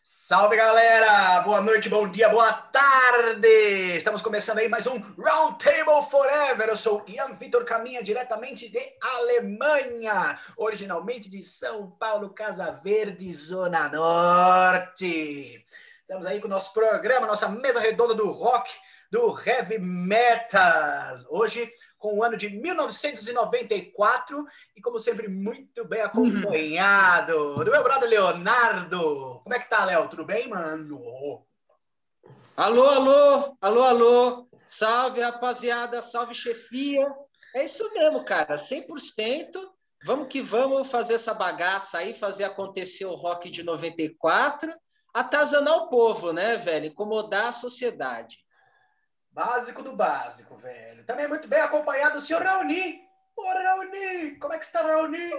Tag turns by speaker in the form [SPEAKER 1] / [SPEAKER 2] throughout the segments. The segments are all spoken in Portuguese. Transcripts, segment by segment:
[SPEAKER 1] Salve, galera! Boa noite, bom dia, boa tarde! Estamos começando aí mais um Roundtable Forever. Eu sou Ian Vitor Caminha, diretamente de Alemanha, originalmente de São Paulo, Casa Verde, Zona Norte. Estamos aí com o nosso programa, nossa mesa redonda do rock, do heavy metal. Hoje, com o ano de 1994 e, como sempre, muito bem acompanhado do meu brother Leonardo. Como é que tá, Léo? Tudo bem, mano?
[SPEAKER 2] Alô. Salve, rapaziada, salve, chefia. É isso mesmo, cara, 100%. Vamos que vamos fazer essa bagaça aí, fazer acontecer o rock de 94, atazanar o povo, né, velho? Incomodar a sociedade.
[SPEAKER 1] Básico do básico, velho. Também muito bem acompanhado do senhor Raoni. Ô, Raoni, como é que está, Raoni?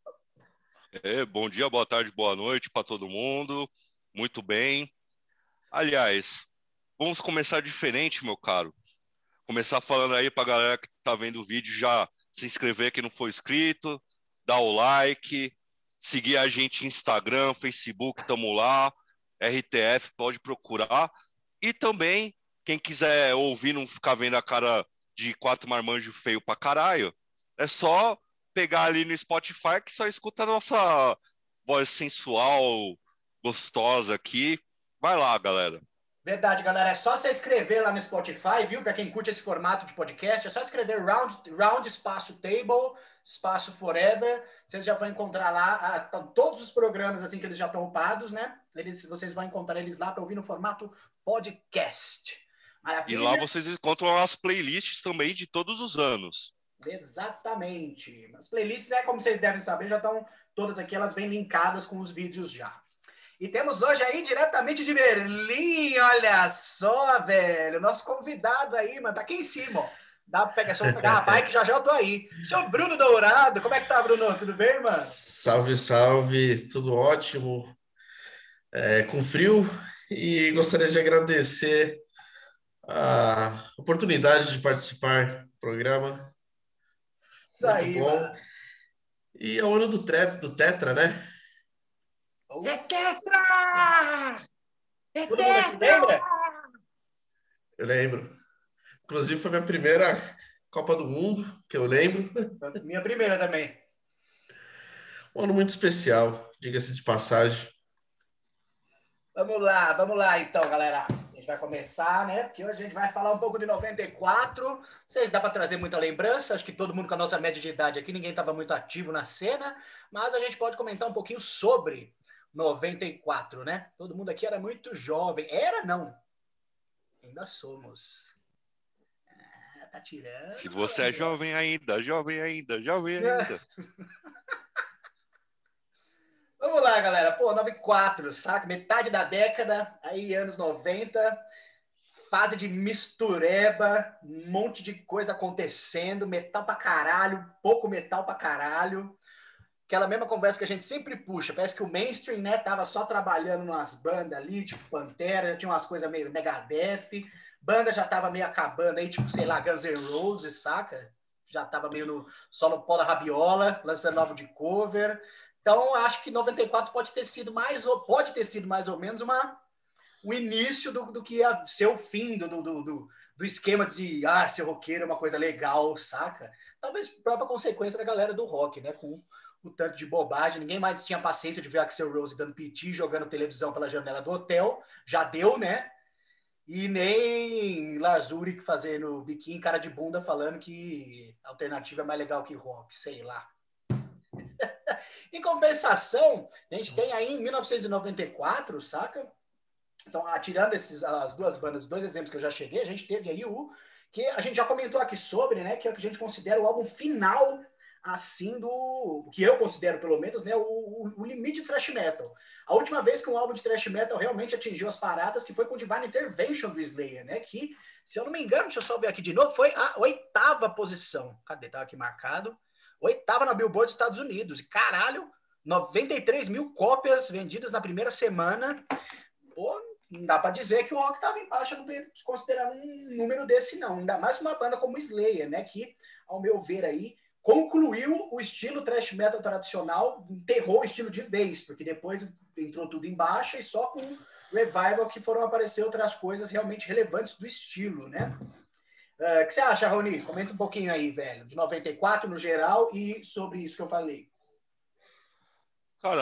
[SPEAKER 3] Bom dia, boa tarde, boa noite para todo mundo. Muito bem. Aliás, vamos começar diferente, meu caro. Começar falando aí para a galera que tá vendo o vídeo já se inscrever quem não for inscrito, dar o like, seguir a gente no Instagram, Facebook, tamo lá, RTF, pode procurar. E também, quem quiser ouvir, não ficar vendo a cara de quatro marmanjos feio pra caralho, é só pegar ali no Spotify que só escuta a nossa voz sensual, gostosa aqui. Vai lá, galera.
[SPEAKER 1] Verdade, galera. É só você escrever lá no Spotify, viu? Para quem curte esse formato de podcast, é só escrever round espaço table, espaço forever. Vocês já vão encontrar lá todos os programas assim que eles já estão upados, né? Vocês vão encontrar eles lá para ouvir no formato podcast. Maravilha?
[SPEAKER 3] E lá vocês encontram as playlists também de todos os anos.
[SPEAKER 1] Exatamente. As playlists, né, como vocês devem saber, já estão todas aqui, elas vêm linkadas com os vídeos já. E temos hoje aí, diretamente de Berlim, olha só, velho, nosso convidado aí, mano, tá aqui em cima, ó. É só pegar a bike, já eu tô aí. Seu Bruno Dourado, como é que tá, Bruno? Tudo bem, mano?
[SPEAKER 4] Salve, salve, tudo ótimo. Com frio, e gostaria de agradecer a oportunidade de participar do programa.
[SPEAKER 1] Isso
[SPEAKER 4] Muito
[SPEAKER 1] aí,
[SPEAKER 4] bom.
[SPEAKER 1] mano.
[SPEAKER 4] E é o ano do Tetra, né?
[SPEAKER 2] É Tetra! É
[SPEAKER 1] Todo mundo aqui
[SPEAKER 2] Tetra!
[SPEAKER 1] lembra?
[SPEAKER 4] Eu lembro. Inclusive, foi minha primeira Copa do Mundo, que eu lembro.
[SPEAKER 1] Minha primeira também.
[SPEAKER 4] Um ano muito especial, diga-se de passagem.
[SPEAKER 1] Vamos lá então, galera. A gente vai começar, né? Porque hoje a gente vai falar um pouco de 94. Não sei se dá para trazer muita lembrança. Acho que todo mundo com a nossa média de idade aqui, ninguém estava muito ativo na cena. Mas a gente pode comentar um pouquinho sobre 94, né? Todo mundo aqui era muito jovem. Era, não. Ainda somos. Tá tirando.
[SPEAKER 3] Se você é jovem ainda.
[SPEAKER 1] Vamos lá, galera. Pô, 94, saca? Metade da década, aí anos 90, fase de mistureba, um monte de coisa acontecendo, metal pra caralho, pouco metal pra caralho. Aquela mesma conversa que a gente sempre puxa. Parece que o mainstream, né, tava só trabalhando nas bandas ali, tipo Pantera, tinha umas coisas meio Megadeth, banda já tava meio acabando aí, tipo, sei lá, Guns N' Roses, saca? Já tava meio só no pó da rabiola, lançando álbum de cover. Então, acho que 94 pode ter sido mais ou menos o início do que ia ser o fim do esquema de ser roqueiro é uma coisa legal, saca? Talvez própria consequência da galera do rock, né? Com o tanto de bobagem, ninguém mais tinha paciência de ver Axl Rose dando piti, jogando televisão pela janela do hotel, já deu, né? E nem Lars Ulrich fazendo biquinho, cara de bunda, falando que alternativa é mais legal que rock, sei lá. Em compensação, a gente tem aí em 1994, saca? Então, tirando as duas bandas, os dois exemplos que eu já cheguei, a gente teve aí o que a gente já comentou aqui sobre, né? Que é o que a gente considera o álbum final, assim, do que eu considero, pelo menos, né? O limite de thrash metal. A última vez que um álbum de thrash metal realmente atingiu as paradas, que foi com o Divine Intervention do Slayer, né? Que, se eu não me engano, deixa eu só ver aqui de novo, foi a 8ª posição. Cadê? Tava aqui marcado. 8ª na Billboard dos Estados Unidos. E caralho, 93 mil cópias vendidas na primeira semana. Pô, não dá pra dizer que o rock tava em baixa, não considerando um número desse, não. Ainda mais uma banda como Slayer, né? Que, ao meu ver aí, concluiu o estilo thrash metal tradicional, enterrou o estilo de vez, porque depois entrou tudo em baixa e só com Revival que foram aparecer outras coisas realmente relevantes do estilo, né? O que você acha, Raoni? Comenta um pouquinho aí, velho, de 94 no geral e sobre isso que eu falei.
[SPEAKER 3] Cara,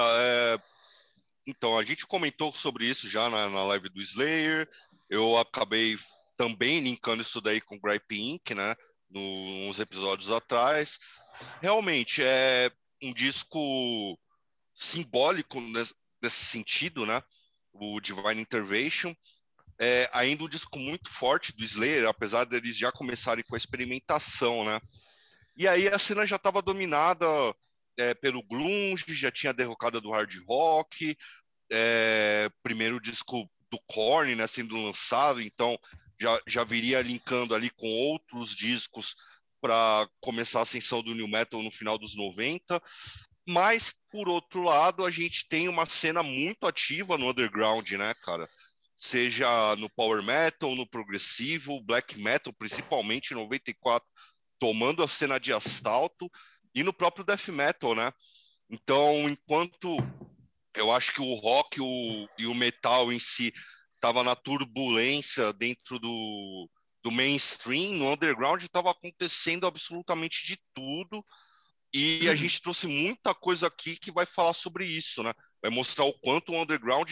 [SPEAKER 3] então, a gente comentou sobre isso já na live do Slayer. Eu acabei também linkando isso daí com o Gripe Inc., né? Nos episódios atrás. Realmente, é um disco simbólico nesse sentido, né? O Divine Intervention. É ainda um disco muito forte do Slayer, apesar deles já começarem com a experimentação, né? E aí a cena já estava dominada pelo grunge, já tinha a derrocada do hard rock, primeiro disco do Korn, né, sendo lançado, então já viria linkando ali com outros discos para começar a ascensão do new metal no final dos 90. Mas, por outro lado, a gente tem uma cena muito ativa no underground, né, cara? Seja no power metal, no progressivo, black metal, principalmente em 94, tomando a cena de assalto, e no próprio death metal, né? Então, enquanto eu acho que o rock e o metal em si estava na turbulência dentro do mainstream, no underground estava acontecendo absolutamente de tudo, e a gente trouxe muita coisa aqui que vai falar sobre isso, né? Vai mostrar o quanto o underground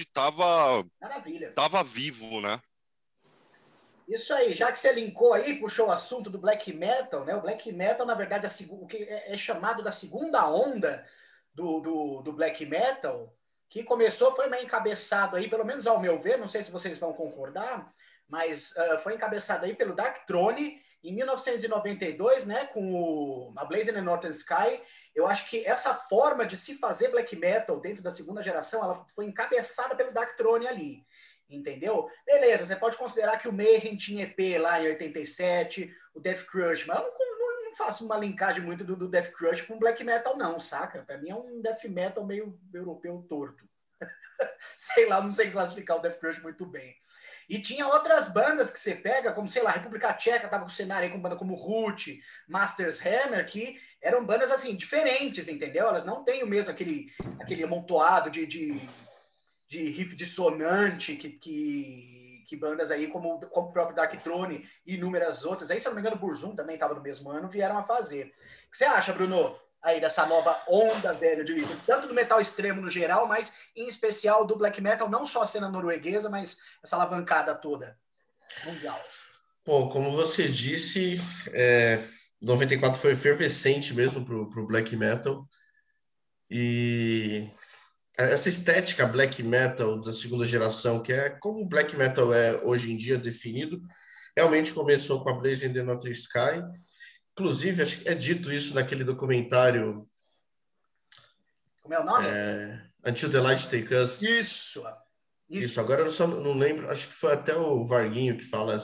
[SPEAKER 3] estava vivo, né?
[SPEAKER 1] Isso aí, já que você linkou aí, puxou o assunto do black metal, né? O black metal, na verdade, o que é chamado da segunda onda do black metal, que começou, foi meio encabeçado aí, pelo menos ao meu ver, não sei se vocês vão concordar, mas foi encabeçado aí pelo Dark Throne em 1992, né, com a Blazing the Northern Sky. Eu acho que essa forma de se fazer black metal dentro da segunda geração, ela foi encabeçada pelo Dark Throne ali. Entendeu? Beleza, você pode considerar que o Mayhem tinha EP lá em 87, o Death Crush, mas eu não faço uma linkagem muito do Death Crush com black metal não, saca? Pra mim é um death metal meio europeu torto. Sei lá, não sei classificar o Death Crush muito bem. E tinha outras bandas que você pega, como, sei lá, República Tcheca tava com cenário aí com banda como Root, Masters Hammer, que eram bandas, assim, diferentes, entendeu? Elas não têm o mesmo aquele amontoado de riff dissonante que bandas aí como o próprio Dark Throne e inúmeras outras, aí se eu não me engano o Burzum também estava no mesmo ano, vieram a fazer. O que você acha, Bruno, aí dessa nova onda, velho, tanto do metal extremo no geral, mas em especial do black metal, não só a cena norueguesa, mas essa alavancada toda mundial?
[SPEAKER 4] Pô, como você disse, 94 foi efervescente mesmo pro black metal, e essa estética black metal da segunda geração, que é como o black metal é hoje em dia definido, realmente começou com a Blazing the Northern Sky. Inclusive, acho que é dito isso naquele documentário.
[SPEAKER 1] Como é o nome?
[SPEAKER 4] Until the Light Take Us.
[SPEAKER 1] Isso.
[SPEAKER 4] Agora eu só não lembro, acho que foi até o Varguinho que fala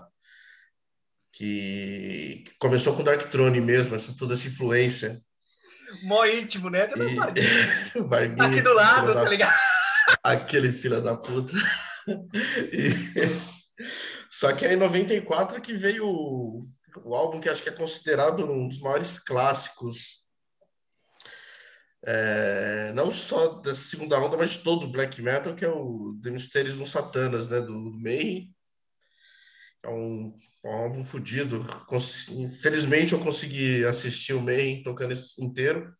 [SPEAKER 4] que começou com Dark Throne mesmo, toda essa influência.
[SPEAKER 1] Mó íntimo, né?
[SPEAKER 4] O Varguinho,
[SPEAKER 1] tá aqui do lado, tá ligado?
[SPEAKER 4] Aquele filho da puta. Só que aí em 94 que veio o álbum que acho que é considerado um dos maiores clássicos, não só dessa segunda onda, mas de todo o black metal, que é o The Mysteries no Satanas, né, do Mayhem. É um álbum fodido. Infelizmente eu consegui assistir o Mayhem tocando esse inteiro.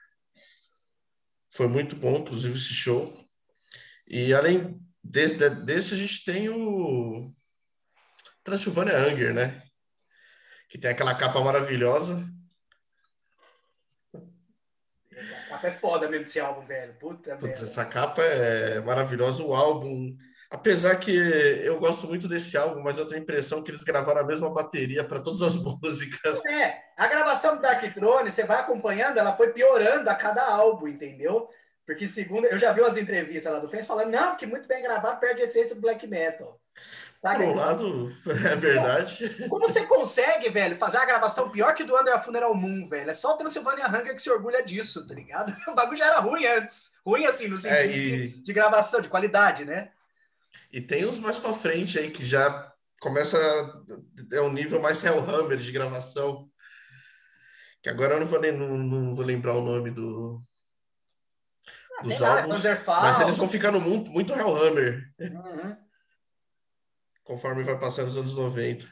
[SPEAKER 4] Foi muito bom, inclusive, esse show. E além desse a gente tem o Transylvania Hunger, né? Que tem aquela capa maravilhosa.
[SPEAKER 1] A capa é foda mesmo esse álbum, velho. Puta merda.
[SPEAKER 4] Essa capa é maravilhosa. O álbum, apesar que eu gosto muito desse álbum, mas eu tenho a impressão que eles gravaram a mesma bateria para todas as músicas.
[SPEAKER 1] A gravação do Dark Throne, você vai acompanhando, ela foi piorando a cada álbum, entendeu? Porque segundo, eu já vi umas entrevistas lá do Fans falando, não, porque muito bem gravado perde a essência do black metal. Sabe?
[SPEAKER 4] Por um lado, é verdade.
[SPEAKER 1] Como você consegue, velho, fazer a gravação pior que do Under a Funeral Moon, velho? É só o Transylvania Hunger que se orgulha disso, tá ligado? O bagulho já era ruim antes. Ruim assim, no sentido de gravação, de qualidade, né?
[SPEAKER 4] E tem uns mais pra frente aí que já começa... É um nível mais Hellhammer de gravação. que agora eu não vou lembrar o nome
[SPEAKER 1] Tem
[SPEAKER 4] dos
[SPEAKER 1] nada,
[SPEAKER 4] álbuns, mas eles
[SPEAKER 1] Panzerfaust.
[SPEAKER 4] vão ficando muito Hellhammer,
[SPEAKER 1] Uhum.
[SPEAKER 4] conforme vai passando os anos 90.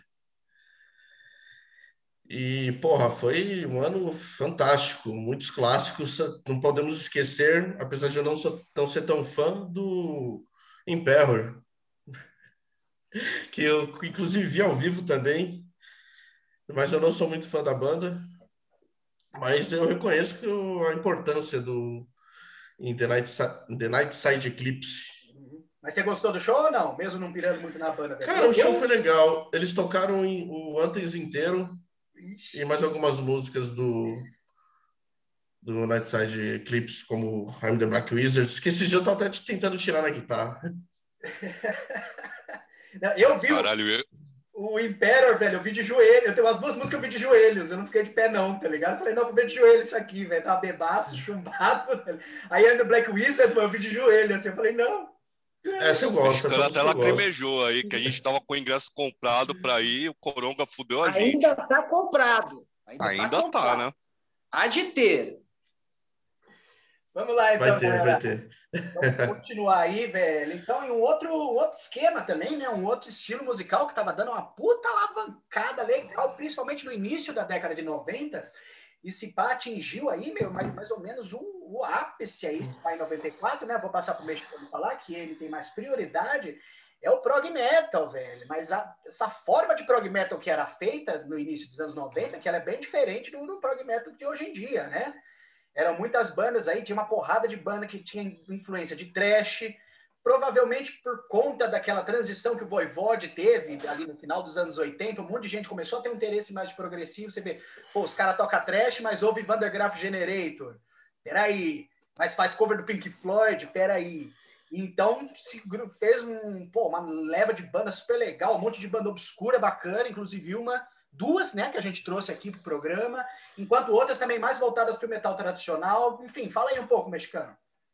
[SPEAKER 4] E, porra, foi um ano fantástico, muitos clássicos, não podemos esquecer, apesar de eu não ser tão fã do Emperor, que eu inclusive vi ao vivo também, mas eu não sou muito fã da banda, mas eu reconheço a importância do em The Night Side Eclipse.
[SPEAKER 1] Mas você gostou do show ou não? Mesmo não pirando muito na banda, velho.
[SPEAKER 4] Cara, o show foi legal. Eles tocaram o Anthems inteiro e mais algumas músicas do Nightside Eclipse, como I'm the Black Wizard, que esse dia eu tava até tentando tirar na guitarra.
[SPEAKER 1] Eu vi
[SPEAKER 3] Caralho,
[SPEAKER 1] o Emperor, velho, eu vi de joelho. Eu tenho umas duas músicas que eu vi de joelhos. Eu não fiquei de pé, não, tá ligado? Eu falei, não, vou ver de joelho isso aqui, velho. Tava bebaço, chumbado. Velho. Aí I'm the Black Wizard, eu vi de joelho. Assim, eu falei, não.
[SPEAKER 4] Essa eu
[SPEAKER 3] o
[SPEAKER 4] gosto, essa
[SPEAKER 3] mexicano até
[SPEAKER 4] música eu gosto.
[SPEAKER 3] lacrimejou aí, que a gente tava com o ingresso comprado pra ir, o Coronga fudeu a gente.
[SPEAKER 2] Ainda tá comprado.
[SPEAKER 3] Ainda tá, né?
[SPEAKER 2] Há de ter.
[SPEAKER 1] Vamos lá, então,
[SPEAKER 4] Vai ter,
[SPEAKER 1] galera.
[SPEAKER 4] vai ter.
[SPEAKER 1] Vamos continuar aí, velho. Então, em um outro esquema também, né? Um outro estilo musical que tava dando uma puta alavancada legal, principalmente no início da década de 90. E se pá, atingiu aí, meu, mais ou menos o ápice aí, se pá, em 94, né? Vou passar pro mexicano falar que ele tem mais prioridade. É o prog metal, velho. Mas essa forma de prog metal que era feita no início dos anos 90, que ela é bem diferente do prog metal de hoje em dia, né? Eram muitas bandas aí, tinha uma porrada de banda que tinha influência de thrash, provavelmente por conta daquela transição que o Voivode teve ali no final dos anos 80, um monte de gente começou a ter um interesse mais de progressivo, você vê, pô, os caras tocam thrash, mas ouve Van der Graaf Generator, peraí, mas faz cover do Pink Floyd, peraí. Então, se fez uma leva de banda super legal, um monte de banda obscura, bacana, inclusive duas, né, que a gente trouxe aqui pro programa, enquanto outras também mais voltadas para o metal tradicional. Enfim, fala aí um pouco, mexicano.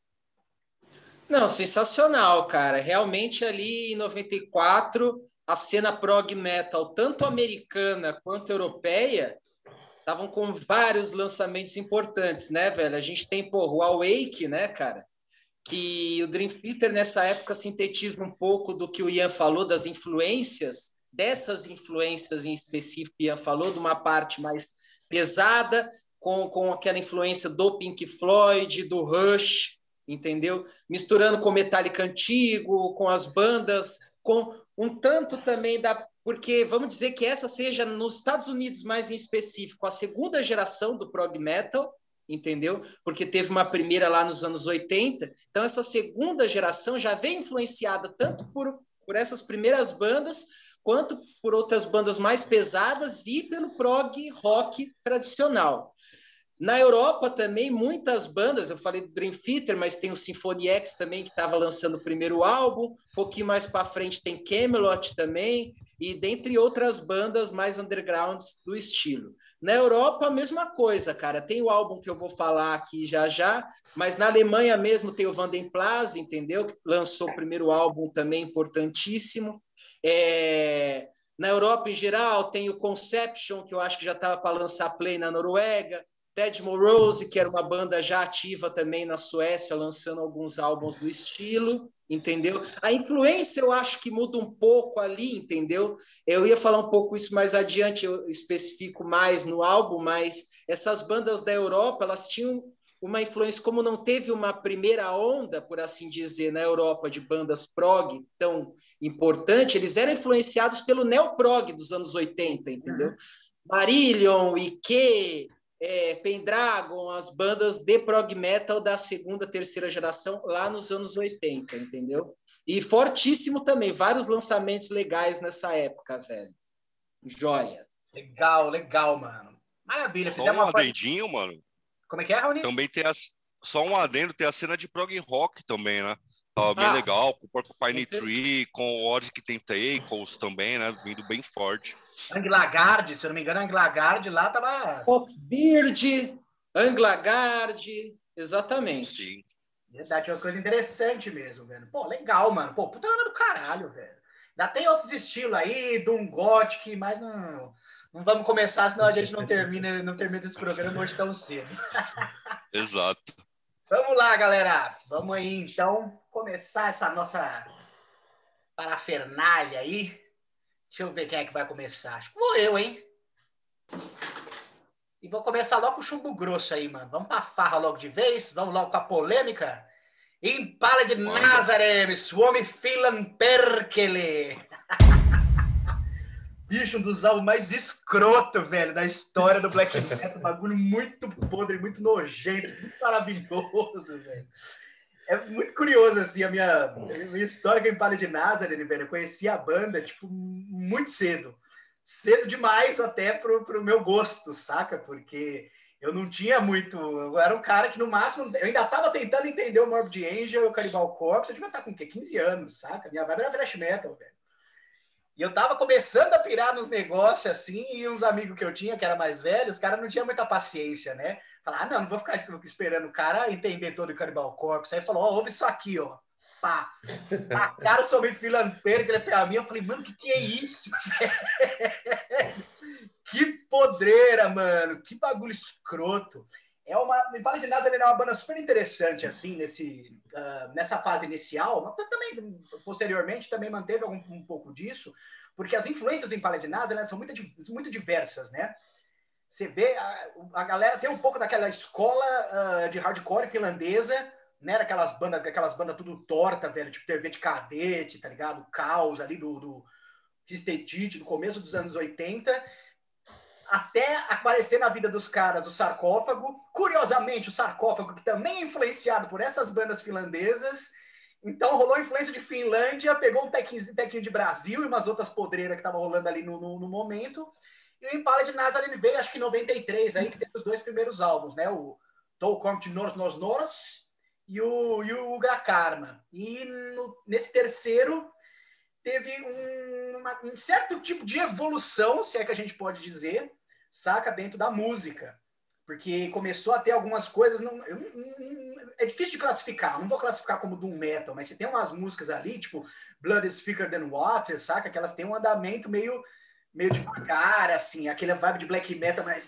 [SPEAKER 2] Não, sensacional, cara. Realmente ali em 94, a cena prog metal, tanto americana quanto europeia, estavam com vários lançamentos importantes, né, velho? A gente tem, o Awake, né, cara? Que o Dream Theater nessa época sintetiza um pouco do que o Ian falou, das influências, dessas influências em específico, Ian falou, de uma parte mais pesada, com aquela influência do Pink Floyd, do Rush, entendeu? Misturando com Metallica antigo, com as bandas, com um tanto também da... Porque vamos dizer que essa seja, nos Estados Unidos mais em específico, a segunda geração do prog metal, entendeu? Porque teve uma primeira lá nos anos 80, então essa segunda geração já vem influenciada tanto por essas primeiras bandas, quanto por outras bandas mais pesadas e pelo prog rock tradicional. Na Europa também, muitas bandas, eu falei do Dream Theater, mas tem o Symphony X também, que estava lançando o primeiro álbum, um pouquinho mais para frente tem Kamelot também, e dentre outras bandas mais undergrounds do estilo. Na Europa, a mesma coisa, cara, tem o álbum que eu vou falar aqui já, mas na Alemanha mesmo tem o Vanden Plas, entendeu? Que lançou o primeiro álbum também importantíssimo. Na Europa, em geral, tem o Conception, que eu acho que já estava para lançar Play na Noruega, Ted Morose, que era uma banda já ativa também na Suécia, lançando alguns álbuns do estilo, entendeu? A influência eu acho que muda um pouco ali, entendeu? Eu ia falar um pouco isso mais adiante, eu especifico mais no álbum, mas essas bandas da Europa, elas tinham uma influência, como não teve uma primeira onda, por assim dizer, na Europa de bandas prog tão importante, eles eram influenciados pelo neoprog dos anos 80, entendeu? Marillion, Ike, Pendragon, as bandas de prog metal da segunda, terceira geração lá nos anos 80, entendeu? E fortíssimo também, vários lançamentos legais nessa época, velho. Joia.
[SPEAKER 1] Legal, mano. Maravilha.
[SPEAKER 3] Só um adendinho, mano.
[SPEAKER 1] Como é que é, Raoni?
[SPEAKER 3] Também tem só um adendo, tem a cena de prog rock também, né? Tava bem legal, com o Porcupine Tree, com o Odds que tem Tacos também, né? Vindo bem forte.
[SPEAKER 1] Anglagard, se eu não me engano, Anglagard lá tava...
[SPEAKER 2] Foxbeard, Anglagard, exatamente.
[SPEAKER 3] Sim.
[SPEAKER 1] Verdade, é uma coisa interessante mesmo, velho. Pô, legal, mano. Pô, puta nome do caralho, velho. Ainda tem outros estilos aí, Doom Gothic, mas Não vamos começar, senão a gente não termina esse programa hoje tão cedo.
[SPEAKER 3] Exato.
[SPEAKER 1] Vamos lá, galera. Vamos aí, então, começar essa nossa parafernália aí. Deixa eu ver quem é que vai começar. Acho que vou eu, hein? E vou começar logo com o chumbo grosso aí, mano. Vamos pra farra logo de vez? Vamos logo com a polêmica? Impala de Nazaré, Suomi Finland Perkele. Bicho, um dos álbuns mais escroto, velho, da história do black metal. Um bagulho muito podre, muito nojento, muito maravilhoso, velho. É muito curioso, assim, a minha história com a Impala de Nazaré, velho. Eu conheci a banda, tipo, muito cedo. Cedo demais até pro meu gosto, saca? Porque eu não tinha muito... Eu era um cara que, no máximo... Eu ainda tava tentando entender o Morbid Angel e o Cannibal Corpse. Eu devia estar com o quê? 15 anos, saca? Minha vibe era thrash metal, velho. E eu tava começando a pirar nos negócios, assim, e uns amigos que eu tinha, que eram mais velhos, os caras não tinham muita paciência, né? Falaram, não vou ficar esperando o cara entender todo o Cannibal Corpse. Aí falou, ouve isso aqui, ó. Pá. Tacaram sobre filanteiro, que ele é pra mim. Eu falei, mano, que é isso, velho? Que podreira, mano. Que bagulho escroto. Impala de Nazaré é uma banda super interessante, assim, nessa fase inicial, mas também, posteriormente, também manteve um pouco disso, porque as influências do Impala de Nazaré são muito diversas, né? Você vê, a galera tem um pouco daquela escola de hardcore finlandesa, né? Aquelas bandas tudo torta, velho, tipo TV de Cadete, tá ligado? Caos ali do Stettit, do começo dos anos 80, até aparecer na vida dos caras o Sarcófago. Curiosamente, o Sarcófago, que também é influenciado por essas bandas finlandesas. Então, rolou influência de Finlândia, pegou um tequinho de Brasil e umas outras podreiras que estavam rolando ali no momento. E o Impala de Nazaré veio, acho que em 93, aí, que teve os 2 primeiros álbuns, né? O Tolkont Nos Nors e o Grakarma. E nesse terceiro teve um certo tipo de evolução, se é que a gente pode dizer, saca, dentro da música. Porque começou a ter algumas coisas... é difícil de classificar, não vou classificar como doom metal, mas você tem umas músicas ali, tipo Blood is Thicker Than Water, saca? Que elas têm um andamento meio devagar, assim, aquele vibe de black metal, mas...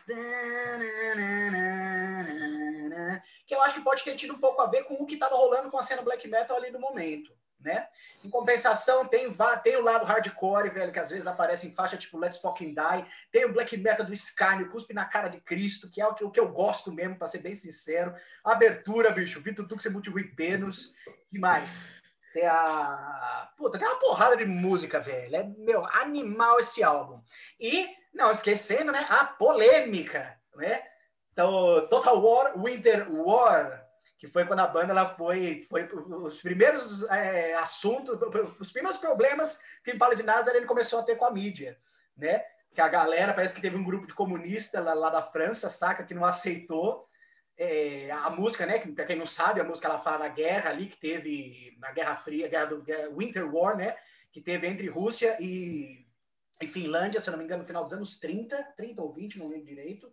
[SPEAKER 1] que eu acho que pode ter tido um pouco a ver com o que estava rolando com a cena black metal ali no momento, né? Em compensação, tem o lado hardcore, velho, que às vezes aparece em faixa tipo Let's Fucking Die. Tem o black metal do Skyrim, Cuspe na Cara de Cristo, que é o que eu gosto mesmo, pra ser bem sincero. Abertura, bicho, Vitor Tux e Multi-Ruipenos. Que mais? Tem tem uma porrada de música, velho. É, animal esse álbum. E, não esquecendo, né, a polêmica, né? Então, Total War, Winter War, que foi quando a banda ela foi os primeiros assuntos, os primeiros problemas que o Impala de Nazaré ele começou a ter com a mídia, né? Que a galera, parece que teve um grupo de comunista lá da França, saca, que não aceitou a música, né? Que, pra quem não sabe, a música ela fala da guerra ali que teve, na Guerra Fria, Winter War, né? Que teve entre Rússia e Finlândia, se não me engano, no final dos anos 30 ou 20, não lembro direito.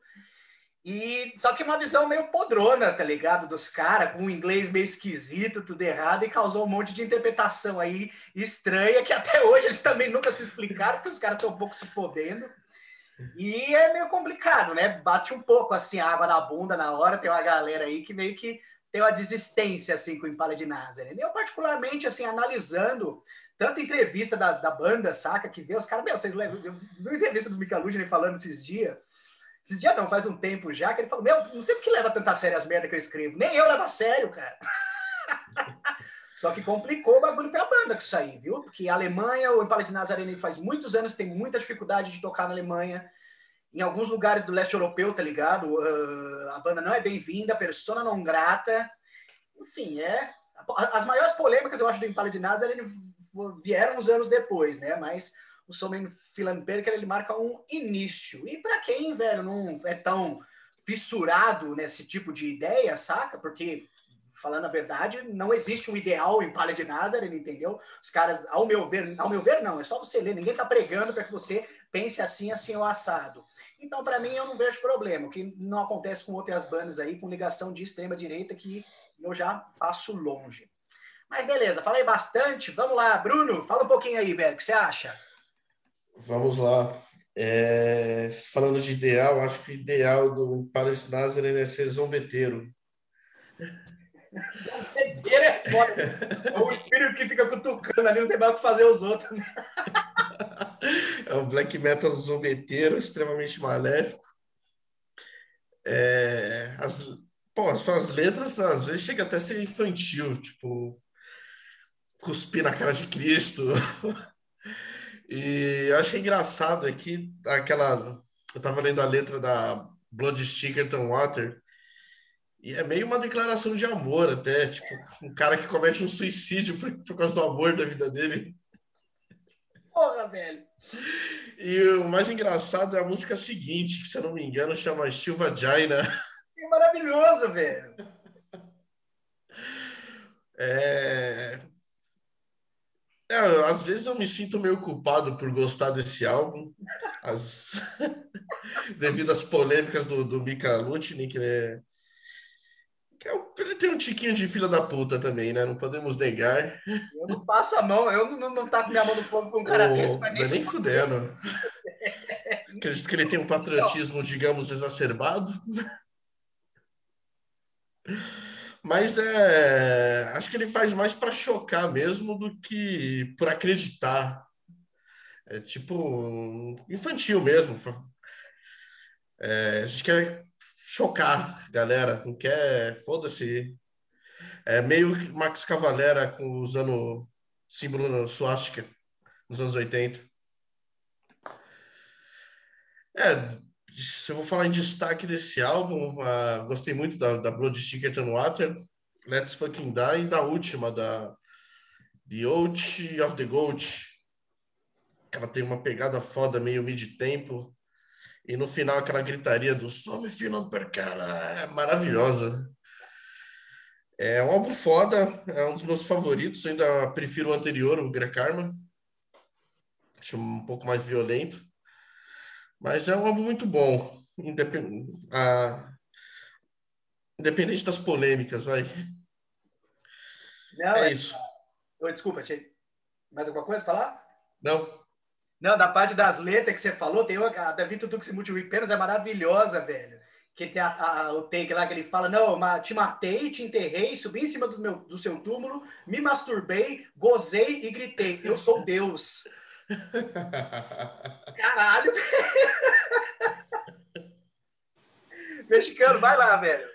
[SPEAKER 1] E só que uma visão meio podrona, tá ligado? Dos caras, com um inglês meio esquisito, tudo errado, e causou um monte de interpretação aí estranha, que até hoje eles também nunca se explicaram, porque os caras estão um pouco se fodendo. E é meio complicado, né? Bate um pouco assim, a água na bunda na hora, tem uma galera aí que meio que tem uma desistência assim com o Impala de Nazaré. Eu particularmente, assim, analisando tanta entrevista da banda, saca? Que vê os caras, vocês lembram? Eu vi uma entrevista do Mikalugi falando esses dias não, faz um tempo já, que ele falou, não sei por que leva tanta a sério as merdas que eu escrevo. Nem eu levo a sério, cara. Só que complicou o bagulho pra banda com isso aí, viu? Porque a Alemanha, o Impala de Nazaré faz muitos anos, tem muita dificuldade de tocar na Alemanha. Em alguns lugares do leste europeu, tá ligado? A banda não é bem-vinda, persona não grata. Enfim, as maiores polêmicas, eu acho, do Impala de Nazaré vieram uns anos depois, né? Mas o Suomen Finland Perkele, ele marca um início. E para quem, velho, não é tão fissurado nesse tipo de ideia, saca? Porque, falando a verdade, não existe um ideal em Impala de Nazaré, entendeu? Os caras, ao meu ver não, é só você ler, ninguém tá pregando para que você pense assim ou assado. Então, para mim, eu não vejo problema, o que não acontece com outras bandas aí, com ligação de extrema-direita, que eu já passo longe. Mas beleza, falei bastante, vamos lá. Bruno, fala um pouquinho aí, velho, o que você acha?
[SPEAKER 4] Vamos lá. Falando de ideal, acho que o ideal do Padre de Nazaré é ser zombeteiro.
[SPEAKER 1] Zombeteiro é foda. É o espírito que fica cutucando ali, não tem mais o que fazer os outros.
[SPEAKER 4] É um black metal zombeteiro, extremamente maléfico. As letras, às vezes, chega até a ser infantil, tipo, cuspir na cara de Cristo. E eu achei engraçado aqui, eu tava lendo a letra da Blood Sticker and Water, e é meio uma declaração de amor até, tipo, um cara que comete um suicídio por causa do amor da vida dele.
[SPEAKER 1] Porra, velho.
[SPEAKER 4] E o mais engraçado é a música seguinte, que se eu não me engano chama Steel Vagina.
[SPEAKER 1] Que maravilhoso, velho.
[SPEAKER 4] Às vezes eu me sinto meio culpado por gostar desse álbum, devido às polêmicas do Mika Lutini, ele tem um tiquinho de filha da puta também, né? Não podemos negar.
[SPEAKER 1] Eu não passo a mão, eu não taco minha mão no fogo com um cara desse, mas
[SPEAKER 4] não é nem fudendo. Acredito que ele tem um patriotismo, digamos, exacerbado. Mas acho que ele faz mais para chocar mesmo do que por acreditar. É tipo infantil mesmo. A gente quer chocar, galera. Não quer, foda-se. É meio Max Cavalera usando símbolo suástica nos anos 80. Se eu vou falar em destaque desse álbum, gostei muito da Blood Sticker and Water, Let's Fucking Die, e da última, da The Oath of the Goat. Ela tem uma pegada foda, meio mid-tempo. E no final, aquela gritaria do Some Feeling per cara, é maravilhosa. É um álbum foda, é um dos meus favoritos. Eu ainda prefiro o anterior, o Great Karma. Acho um pouco mais violento. Mas é um álbum muito bom. Independente das polêmicas, vai.
[SPEAKER 1] Não,
[SPEAKER 4] Isso.
[SPEAKER 1] Desculpa, tinha mais alguma coisa pra falar?
[SPEAKER 4] Não.
[SPEAKER 1] Não, da parte das letras que você falou, tem a Davi Tutu se multiplipenas é maravilhosa, velho. Que tem o take lá que ele fala, não, te matei, te enterrei, subi em cima do seu túmulo, me masturbei, gozei e gritei, eu sou Deus. Caralho, mexicano, vai lá, velho.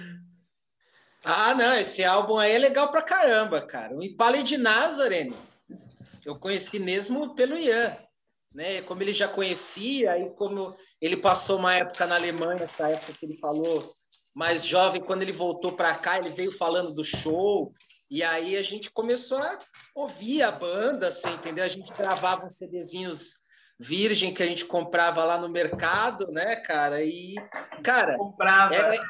[SPEAKER 2] Não, esse álbum aí é legal pra caramba, cara. O Impale de Nazaré, eu conheci mesmo pelo Ian, né? Como ele já conhecia, e como ele passou uma época na Alemanha, essa época que ele falou, mais jovem, quando ele voltou pra cá, ele veio falando do show, e aí a gente começou a ouvir a banda, assim, entendeu? A gente gravava uns CDzinhos virgem que a gente comprava lá no mercado, né, cara? E, cara...
[SPEAKER 1] Comprava.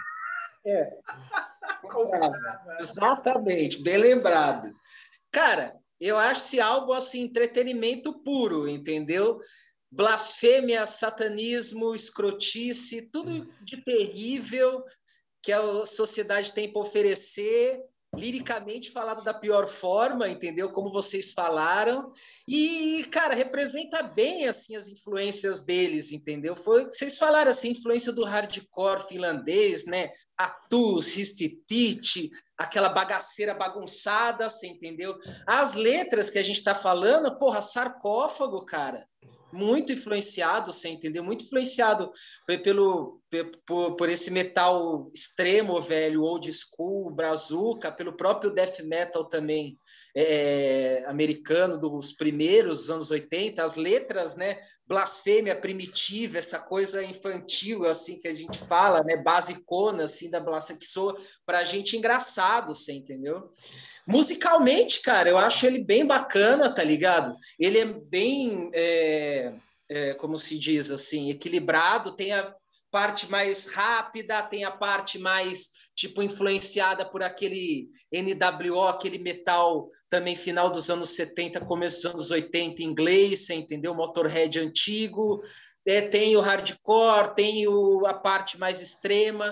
[SPEAKER 2] Comprava. Exatamente, bem lembrado. Cara, eu acho esse álbum, assim, entretenimento puro, entendeu? Blasfêmia, satanismo, escrotice, tudo de terrível que a sociedade tem para oferecer, liricamente falado da pior forma, entendeu? Como vocês falaram. E, cara, representa bem, assim, as influências deles, entendeu? Foi o que vocês falaram, assim, influência do hardcore finlandês, né? Atus, Ristitite, aquela bagaceira bagunçada, você entendeu? As letras que a gente tá falando, porra, Sarcófago, cara, muito influenciado, você entendeu? Muito influenciado por esse metal extremo, velho, old school, brazuca, pelo próprio death metal também americano, dos primeiros, dos anos 80, as letras, né? Blasfêmia primitiva, essa coisa infantil, assim, que a gente fala, né? Basicona, assim, da blasfêmia, que soa pra gente engraçado, você entendeu? Musicalmente, cara, eu acho ele bem bacana, tá ligado? Ele é bem, como se diz assim, equilibrado, tem a parte mais rápida, tem a parte mais, tipo, influenciada por aquele NWO, aquele metal também final dos anos 70, começo dos anos 80 inglês, você entendeu? Motorhead antigo, tem o hardcore, tem a parte mais extrema.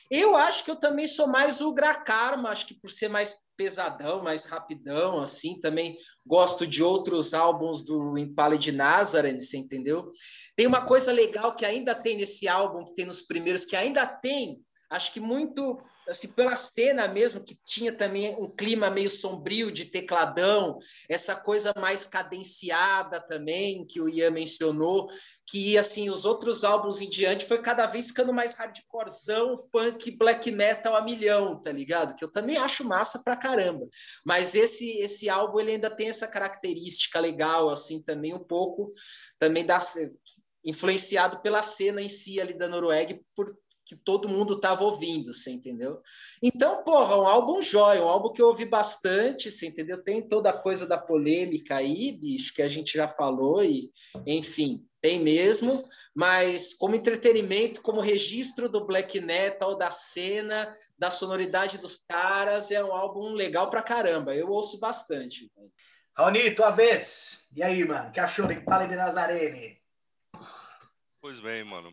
[SPEAKER 2] Eu acho que eu também sou mais o Grakarma, acho que por ser mais pesadão, mais rapidão, assim, também gosto de outros álbuns do Impala de Nazareth, você entendeu? Tem uma coisa legal que ainda tem nesse álbum, que tem nos primeiros, que ainda tem, acho que muito, assim, pela cena mesmo, que tinha também um clima meio sombrio de tecladão, essa coisa mais cadenciada também, que o Ian mencionou, que, assim, os outros álbuns em diante foi cada vez ficando mais hardcorezão, punk, black metal a milhão, tá ligado? Que eu também acho massa pra caramba. Mas esse álbum, ele ainda tem essa característica legal, assim, também um pouco, também influenciado pela cena em si ali da Noruega, por que todo mundo tava ouvindo, você entendeu? Então, porra, um álbum jóia, um álbum que eu ouvi bastante, você entendeu? Tem toda a coisa da polêmica aí, bicho, que a gente já falou, e enfim, tem mesmo, mas como entretenimento, como registro do black metal, da cena, da sonoridade dos caras, é um álbum legal pra caramba. Eu ouço bastante.
[SPEAKER 1] Raoni, tua vez. E aí, mano? O que achou do Impala de Nazarene?
[SPEAKER 3] Pois bem, mano.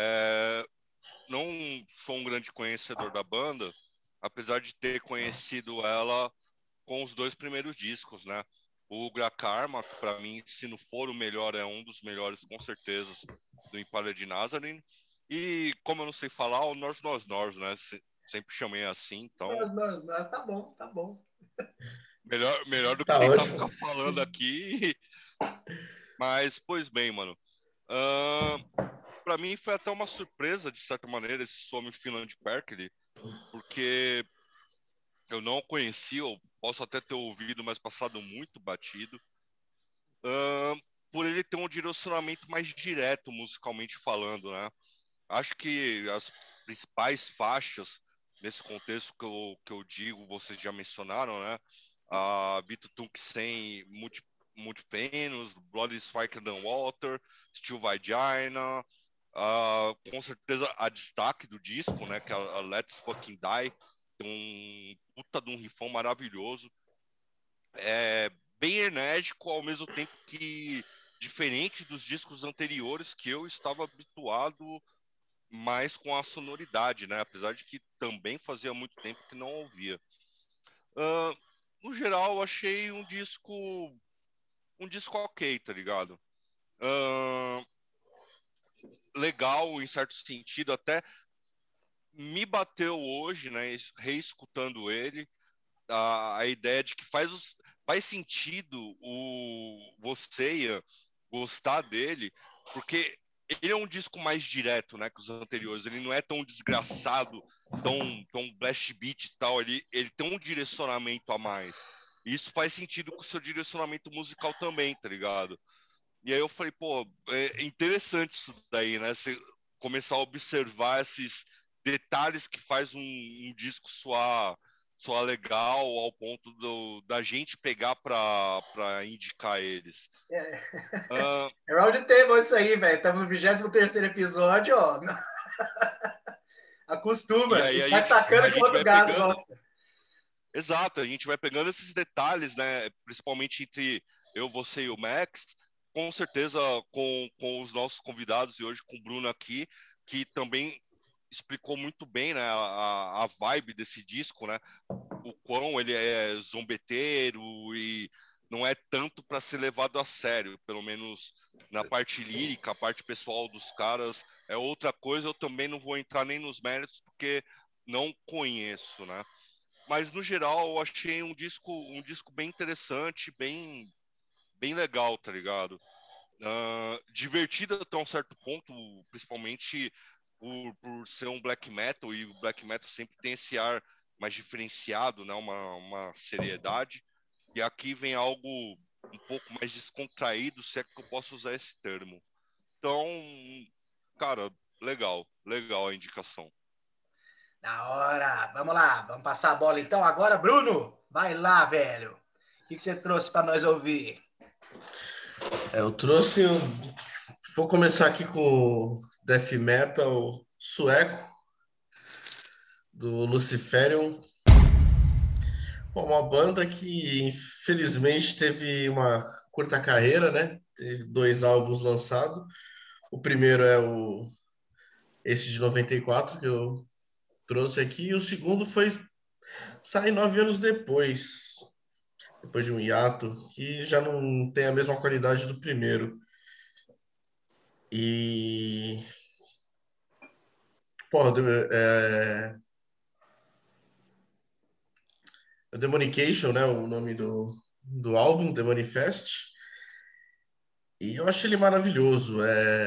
[SPEAKER 3] Não sou um grande conhecedor da banda, apesar de ter conhecido ela com os 2 primeiros discos, né? O Grakarma, que para mim, se não for o melhor, é um dos melhores, com certeza, do Impala de Nazareth. E, como eu não sei falar, o Nós, né? Sempre chamei assim, então...
[SPEAKER 1] Nós, tá bom, tá bom.
[SPEAKER 3] Melhor do que
[SPEAKER 4] Tá
[SPEAKER 3] tentar
[SPEAKER 4] ótimo.
[SPEAKER 3] ficar falando aqui. Mas, pois bem, mano. Para mim foi até uma surpresa, de certa maneira, esse Some Finland Perkele, porque eu não conhecia, eu posso até ter ouvido, mas passado muito batido, por ele ter um direcionamento mais direto, musicalmente falando, né? Acho que as principais faixas, nesse contexto que eu digo, vocês já mencionaram, né? A Vito Tunksen, Multipenos, Blood is Thicker Than Water, Steel Vagina, com certeza a destaque do disco, né? Que é a Let's Fucking Die, tem um puta de um rifão maravilhoso. É bem enérgico, ao mesmo tempo que diferente dos discos anteriores que eu estava habituado mais com a sonoridade, né? Apesar de que também fazia muito tempo que não ouvia. No geral, eu achei um disco ok, tá ligado? Legal em certo sentido, até me bateu hoje, né? Reescutando ele, a ideia de que faz sentido você Ian, gostar dele, porque ele é um disco mais direto, né, que os anteriores. Ele não é tão desgraçado, tão blast beat e tal. Ele tem um direcionamento a mais. E isso faz sentido com o seu direcionamento musical também, tá ligado? E aí eu falei, pô, é interessante isso daí, né? Você começar a observar esses detalhes que faz um disco soar legal ao ponto da gente pegar para indicar eles.
[SPEAKER 1] É round table isso aí, velho. Estamos no 23º episódio, ó. Acostuma.
[SPEAKER 3] E aí
[SPEAKER 1] Vai sacando
[SPEAKER 3] a
[SPEAKER 1] que o
[SPEAKER 3] gente
[SPEAKER 1] outro
[SPEAKER 3] vai
[SPEAKER 1] gado
[SPEAKER 3] pegando.
[SPEAKER 1] gosta.
[SPEAKER 3] Exato, a gente vai pegando esses detalhes, né? Principalmente entre eu, você e o Max, com certeza com os nossos convidados e hoje com o Bruno aqui, que também explicou muito bem, né, a vibe desse disco, né? O quão ele é zombeteiro e não é tanto para ser levado a sério, pelo menos na parte lírica, a parte pessoal dos caras é outra coisa. Eu também não vou entrar nem nos méritos porque não conheço, né? Mas no geral eu achei um disco bem interessante, bem legal, tá ligado? Divertido até um certo ponto, principalmente por ser um black metal, e o black metal sempre tem esse ar mais diferenciado, né? Uma seriedade. E aqui vem algo um pouco mais descontraído, se é que eu posso usar esse termo. Então, cara, legal a indicação.
[SPEAKER 1] Da hora. Vamos lá. Vamos passar a bola então. Agora, Bruno, vai lá, velho. O que você trouxe para nós ouvir?
[SPEAKER 4] Eu trouxe. Vou começar aqui com o death metal sueco do Luciferium. Uma banda que infelizmente teve uma curta carreira, né? Teve 2 álbuns lançados. O primeiro é esse de 94 que eu trouxe aqui. E o segundo foi sair 9 anos depois de um hiato, que já não tem a mesma qualidade do primeiro. E, porra, Demonication, né? O nome do álbum, The Manifest. E eu acho ele maravilhoso.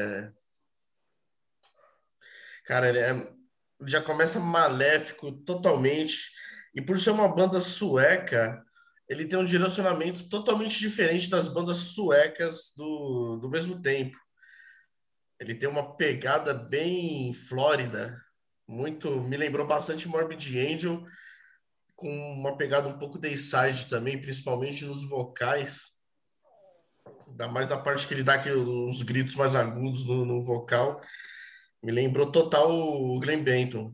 [SPEAKER 4] Cara, já começa maléfico totalmente. E por ser uma banda sueca, ele tem um direcionamento totalmente diferente das bandas suecas do mesmo tempo. Ele tem uma pegada bem Flórida, muito, me lembrou bastante Morbid Angel, com uma pegada um pouco Dayside também, principalmente nos vocais. Ainda mais da parte que ele dá uns gritos mais agudos no vocal. Me lembrou total o Glenn Benton.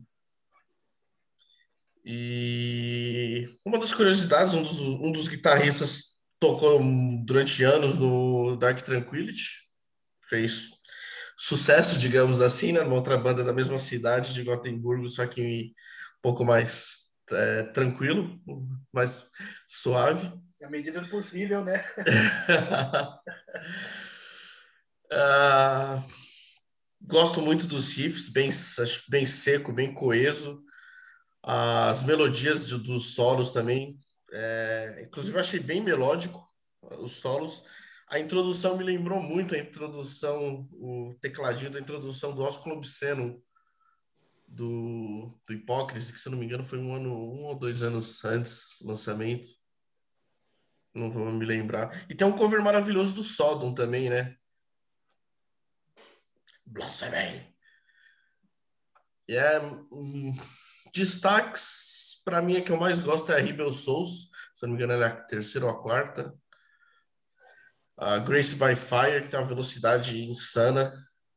[SPEAKER 4] E uma das curiosidades, um dos guitarristas tocou durante anos no Dark Tranquillity, fez sucesso, digamos assim, né, numa outra banda da mesma cidade de Gotemburgo, só que um pouco mais tranquilo, mais suave.
[SPEAKER 1] À medida do possível, né?
[SPEAKER 4] Ah, gosto muito dos riffs, acho bem seco, bem coeso. As melodias dos solos também. Inclusive, eu achei bem melódico os solos. A introdução me lembrou muito o tecladinho da introdução do Ósculo Obsceno, do Hipócrise, que se eu não me engano foi um ou 2 anos antes do lançamento. Não vou me lembrar. E tem um cover maravilhoso do Sodom também, né? Blasphemy! E destaques, para mim, a que eu mais gosto é a Rebel Souls. Se eu não me engano, ela é a terceira ou a quarta. A Grace by Fire, que tem uma velocidade insana.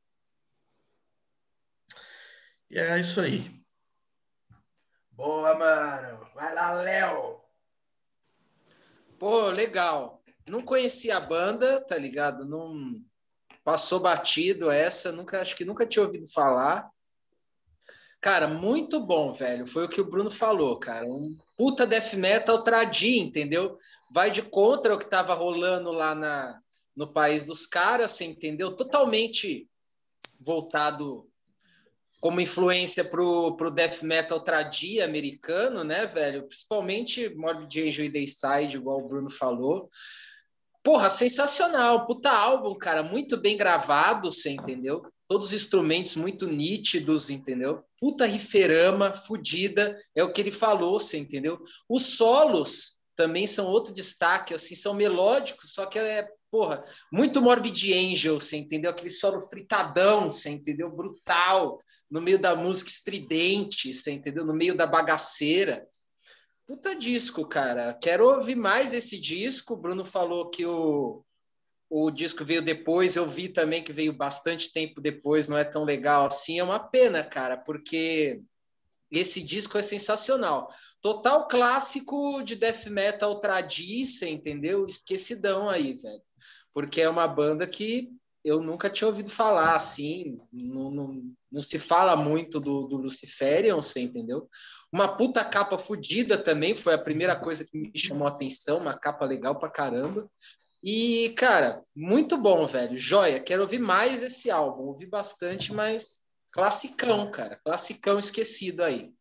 [SPEAKER 4] E é isso aí.
[SPEAKER 1] Boa, mano. Vai lá, Léo.
[SPEAKER 2] Pô, legal. Não conhecia a banda, tá ligado? Não passou batido essa, acho que nunca tinha ouvido falar. Cara, muito bom, velho. Foi o que o Bruno falou, cara. Um puta death metal tradi, entendeu? Vai de contra o que tava rolando lá no país dos caras, você entendeu? Totalmente voltado como influência pro death metal tradi americano, né, velho? Principalmente Morbid Angel e Dayside, igual o Bruno falou. Porra, sensacional, puta álbum, cara, muito bem gravado, você entendeu? Todos os instrumentos muito nítidos, entendeu? Puta riferama, fudida, é o que ele falou, você entendeu? Os solos também são outro destaque, assim, são melódicos, só que porra, muito Morbid Angel, você entendeu? Aquele solo fritadão, você entendeu? Brutal, no meio da música estridente, você entendeu? No meio da bagaceira. Puta disco, cara. Quero ouvir mais esse disco. O Bruno falou que o disco veio depois. Eu vi também que veio bastante tempo depois. Não é tão legal assim. É uma pena, cara, porque esse disco é sensacional. Total clássico de death metal tradiça, entendeu? Esquecidão aí, velho. Porque é uma banda que eu nunca tinha ouvido falar, assim. Não se fala muito do Luciferion, você entendeu? Uma puta capa fodida também, foi a primeira coisa que me chamou a atenção, uma capa legal pra caramba. E, cara, muito bom, velho. Joia, quero ouvir mais esse álbum. Ouvi bastante, mas classicão, cara. Classicão esquecido aí.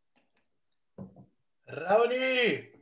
[SPEAKER 1] Raoni!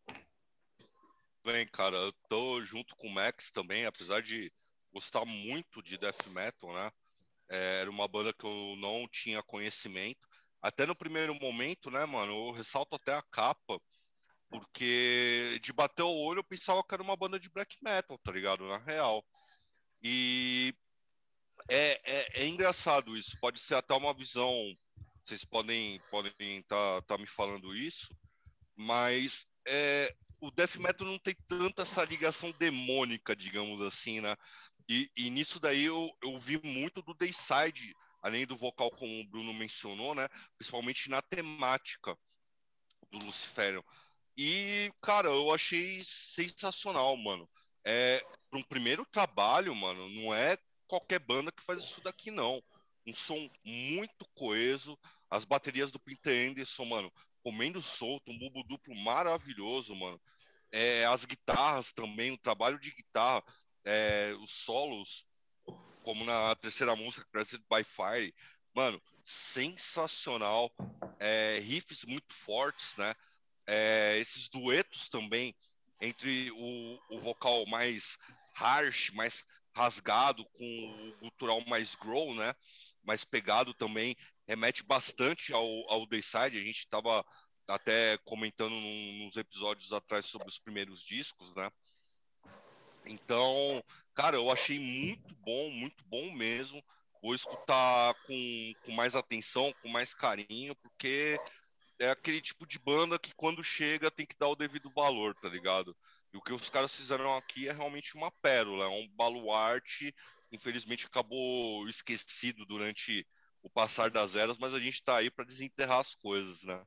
[SPEAKER 3] Bem, cara, eu tô junto com o Max também, apesar de gostar muito de death metal, né? Era uma banda que eu não tinha conhecimento. Até no primeiro momento, né, mano, eu ressalto até a capa, porque de bater o olho eu pensava que era uma banda de black metal, tá ligado? Na real. E é engraçado isso, pode ser até uma visão, vocês podem tá me falando isso, mas o death metal não tem tanta essa ligação demônica, digamos assim, né? E nisso daí eu vi muito do Dayside, além do vocal, como o Bruno mencionou, né? Principalmente na temática do Luciferion. E, cara, eu achei sensacional, mano. Para um primeiro trabalho, mano, não é qualquer banda que faz isso daqui, não. um som muito coeso, as baterias do Peter Anderson, mano, comendo solto, um bumbo duplo maravilhoso, mano. As guitarras também, o trabalho de guitarra, os solos, como na terceira música, Crashed by Fire, mano, sensacional. Riffs muito fortes, né? Esses duetos também, entre o vocal mais harsh, mais rasgado, com o gutural mais growl, né? Mais pegado também, remete bastante ao Dayside. A gente estava até comentando nos episódios atrás sobre os primeiros discos, né? Então, cara, eu achei muito bom mesmo. Vou escutar com mais atenção, com mais carinho, porque é aquele tipo de banda que quando chega tem que dar o devido valor, tá ligado? E o que os caras fizeram aqui é realmente uma pérola, é um baluarte. Infelizmente acabou esquecido durante o passar das eras, mas a gente tá aí pra desenterrar as coisas, né?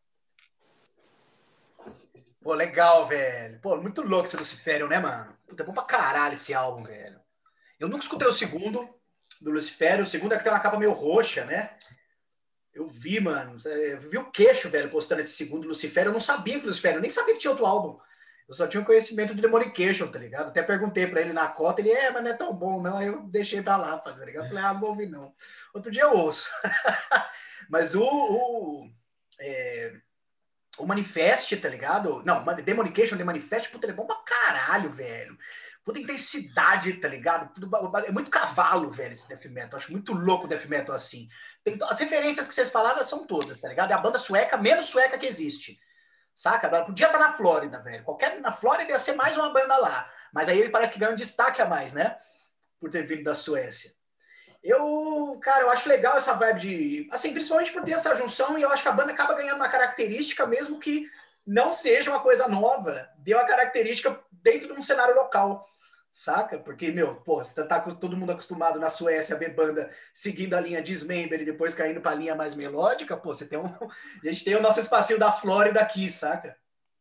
[SPEAKER 1] Pô, legal, velho. Pô, muito louco esse Luciferium, né, mano? Puta, é bom pra caralho esse álbum, velho. Eu nunca escutei o segundo do Luciferium. O segundo é que tem uma capa meio roxa, né? Eu vi, mano. Eu vi o Queixo, velho, postando esse segundo Luciferium. Eu não sabia que o Luciferium, eu nem sabia que tinha outro álbum. Eu só tinha um conhecimento de Demonication, tá ligado? Até perguntei pra ele na cota, ele, mas não é tão bom, não. Aí eu deixei pra lá, tá ligado? Eu falei, não vou ouvir, não. Outro dia eu ouço. Mas o Manifest, tá ligado? Não, Demonication, The Manifest, puta, ele é bom pra caralho, velho. Puta intensidade, tá ligado? É muito cavalo, velho, esse death metal. Eu acho muito louco o death metal assim. As referências que vocês falaram são todas, tá ligado? É a banda sueca, menos sueca que existe. Saca? Podia estar na Flórida, velho. Na Flórida ia ser mais uma banda lá. Mas aí ele parece que ganha um destaque a mais, né? Por ter vindo da Suécia. Eu acho legal essa vibe de... Assim, principalmente por ter essa junção, e eu acho que a banda acaba ganhando uma característica, mesmo que não seja uma coisa nova, deu uma característica dentro de um cenário local, saca? Porque, você tá todo mundo acostumado na Suécia a ver banda seguindo a linha Dismember e depois caindo pra linha mais melódica, você tem a gente tem o nosso espacinho da Flórida aqui, saca?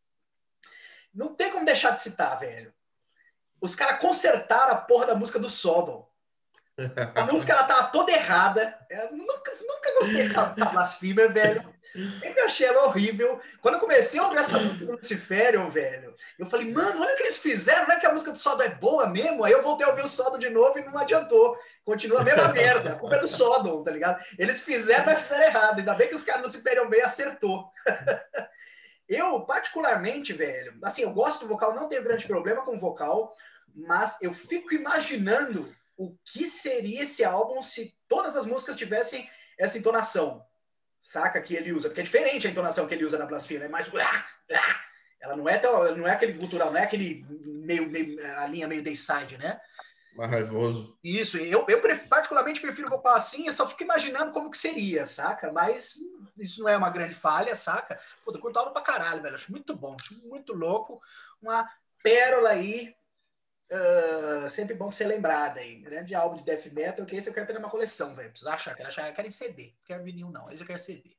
[SPEAKER 1] Não tem como deixar de citar, velho. Os caras consertaram a porra da música do Sodom. A música, ela tava toda errada. Eu nunca gostei da Blasphemia, velho. Sempre achei ela horrível. Quando eu comecei a ouvir essa música do Luciferium, velho, eu falei, mano, olha o que eles fizeram, não é que a música do Sodom é boa mesmo? Aí eu voltei a ouvir o Sodom de novo e não adiantou. Continua a mesma merda. A culpa é do Sodom, tá ligado? Eles fizeram, mas fizeram errado. Ainda bem que os caras do Luciferium bem acertou. Eu, particularmente, velho, assim, eu gosto do vocal, não tenho grande problema com o vocal, mas eu fico imaginando o que seria esse álbum se todas as músicas tivessem essa entonação, saca, que ele usa, porque é diferente a entonação que ele usa na Blasphemia, é mais... Ela não é aquele gutural, não é aquele a linha meio Dayside, né?
[SPEAKER 4] Mais raivoso.
[SPEAKER 1] Isso, eu particularmente prefiro o vocal assim, eu só fico imaginando como que seria, saca? Mas isso não é uma grande falha, saca? Pô, eu curto álbum pra caralho, velho, acho muito bom, acho muito louco, uma pérola aí. Sempre bom ser lembrada aí. Grande álbum de death metal, que esse eu quero ter numa coleção, velho. Preciso achar, quero em CD. Não quero vinil, não. Esse eu quero CD.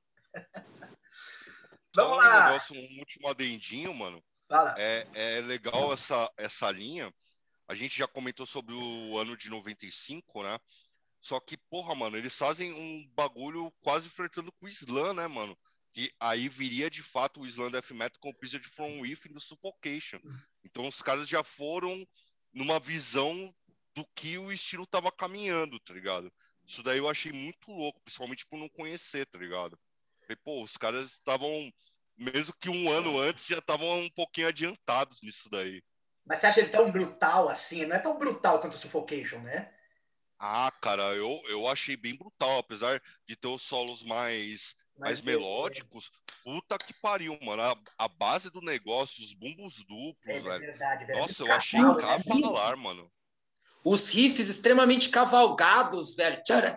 [SPEAKER 1] Vamos lá.
[SPEAKER 3] Um último adendinho, mano.
[SPEAKER 1] Fala.
[SPEAKER 3] É legal essa linha. A gente já comentou sobre o ano de 95, né? Só que, porra, mano, eles fazem um bagulho quase flertando com o Slam, né, mano? Que aí viria, de fato, o Slam Death Metal com o Prisoners from Within do Suffocation. Então os caras já foram numa visão do que o estilo tava caminhando, tá ligado? Isso daí eu achei muito louco, principalmente por não conhecer, tá ligado? Falei, pô, os caras estavam, mesmo que um ano antes, já estavam um pouquinho adiantados nisso daí.
[SPEAKER 1] Mas você acha ele tão brutal assim? Não é tão brutal quanto o Suffocation, né?
[SPEAKER 3] Ah, cara, eu achei bem brutal, apesar de ter os solos mais melódicos. Puta que pariu, mano. A base do negócio, os bumbos duplos, velho.
[SPEAKER 1] Verdade, velho.
[SPEAKER 3] Nossa, eu achei cavalar, mano.
[SPEAKER 2] Os riffs extremamente cavalgados, velho.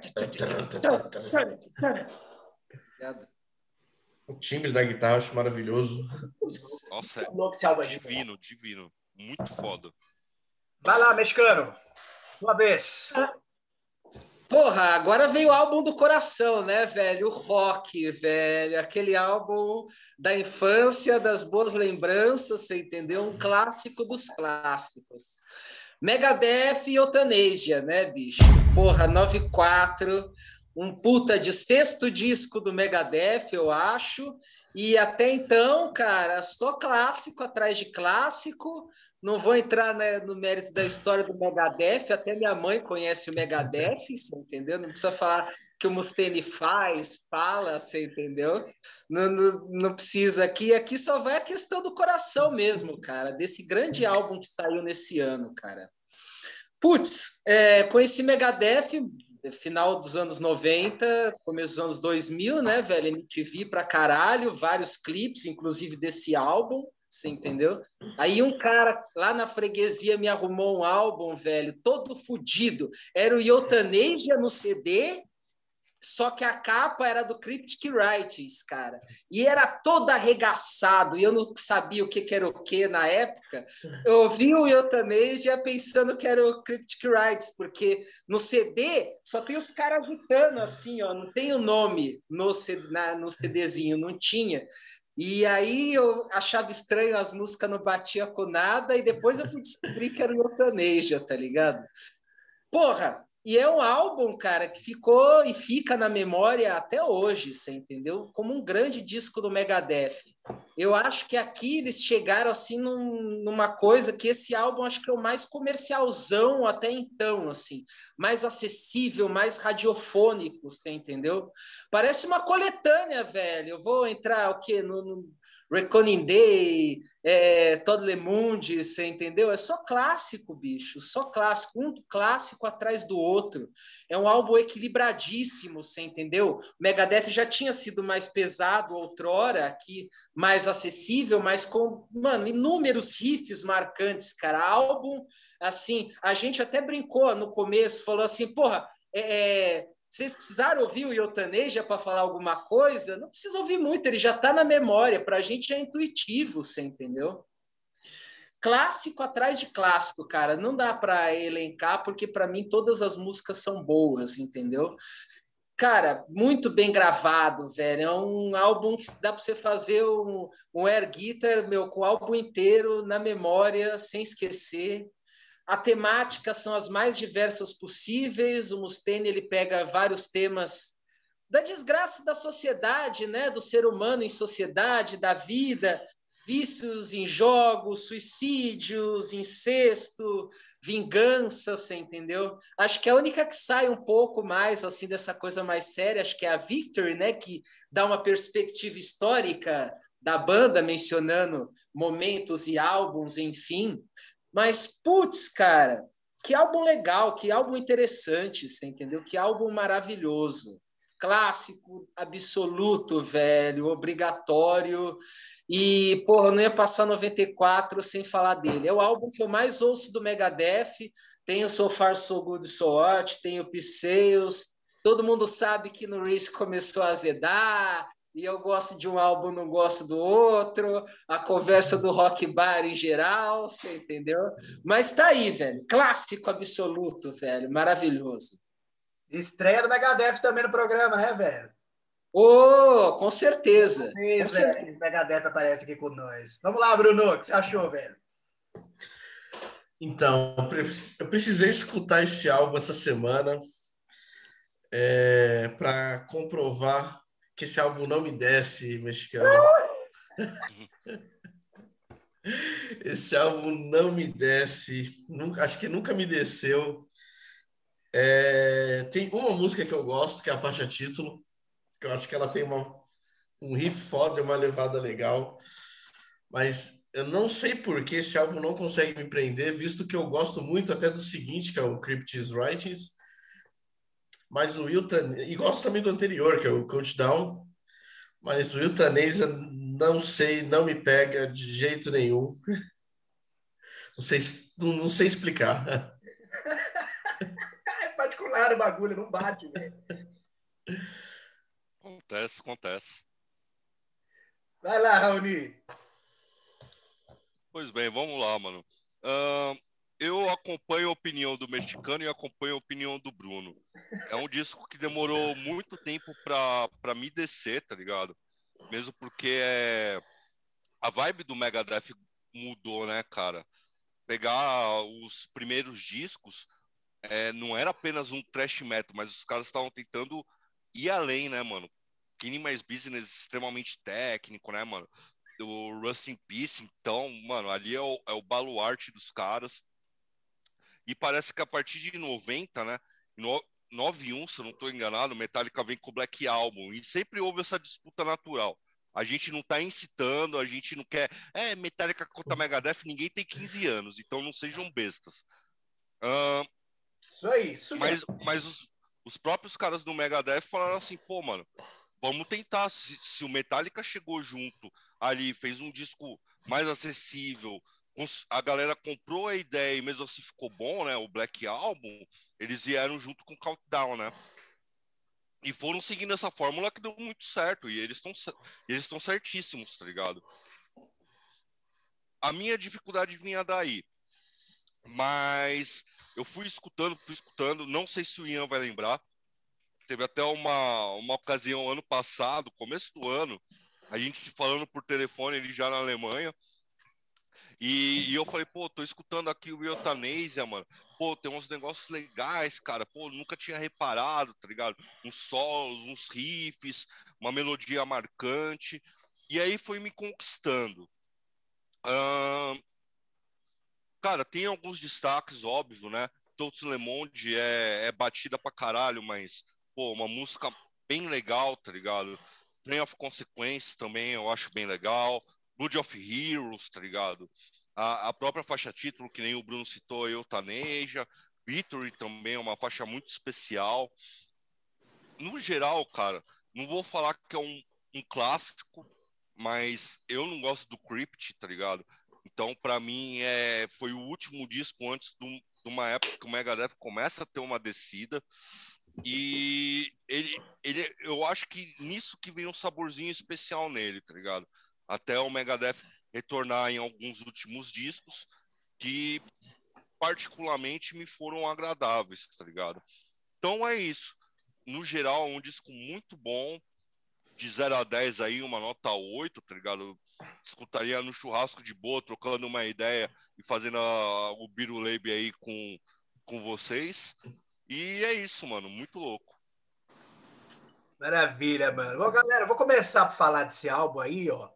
[SPEAKER 4] O timbre da guitarra eu acho maravilhoso.
[SPEAKER 3] Nossa, divino. Muito foda.
[SPEAKER 1] Vai lá, mexicano. Uma vez.
[SPEAKER 2] Porra, agora veio o álbum do coração, né, velho? O rock, velho. Aquele álbum da infância, das boas lembranças, você entendeu? Um clássico dos clássicos. Megadeth e Euthanasia, né, bicho? Porra, 9/4. um puta de sexto disco do Megadeth, eu acho. E até então, cara, só clássico atrás de clássico. Não vou entrar, né, no mérito da história do Megadeth, até minha mãe conhece o Megadeth, você entendeu? Não precisa falar que o Mustaine fala, você entendeu? Não precisa aqui. Aqui só vai a questão do coração mesmo, cara, desse grande álbum que saiu nesse ano, cara. Putz, conheci Megadeth final dos anos 90, começo dos anos 2000, né, velho? MTV pra caralho, vários clipes, inclusive desse álbum, você entendeu? Aí um cara lá na freguesia me arrumou um álbum, velho, todo fodido. Era o Eutanasia no CD, só que a capa era do Cryptic Writings, cara. E era todo arregaçado, e eu não sabia o que era o que na época. Eu ouvi o Eutanasia pensando que era o Cryptic Writings, porque no CD só tem os caras agitando assim, ó, não tem o nome no CDzinho, não tinha. E aí eu achava estranho, as músicas não batiam com nada, e depois eu fui descobrir que era o Eutanasia, tá ligado? Porra, e é um álbum, cara, que ficou e fica na memória até hoje, você entendeu? Como um grande disco do Megadeth. Eu acho que aqui eles chegaram assim numa coisa que esse álbum acho que é o mais comercialzão até então, assim, mais acessível, mais radiofônico, você entendeu? Parece uma coletânea, velho. Eu vou entrar o quê? No Reckoning Day, Todd Lemundi, você entendeu? É só clássico, bicho, só clássico, um clássico atrás do outro. É um álbum equilibradíssimo, você entendeu? O Megadeth já tinha sido mais pesado outrora, aqui mais acessível, mas com, mano, inúmeros riffs marcantes, cara. Álbum, assim, a gente até brincou no começo, falou assim, porra, vocês precisaram ouvir o Eutanasia para falar alguma coisa? Não precisa ouvir muito, ele já está na memória. Para a gente é intuitivo, você entendeu? Clássico atrás de clássico, cara. Não dá para elencar, porque para mim todas as músicas são boas, entendeu? Cara, muito bem gravado, velho. É um álbum que dá para você fazer um air guitar, meu, com o álbum inteiro na memória, sem esquecer. A temática são as mais diversas possíveis. O Mustaine ele pega vários temas da desgraça da sociedade, né? Do ser humano em sociedade, da vida, vícios em jogos, suicídios, incesto, vingança, você entendeu? Acho que a única que sai um pouco mais assim dessa coisa mais séria, acho que é a Victory, né? Que dá uma perspectiva histórica da banda, mencionando momentos e álbuns, enfim. Mas, putz, cara, que álbum legal, que álbum interessante, você entendeu? Que álbum maravilhoso. Clássico absoluto, velho, obrigatório. E, porra, eu não ia passar 94 sem falar dele. É o álbum que eu mais ouço do Megadeth. Tem o So Far, So Good, So What, tem o Peace Sales. Todo mundo sabe que no Race começou a azedar, e eu gosto de um álbum, não gosto do outro, a conversa do rock bar em geral, você entendeu? Mas tá aí, velho, clássico absoluto, velho, maravilhoso.
[SPEAKER 1] Estreia do Megadeth também no programa, né, velho?
[SPEAKER 2] Oh, com certeza. Com certeza.
[SPEAKER 1] O Megadeth aparece aqui com nós. Vamos lá, Bruno, o que você achou, velho?
[SPEAKER 4] Então, eu precisei escutar esse álbum essa semana para comprovar que esse álbum não me desce, mexicano. Esse álbum não me desce, nunca, acho que nunca me desceu. Tem uma música que eu gosto, que é a faixa título, que eu acho que ela tem um riff foda e uma levada legal, mas eu não sei por que esse álbum não consegue me prender, visto que eu gosto muito até do seguinte, que é o Cryptic Writings, mas o e gosto também do anterior, que é o Countdown, mas o Eutanasia, não sei, não me pega de jeito nenhum. Não sei explicar.
[SPEAKER 1] É particular o bagulho, não bate, velho.
[SPEAKER 3] Acontece.
[SPEAKER 1] Vai lá, Raoni.
[SPEAKER 3] Pois bem, vamos lá, mano. Eu acompanho a opinião do mexicano e acompanho a opinião do Bruno. É um disco que demorou muito tempo pra me descer, tá ligado? Mesmo porque a vibe do Megadeth mudou, né, cara? Pegar os primeiros discos, não era apenas um thrash metal, mas os caras estavam tentando ir além, né, mano? Kenny Mais Business extremamente técnico, né, mano? O Rust in Peace, então, mano, ali é o baluarte dos caras. E parece que a partir de 90, né? 91, se eu não estou enganado, Metallica vem com o Black Album. E sempre houve essa disputa natural. A gente não tá incitando, a gente não quer. Metallica contra Megadeth, ninguém tem 15 anos, então não sejam bestas.
[SPEAKER 1] Isso aí, isso mesmo.
[SPEAKER 3] Mas os próprios caras do Megadeth falaram assim, pô, mano, vamos tentar. Se o Metallica chegou junto ali, fez um disco mais acessível, a galera comprou a ideia e mesmo assim ficou bom, né? O Black Album, eles vieram junto com o Countdown, né? E foram seguindo essa fórmula que deu muito certo. E eles estão certíssimos, tá ligado? A minha dificuldade vinha daí. Mas eu fui escutando. Não sei se o Ian vai lembrar. Teve até uma ocasião ano passado, começo do ano, a gente se falando por telefone, ele já na Alemanha. E eu falei, pô, tô escutando aqui o Euthanasia, mano. Pô, tem uns negócios legais, cara. Pô, nunca tinha reparado, tá ligado? Uns solos, uns riffs, uma melodia marcante. E aí foi me conquistando. Cara, tem alguns destaques, óbvio, né? Todos Le Monde é batida pra caralho, mas, pô, uma música bem legal, tá ligado? Train of Consequence também eu acho bem legal. Blood of Heroes, tá ligado? A própria faixa título, que nem o Bruno citou, Euthanasia. Victory também é uma faixa muito especial. No geral, cara, não vou falar que é um clássico, mas eu não gosto do Crypt, tá ligado? Então, pra mim, foi o último disco antes de uma época que o Megadeth começa a ter uma descida. E eu acho que nisso que vem um saborzinho especial nele, tá ligado? Até o Megadeth retornar em alguns últimos discos que particularmente me foram agradáveis, tá ligado? Então é isso. No geral, um disco muito bom, de 0 a 10 aí, uma nota 8, tá ligado? Eu escutaria no churrasco de boa, trocando uma ideia e fazendo o Biruleibe aí com vocês. E é isso, mano, muito louco.
[SPEAKER 1] Maravilha, mano. Bom, galera, vou começar a falar desse álbum aí, ó.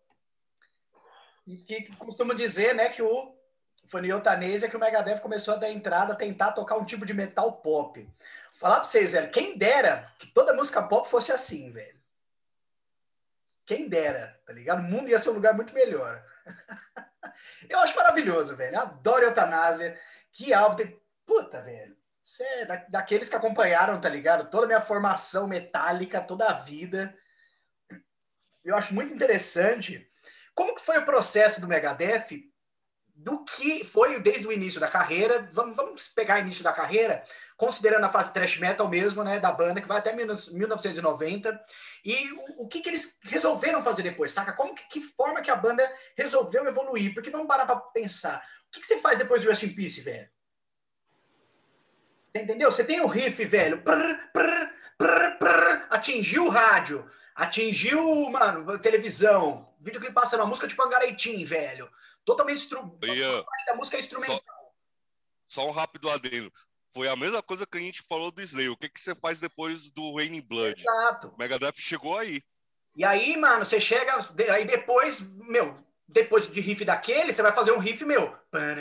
[SPEAKER 1] E que costumo dizer, né, que foi no Euthanasia que o Megadeth começou a dar entrada, a tentar tocar um tipo de metal pop. Vou falar pra vocês, velho, quem dera que toda música pop fosse assim, velho. Quem dera, tá ligado? O mundo ia ser um lugar muito melhor. Eu acho maravilhoso, velho. Eu adoro Euthanasia. Que álbum tem... Puta, velho. Você é daqueles que acompanharam, tá ligado? Toda a minha formação metálica, toda a vida. Eu acho muito interessante como que foi o processo do Megadeth, do que foi desde o início da carreira. Vamos pegar o início da carreira, considerando a fase thrash metal mesmo, né, da banda, que vai até 1990, e o que eles resolveram fazer depois, saca? Que forma que a banda resolveu evoluir? Porque vamos parar pra pensar. O que você faz depois do Rest in Peace, velho? Entendeu? Você tem o riff, velho. Atingiu o rádio. Atingiu, mano, televisão. Vídeo que ele passa na música de Pangareitim, velho. Totalmente parte da música é instrumental.
[SPEAKER 3] Só um rápido adendo. Foi a mesma coisa que a gente falou do Slayer. O que você faz depois do Raining Blood?
[SPEAKER 1] Exato.
[SPEAKER 3] O Megadeth chegou aí.
[SPEAKER 1] E aí, mano, você chega... Aí depois, meu... Depois de riff daquele, você vai fazer um riff, meu...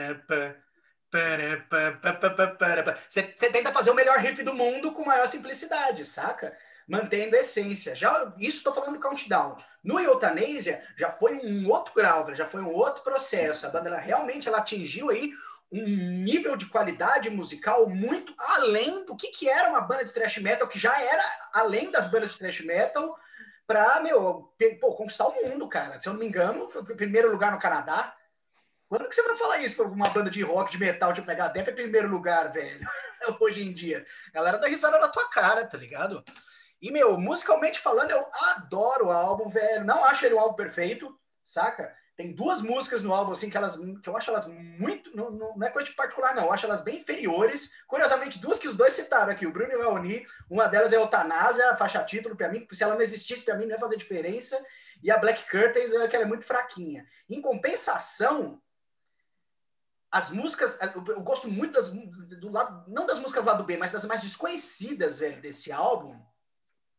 [SPEAKER 1] Você tenta fazer o melhor riff do mundo com maior simplicidade, saca? Mantendo a essência. Isso estou falando do Countdown. No Euthanasia, já foi um outro grau, já foi um outro processo. A banda realmente atingiu aí um nível de qualidade musical muito além do que era uma banda de thrash metal, que já era além das bandas de thrash metal, para, conquistar o mundo, cara. Se eu não me engano, foi o primeiro lugar no Canadá. Quando que você vai falar isso para uma banda de rock, de metal, de Megadeth em primeiro lugar, velho? Hoje em dia. A galera dá risada na tua cara, tá ligado? E, musicalmente falando, eu adoro o álbum, velho. Não acho ele um álbum perfeito, saca? Tem duas músicas no álbum, assim, que eu acho elas muito... Não é coisa de particular, não. Eu acho elas bem inferiores. Curiosamente, duas que os dois citaram aqui, o Bruno e o Raoni. Uma delas é Euthanasia, a faixa título, pra mim. Se ela não existisse, pra mim, não ia fazer diferença. E a Black Curtains, que ela é muito fraquinha. Em compensação... As músicas, eu gosto muito do lado, não das músicas do lado B, mas das mais desconhecidas, velho, desse álbum.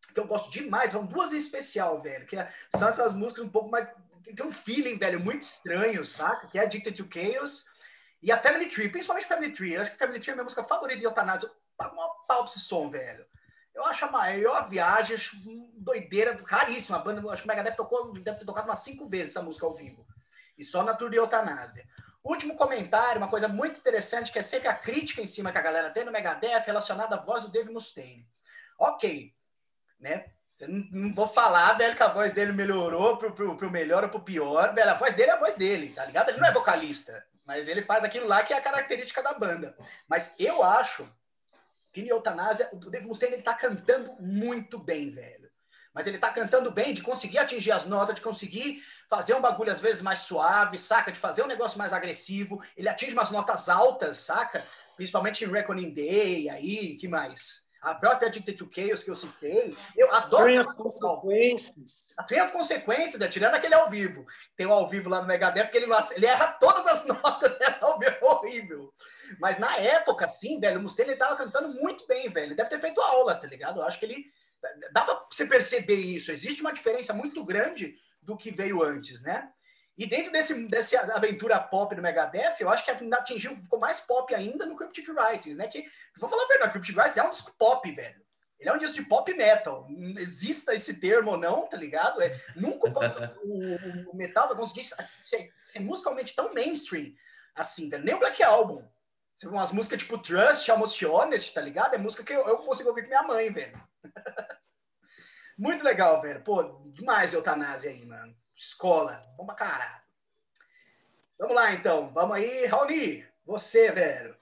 [SPEAKER 1] que eu gosto demais, são duas em especial, velho, que são essas músicas um pouco mais... Tem um feeling, velho, muito estranho, saca? Que é Addicted to Chaos e a Family Tree, principalmente Family Tree. Eu acho que Family Tree é a minha música favorita de Eutanásia. Eu pago uma pau pra esse som, velho. Eu acho a maior viagem, acho doideira, raríssima. A banda, acho que o Megadeth deve ter tocado umas 5 vezes essa música ao vivo. E só na tour de Eutanásia. Último comentário, uma coisa muito interessante, que é sempre a crítica em cima que a galera tem no Megadeth relacionada à voz do Dave Mustaine. Ok, né? Não vou falar, velho, que a voz dele melhorou pro melhor ou pro pior. Velho, a voz dele é a voz dele, tá ligado? Ele não é vocalista, mas ele faz aquilo lá que é a característica da banda. Mas eu acho que em Eutanásia, o Dave Mustaine, ele tá cantando muito bem, velho. Mas ele tá cantando bem de conseguir atingir as notas, de conseguir fazer um bagulho às vezes mais suave, saca? De fazer um negócio mais agressivo. Ele atinge umas notas altas, saca? Principalmente em Reckoning Day, aí, que mais? A própria Addicted to Chaos que eu citei. Eu adoro.
[SPEAKER 2] Train of Consequences.
[SPEAKER 1] A Train of Consequences, né? Tirando aquele ao vivo. Tem um ao vivo lá no Megadeth que ele erra todas as notas, né? É horrível. Mas na época, assim, velho, o Mustaine, ele tava cantando muito bem, velho. Ele deve ter feito aula, tá ligado? Eu acho que ele... Dá pra você perceber isso. Existe uma diferença muito grande do que veio antes, né? E dentro dessa aventura pop do Megadeth, eu acho que atingiu, ficou mais pop ainda no Cryptic Writings, né? Que, vamos falar a verdade, Cryptic Writings é um disco pop, velho. Ele é um disco de pop metal. Exista esse termo ou não, tá ligado? Nunca o metal vai conseguir ser musicalmente tão mainstream assim, velho. Nem o Black Album. Umas músicas tipo Trust, Almost Honest, tá ligado? É música que eu consigo ouvir com minha mãe, velho. Muito legal, velho. Pô, demais Eutanásia aí, mano. Escola. Vamos pra caralho. Vamos lá, então. Vamos aí. Raoni, você, velho.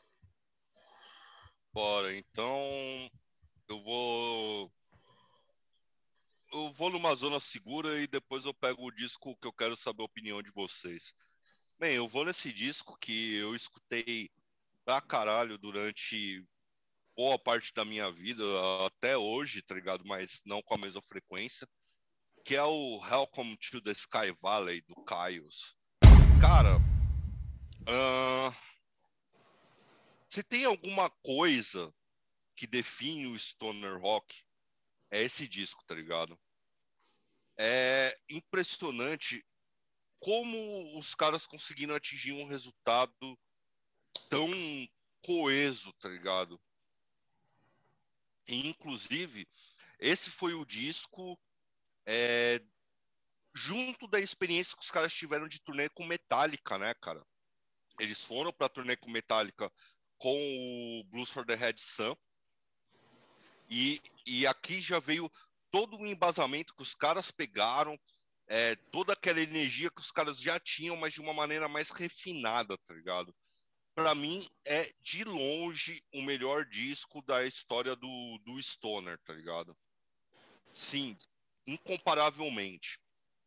[SPEAKER 3] Bora, então eu vou numa zona segura e depois eu pego o disco que eu quero saber a opinião de vocês. Bem, eu vou nesse disco que eu escutei pra caralho durante boa parte da minha vida, até hoje, tá ligado? Mas não com a mesma frequência, que é o Welcome to the Sky Valley, do Kyuss. Cara, se tem alguma coisa que define o stoner rock, é esse disco, tá ligado? É impressionante como os caras conseguiram atingir um resultado tão coeso, tá ligado? E, inclusive, esse foi o disco junto da experiência que os caras tiveram de turnê com Metallica, né, cara? Eles foram pra turnê com Metallica com o Blues for the Red Sun. E aqui já veio todo o embasamento que os caras pegaram, toda aquela energia que os caras já tinham, mas de uma maneira mais refinada, tá ligado? Pra mim, é de longe o melhor disco da história do Stoner, tá ligado? Sim, incomparavelmente.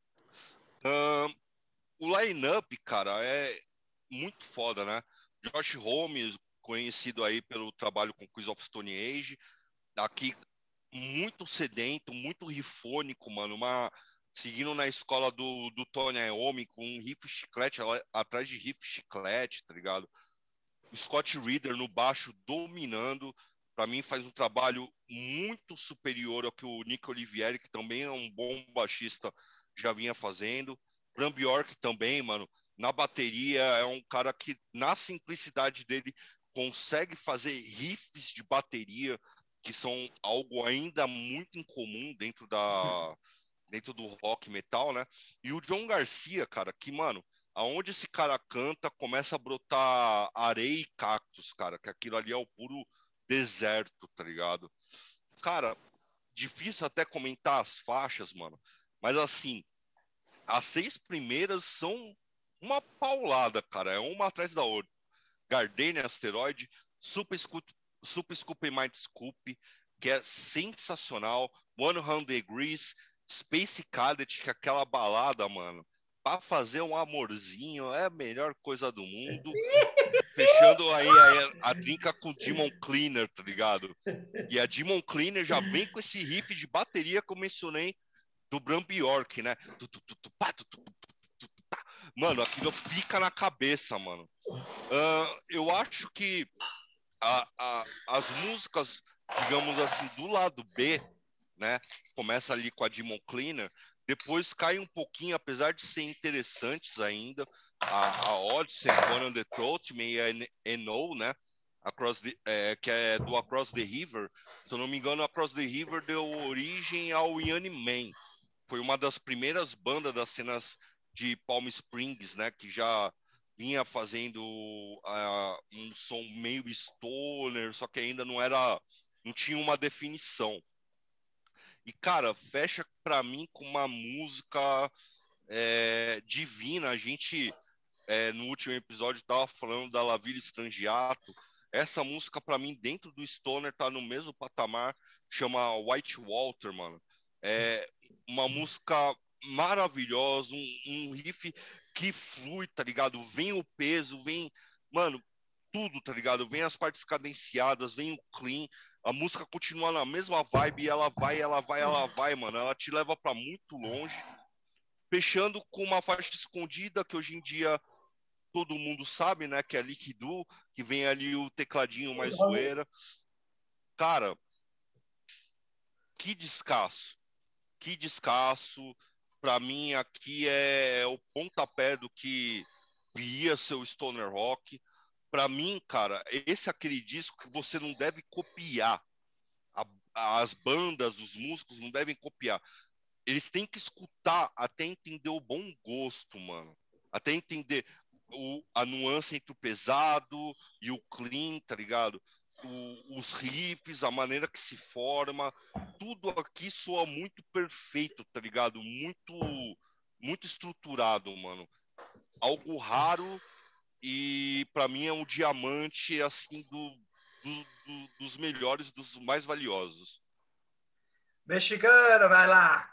[SPEAKER 3] O line-up, cara, é muito foda, né? Josh Homme, conhecido aí pelo trabalho com Queens of Stone Age, aqui muito sedento, muito rifônico, mano, seguindo na escola do Tony Iommi, com um riff chiclete atrás de riff chiclete, tá ligado? O Scott Reeder no baixo dominando, pra mim faz um trabalho muito superior ao que o Nick Olivieri, que também é um bom baixista, já vinha fazendo. Bram Bjork também, mano, na bateria é um cara que na simplicidade dele consegue fazer riffs de bateria que são algo ainda muito incomum dentro do rock metal, né? E o John Garcia, cara, que, mano, aonde esse cara canta, começa a brotar areia e cactos, cara, que aquilo ali é o puro deserto, tá ligado? Cara, difícil até comentar as faixas, mano, mas assim, as 6 primeiras são uma paulada, cara, é uma atrás da outra. Gardenia Asteroid, Super Scoop and Mighty Scoop, que é sensacional, 100 Degrees, Space Cadet, que é aquela balada, mano, pra fazer um amorzinho, é a melhor coisa do mundo. Fechando aí a trinca com Demon Cleaner, tá ligado? E a Demon Cleaner já vem com esse riff de bateria que eu mencionei do Bram Bjork, né? Mano, aquilo fica na cabeça, mano. Eu acho que as músicas, digamos assim, do lado B, né? Começa ali com a Demon Cleaner, depois cai um pouquinho, apesar de ser interessantes ainda, a Odyssey, One on the Throat Me e No, né? Que é do Across the River. Se eu não me engano, Across the River deu origem ao Yanni Man. Foi uma das primeiras bandas das cenas de Palm Springs, né? Que já vinha fazendo um som meio stoner, só que ainda não tinha uma definição. E, cara, fecha pra mim com uma música divina. A gente, no último episódio, tava falando da La Ville Strangiato. Essa música, pra mim, dentro do stoner, tá no mesmo patamar, chama White Walter, mano. É uma música maravilhosa, um riff que flui, tá ligado? Vem o peso, vem, mano, tudo, tá ligado? Vem as partes cadenciadas, vem o clean, a música continua na mesma vibe, e ela vai, mano. Ela te leva pra muito longe, fechando com uma faixa escondida que hoje em dia todo mundo sabe, né? Que é Liquidu, que vem ali o tecladinho mais zoeira. Cara, que descasso. Que descasso. Pra mim, aqui é o pontapé do que viria ser o stoner rock. Pra mim, cara, esse é aquele disco que você não deve copiar. As bandas, os músicos não devem copiar. Eles têm que escutar até entender o bom gosto, mano. Até entender a nuance entre o pesado e o clean, tá ligado? Os riffs, a maneira que se forma, tudo aqui soa muito perfeito, tá ligado? Muito estruturado, mano. Algo raro e pra mim é um diamante, assim, dos melhores, dos mais valiosos.
[SPEAKER 1] Mexicano, vai lá!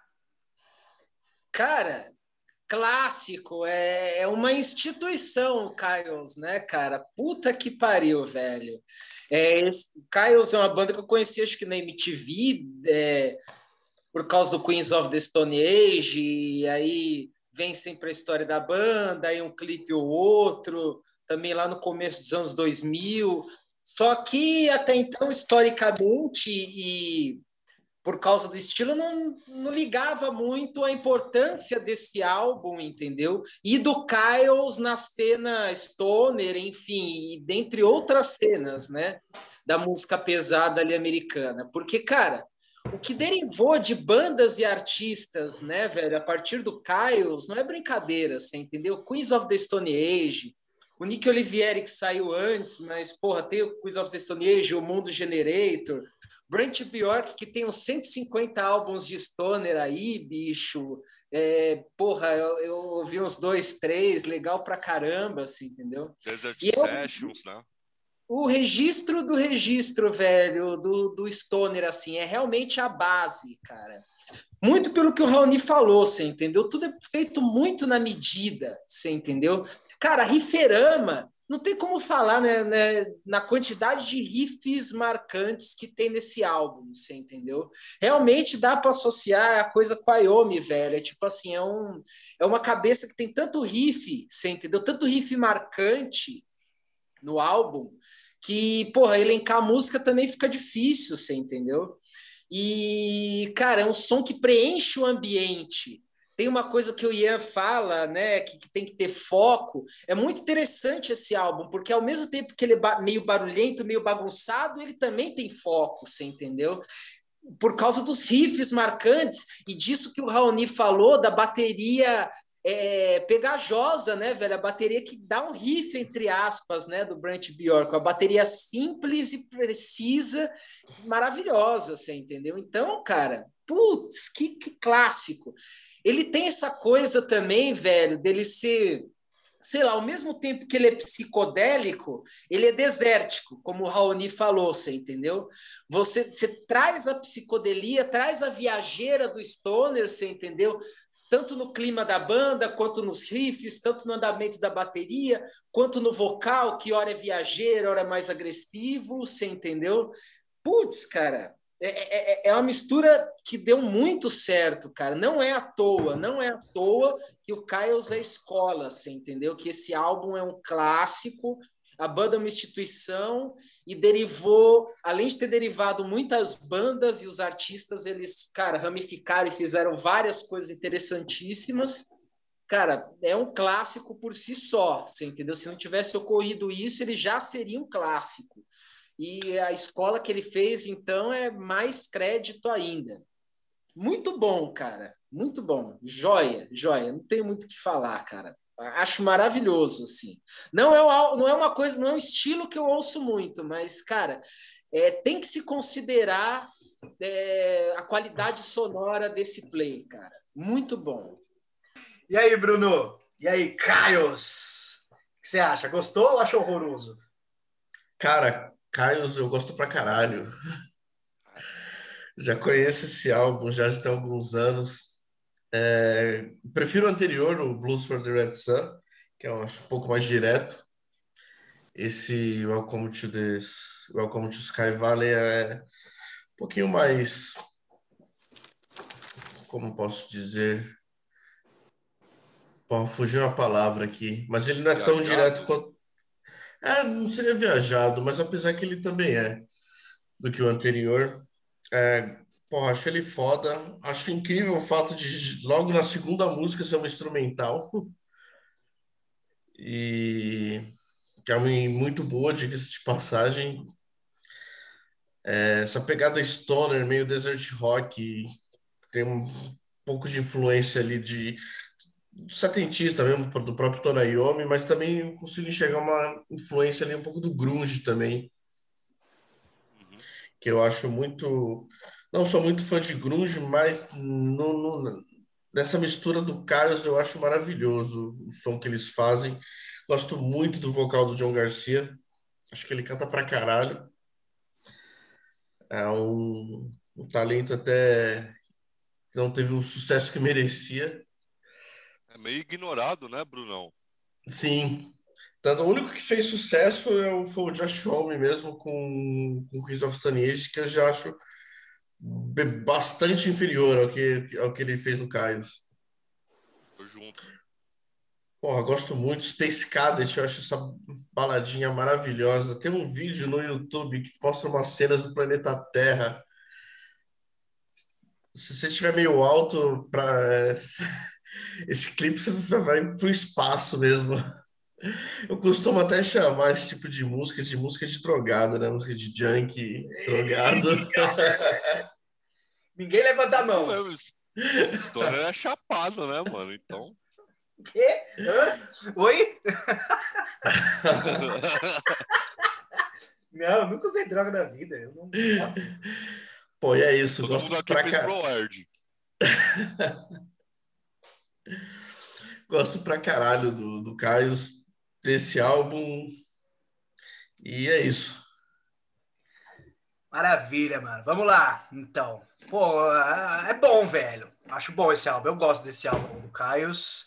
[SPEAKER 2] Cara, clássico, é uma instituição o Kyles, né, cara? Puta que pariu, velho. Kyles é uma banda que eu conheci, acho que na MTV, por causa do Queens of the Stone Age, e aí vem sempre a história da banda, aí um clipe ou outro, também lá no começo dos anos 2000. Só que até então, historicamente, e por causa do estilo, não ligava muito a importância desse álbum, entendeu? E do Kyles na cena stoner, enfim, e dentre outras cenas, né? Da música pesada ali americana. Porque, cara, o que derivou de bandas e artistas, né, velho, a partir do Kyles, não é brincadeira, você entendeu? Queens of the Stone Age, o Nick Oliveri, que saiu antes, mas, porra, tem o Queens of the Stone Age, o Mundo Generator, Brent Bjork, que tem uns 150 álbuns de stoner aí, bicho. Porra, eu ouvi uns 2, 3, legal pra caramba, assim, entendeu?
[SPEAKER 3] Desert
[SPEAKER 2] E
[SPEAKER 3] Sessions, né?
[SPEAKER 2] o registro do registro, velho, do stoner, assim, é realmente a base, cara. Muito pelo que o Raoni falou, você entendeu? Tudo é feito muito na medida, você entendeu? Cara, Riferama, não tem como falar, né, na quantidade de riffs marcantes que tem nesse álbum, você entendeu? Realmente dá para associar a coisa com a Iommi, velho. É tipo assim, é uma cabeça que tem tanto riff, você entendeu? Tanto riff marcante no álbum que, porra, elencar a música também fica difícil, você entendeu? E, cara, é um som que preenche o ambiente. Tem uma coisa que o Ian fala, né, que tem que ter foco. É muito interessante esse álbum, porque ao mesmo tempo que ele é meio barulhento, meio bagunçado, ele também tem foco, você entendeu? Por causa dos riffs marcantes e disso que o Raoni falou, da bateria pegajosa, né, velho? A bateria que dá um riff, entre aspas, né, do Brent Bjork. A bateria simples e precisa, maravilhosa, você entendeu? Então, cara, putz, que clássico. Ele tem essa coisa também, velho, dele ser, sei lá, ao mesmo tempo que ele é psicodélico, ele é desértico, como o Raoni falou, você entendeu? Você traz a psicodelia, traz a viajeira do stoner, você entendeu? Tanto no clima da banda, quanto nos riffs, tanto no andamento da bateria, quanto no vocal, que hora é viajeiro, hora é mais agressivo, você entendeu? Putz, cara, é uma mistura que deu muito certo, cara. Não é à toa que o Kyles é escola, você entendeu? Que esse álbum é um clássico, a banda é uma instituição e derivou, além de ter derivado muitas bandas e os artistas, eles, cara, ramificaram e fizeram várias coisas interessantíssimas. Cara, é um clássico por si só, você entendeu? Se não tivesse ocorrido isso, ele já seria um clássico. E a escola que ele fez, então, é mais crédito ainda. Muito bom, cara. Muito bom. Joia, joia. Não tenho muito o que falar, cara. Acho maravilhoso, assim. Não é uma coisa, não é um estilo que eu ouço muito, mas, cara, tem que se considerar a qualidade sonora desse play, cara. Muito bom.
[SPEAKER 1] E aí, Bruno? E aí, Caios? O que você acha? Gostou ou achou horroroso?
[SPEAKER 4] Cara, Caios eu gosto pra caralho. Já conheço esse álbum, já tem alguns anos. Prefiro o anterior, o Blues for the Red Sun, que é um pouco mais direto. Esse Welcome to Sky Valley é um pouquinho mais, como posso dizer, pô, fugiu uma palavra aqui, mas ele não é tão direto
[SPEAKER 3] Viajado?
[SPEAKER 4] quanto. Não seria viajado, mas apesar que ele também é do que o anterior. Porra, acho ele foda. Acho incrível o fato de logo na segunda música ser uma instrumental. E que é uma muito boa, diga-se de passagem. Essa pegada stoner, meio desert rock, tem um pouco de influência ali de setentista mesmo, do próprio Tony Iommi, mas também consigo enxergar uma influência ali um pouco do grunge também,
[SPEAKER 3] Uhum.
[SPEAKER 4] que eu acho muito. Não sou muito fã de grunge, mas nessa mistura do Carlos eu acho maravilhoso o som que eles fazem. Gosto muito do vocal do John Garcia, acho que ele canta pra caralho. É um talento até que não teve o sucesso que merecia.
[SPEAKER 3] É meio ignorado, né, Brunão?
[SPEAKER 4] Sim. Tanto, o único que fez sucesso foi o Josh Homme mesmo com Queens of Stone Age, que eu já acho bastante inferior ao que ele fez no Kairos.
[SPEAKER 3] Tô junto.
[SPEAKER 4] Porra, gosto muito. Space Cadet, eu acho essa baladinha maravilhosa. Tem um vídeo no YouTube que mostra umas cenas do planeta Terra. Se você estiver meio alto para esse clipe, você vai pro espaço mesmo. Eu costumo até chamar esse tipo de música de drogado, né? Música de junk, drogado.
[SPEAKER 1] Ninguém levanta a
[SPEAKER 3] Isso
[SPEAKER 1] mão.
[SPEAKER 3] mesmo. Stoner é chapado, né, mano? Então.
[SPEAKER 1] Quê? Hã? Oi? Não, nunca usei droga na vida. Eu não gosto.
[SPEAKER 4] Pô, e é isso,
[SPEAKER 3] Todo mundo aqui fez ProArd.
[SPEAKER 4] Gosto pra caralho do Caio, desse álbum. E é isso.
[SPEAKER 1] Maravilha, mano. Vamos lá, então. Pô, é bom, velho. Acho bom esse álbum. Eu gosto desse álbum do Caios.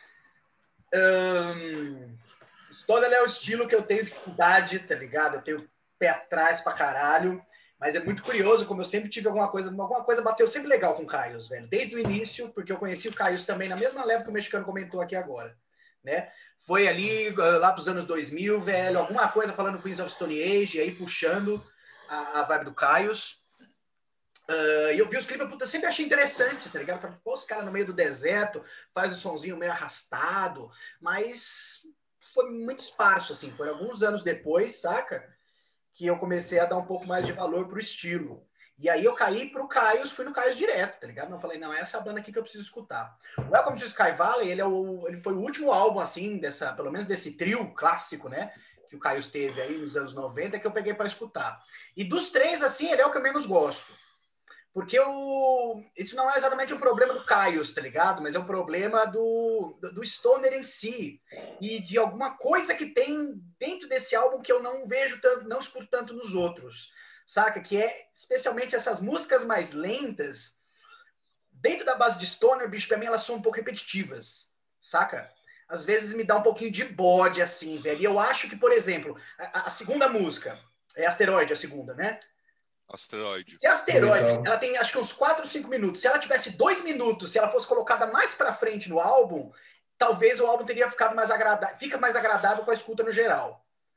[SPEAKER 1] Stoner é o estilo que eu tenho dificuldade, tá ligado? Eu tenho pé atrás pra caralho. Mas é muito curioso, como eu sempre tive alguma coisa bateu sempre legal com o Caios, velho. Desde o início, porque eu conheci o Caios também na mesma leva que o mexicano comentou aqui agora, né? Foi ali, lá pros anos 2000, velho, alguma coisa falando Queens of Stone Age, aí puxando a vibe do Caios. E eu vi os clipes, eu sempre achei interessante, tá ligado? Falei, pô, os caras no meio do deserto, faz um sonzinho meio arrastado, mas foi muito esparso, assim. Foi alguns anos depois, saca? Que eu comecei a dar um pouco mais de valor pro estilo. E aí eu caí pro Caios, fui no Caios direto, tá ligado? Não falei, não, essa é a banda aqui que eu preciso escutar. O Welcome to Sky Valley, ele foi o último álbum, assim, pelo menos desse trio clássico, né? Que o Caios teve aí nos anos 90, que eu peguei para escutar. E dos três, assim, ele é o que eu menos gosto. Porque isso não é exatamente um problema do Caios, tá ligado? Mas é um problema do Stoner em si. E de alguma coisa que tem dentro desse álbum que eu não vejo tanto, não escuto tanto nos outros. Saca? Que é especialmente essas músicas mais lentas. Dentro da base de Stoner, bicho, pra mim elas são um pouco repetitivas. Saca? Às vezes me dá um pouquinho de bode, assim, velho. E eu acho que, por exemplo, a segunda música, é Asteroide a segunda, né?
[SPEAKER 3] Asteroide.
[SPEAKER 1] Se a Asteroide, ela tem acho que uns 4 ou 5 minutos. Se ela tivesse 2 minutos, se ela fosse colocada mais pra frente no álbum, talvez o álbum teria ficado mais agradável, fica mais agradável com a escuta no geral.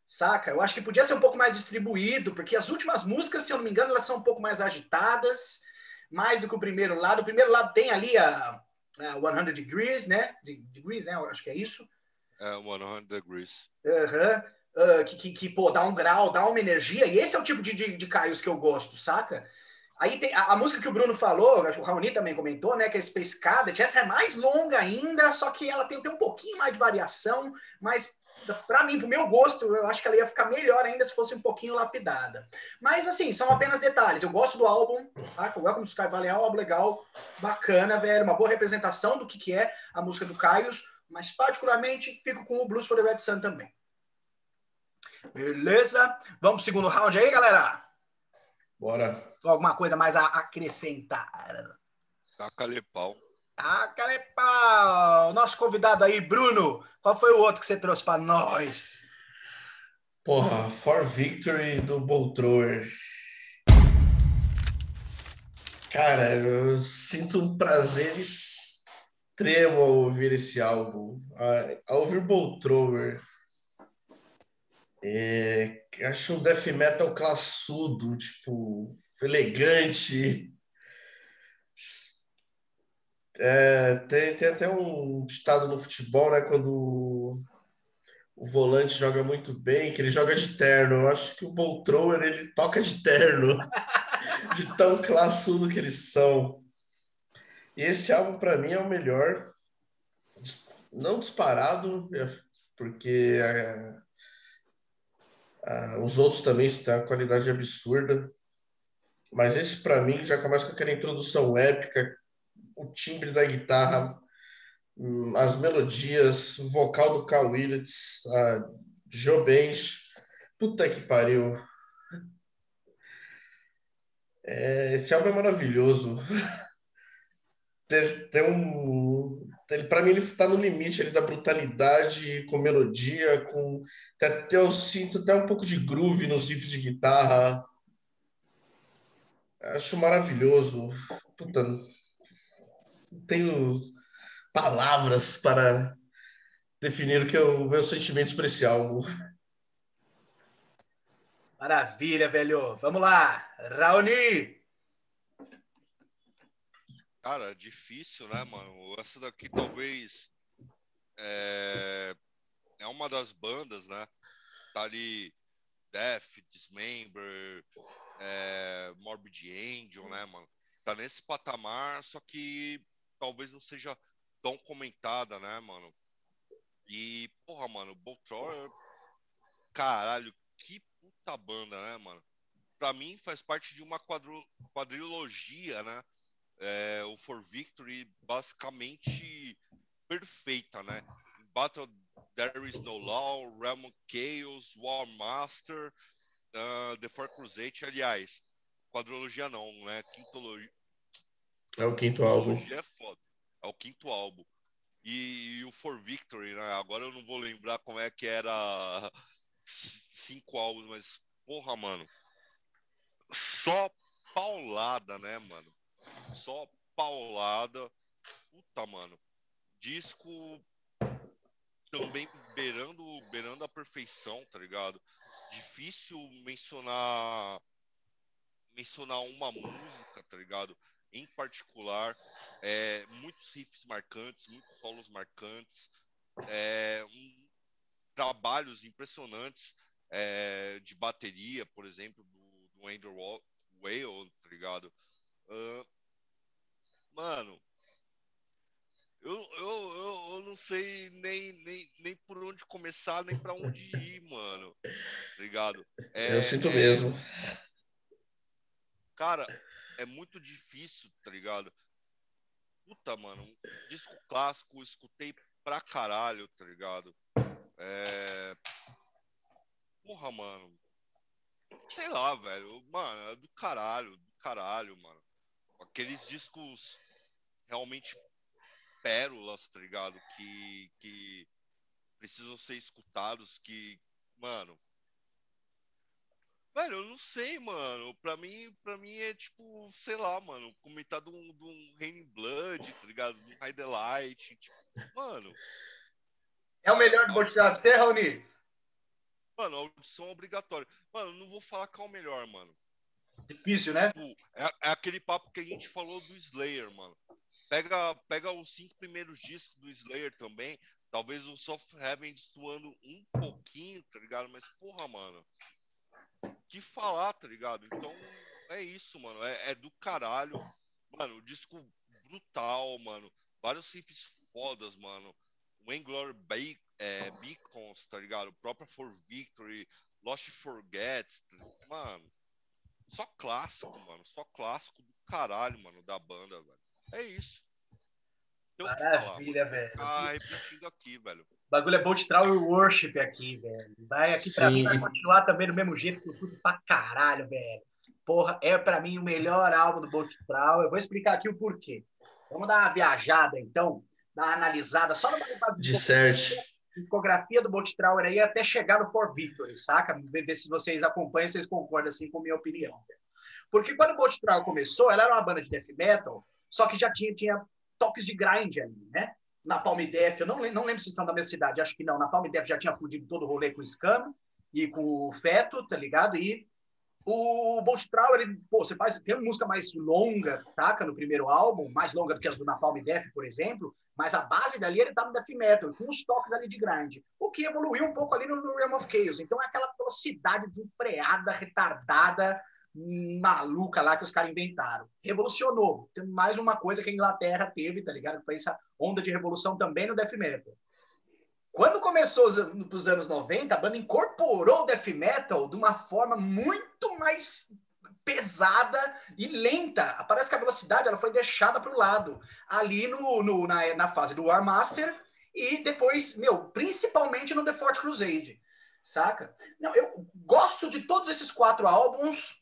[SPEAKER 1] saca? Eu acho que podia ser um pouco mais distribuído, porque as últimas músicas, se eu não me engano, elas são um pouco mais agitadas, mais do que o primeiro lado. O primeiro lado tem ali a 100 Degrees, né? Degrees, né? Eu acho que é isso.
[SPEAKER 3] 100 Degrees.
[SPEAKER 1] Pô, dá um grau, dá uma energia, e esse é o tipo de Caios que eu gosto, saca? Aí tem a música que o Bruno falou, acho que o Raoni também comentou, né? Que é Space Cadet. Essa é mais longa ainda, só que ela tem um pouquinho mais de variação, mas para mim, pro meu gosto, eu acho que ela ia ficar melhor ainda se fosse um pouquinho lapidada. Mas assim, são apenas detalhes. Eu gosto do álbum, saca? O Welcome to Sky Valley é um álbum legal, bacana, velho, uma boa representação do que é a música do Caios, mas particularmente fico com o Blues for the Red Sun também. Beleza? Vamos pro segundo round aí, galera?
[SPEAKER 4] Bora.
[SPEAKER 1] Alguma coisa mais a acrescentar?
[SPEAKER 3] Taca-lhe pau.
[SPEAKER 1] Taca-lhe pau! Nosso convidado aí, Bruno, qual foi o outro que você trouxe para nós?
[SPEAKER 4] Porra, For Victory do Boltrower. Cara, eu sinto um prazer extremo ao ouvir esse álbum. Ao ouvir Boltrower. Acho um death metal classudo, tipo, elegante. Tem até um ditado no futebol, né? Quando o volante joga muito bem, que ele joga de terno. Eu acho que o Boltrower, ele toca de terno, de tão classudo que eles são. E esse álbum, para mim, é o melhor. Não disparado, porque os outros também têm uma qualidade absurda. Mas esse, para mim, já começa com aquela introdução épica, o timbre da guitarra, as melodias, o vocal do Carl Willits, a Joe Bench. Puta que pariu. Esse álbum é maravilhoso. Para mim, ele está no limite ali da brutalidade, com melodia, até eu sinto até um pouco de groove nos riffs de guitarra. Acho maravilhoso. Puta, não tenho palavras para definir o que é o meu sentimento para esse álbum.
[SPEAKER 1] Maravilha, velho. Vamos lá, Raoni.
[SPEAKER 3] Cara, difícil, né, mano? Essa daqui talvez é uma das bandas, né? Tá ali Death, Dismember, Morbid Angel, né, mano? Tá nesse patamar, só que talvez não seja tão comentada, né, mano? E, porra, mano, Boltrower, caralho, que puta banda, né, mano? Pra mim faz parte de uma quadrilogia, né? O For Victory basicamente perfeita, né? Em Battle There Is No Law, Realm of Chaos, War Master, The Four Crusade, aliás, quadrilogia não, né?
[SPEAKER 4] É o quinto álbum.
[SPEAKER 3] Quintologia é foda. É o quinto álbum. E o For Victory, né? Agora eu não vou lembrar como é que era 5 álbuns, mas porra, mano. Só paulada, né, mano? Só paulada. Puta, mano. Disco também beirando a perfeição, tá ligado? Difícil mencionar uma música, tá ligado? Em particular, muitos riffs marcantes, muitos solos marcantes, trabalhos impressionantes de bateria, por exemplo, do Andrew Whale, tá ligado? Mano, eu não sei nem por onde começar, nem pra onde ir, mano. Tá ligado?
[SPEAKER 4] Eu sinto mesmo.
[SPEAKER 3] Cara, é muito difícil, tá ligado? Puta, mano, um disco clássico, escutei pra caralho, tá ligado? Porra, mano. Sei lá, velho. Mano, é do caralho, mano. Aqueles discos realmente pérolas, tá ligado? Que precisam ser escutados, mano. Velho, eu não sei, mano. Pra mim é tipo, sei lá, mano, comentar de um Raining Blood, tá ligado? De um High Delight. Tipo, mano.
[SPEAKER 1] É o melhor do Boltirado, você, Raoni?
[SPEAKER 3] Mano, a audição é obrigatória. Mano, não vou falar qual é o melhor, mano.
[SPEAKER 1] Difícil, né?
[SPEAKER 3] Tipo, é aquele papo que a gente falou do Slayer, mano. Pega os 5 primeiros discos do Slayer também. Talvez o Soft Heaven destoando um pouquinho, tá ligado? Mas, porra, mano. Que falar, tá ligado? Então, é isso, mano. É do caralho. Mano, disco brutal, mano. Vários riffs fodas, mano. Vainglory Beacons, tá ligado? O próprio For Victory, Lost Forget. Mano, só clássico, mano. Só clássico do caralho, mano, da banda, velho. É isso. Tem o que falar,
[SPEAKER 1] Maravilha, velho.
[SPEAKER 3] Repetindo aqui, velho.
[SPEAKER 1] O bagulho é Bolt Thrower Worship aqui, velho. Vai aqui pra mim, vai continuar também do mesmo jeito que eu tudo pra caralho, velho. Porra, é pra mim o melhor álbum do Bolt Thrower. Eu vou explicar aqui o porquê. Vamos dar uma viajada, então. Dar uma analisada só na discografia do Bolt Thrower aí até chegar no For Victory, saca? Ver se vocês acompanham, vocês concordam assim com a minha opinião. Velho. Porque quando o Bolt Thrower começou, ela era uma banda de death metal, só que já tinha toques de grind ali, né? Na Palm Death, eu não lembro se são da minha cidade, acho que não. Na Palm Death já tinha fudido todo o rolê com o Scam e com o Feto, tá ligado? E o Bolt Thrower, ele, pô, tem uma música mais longa, saca? No primeiro álbum, mais longa do que as do Napalm Death, por exemplo, mas a base dali ele tá no death metal, com uns toques ali de grind. O que evoluiu um pouco ali no Realm of Chaos. Então é aquela velocidade desenfreada, retardada, maluca lá que os caras inventaram. Revolucionou. Tem mais uma coisa que a Inglaterra teve, tá ligado? Foi essa onda de revolução também no death metal. Quando começou os anos 90, a banda incorporou o death metal de uma forma muito mais pesada e lenta. Parece que a velocidade ela foi deixada para o lado. Ali na fase do War Master e depois, principalmente no The Fourth Crusade. Saca? Não, eu gosto de todos esses 4 álbuns,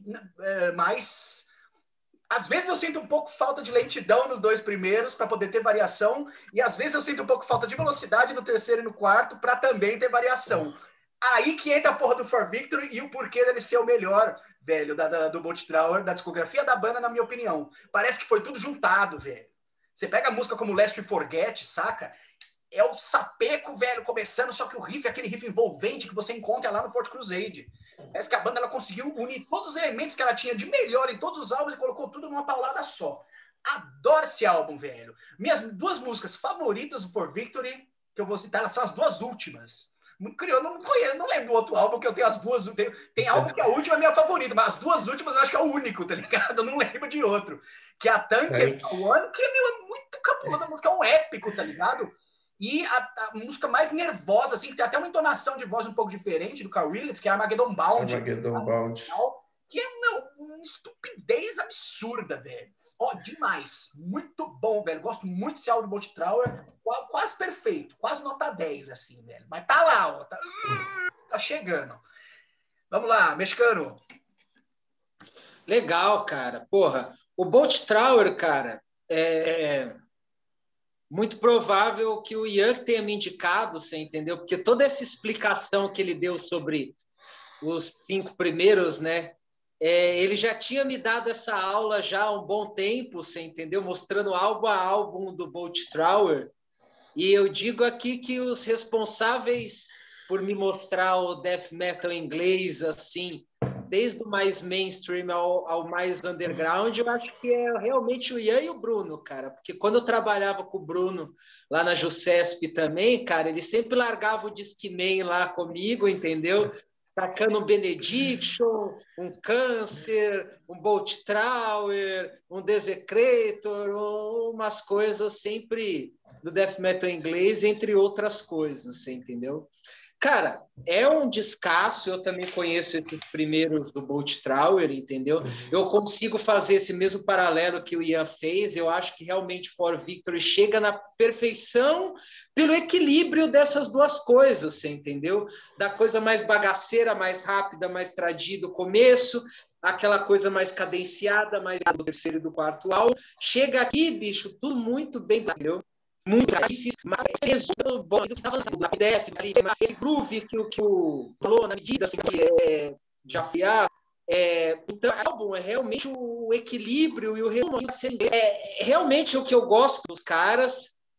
[SPEAKER 1] mas às vezes eu sinto um pouco falta de lentidão nos 2 primeiros para poder ter variação, e às vezes eu sinto um pouco falta de velocidade no terceiro e no quarto para também ter variação. Aí que entra a porra do For Victory e o porquê dele ser o melhor, velho, do Bolt Thrower, da discografia da banda, na minha opinião. Parece que foi tudo juntado, velho. Você pega a música como Last We Forget, saca? É o sapeco, velho, começando, só que o riff é aquele riff envolvente que você encontra lá no Fourth Crusade. Parece que a banda ela conseguiu unir todos os elementos que ela tinha de melhor em todos os álbuns e colocou tudo numa paulada só. Adoro esse álbum, velho. Minhas 2 músicas favoritas do For Victory, que eu vou citar, elas são as 2 últimas. Eu não conheço, não lembro do outro álbum que eu tenho as 2. Tem álbum que a última é minha favorita, mas as 2 últimas eu acho que é o único, tá ligado? Eu não lembro de outro. Que é a Tanker One, que é muito cabulosa, a música é um épico, tá ligado? E a música mais nervosa, assim, que tem até uma entonação de voz um pouco diferente do Carl Willis, que é Armageddon Bound.
[SPEAKER 4] Armageddon Bound.
[SPEAKER 1] Que é uma estupidez absurda, velho. Ó, demais. Muito bom, velho. Gosto muito desse álbum do Bolt Thrower. Quase perfeito. Quase nota 10, assim, velho. Mas tá lá, ó. Tá chegando. Vamos lá, mexicano.
[SPEAKER 2] Legal, cara. Porra, o Bolt Thrower, cara, muito provável que o Ian tenha me indicado, você entendeu? Porque toda essa explicação que ele deu sobre os 5 primeiros, né? Ele já tinha me dado essa aula já há um bom tempo, você entendeu? Mostrando álbum a álbum do Bolt Thrower. E eu digo aqui que os responsáveis por me mostrar o death metal inglês, assim, desde o mais mainstream ao mais underground, eu acho que é realmente o Ian e o Bruno, cara. Porque quando eu trabalhava com o Bruno lá na Jusesp também, cara, ele sempre largava o Discman lá comigo, entendeu? Tacando um Benediction, um Câncer, um Bolt Thrower, um Desecrator, umas coisas sempre do death metal inglês, entre outras coisas, você entendeu? Cara, é um descasso, eu também conheço esses primeiros do Bolt Thrower, entendeu? Eu consigo fazer esse mesmo paralelo que o Ian fez, eu acho que realmente For Victory chega na perfeição pelo equilíbrio dessas 2 coisas, você entendeu? Da coisa mais bagaceira, mais rápida, mais tradida do começo, aquela coisa mais cadenciada, mais do terceiro e do 4º álbum. Chega aqui, bicho, tudo muito bem, entendeu? Muito difícil, mas resulta bom do que estava na PDF, esse groove que o falou na medida assim, de afiar. Então, o álbum é realmente o equilíbrio e o realmente o que eu gosto dos caras,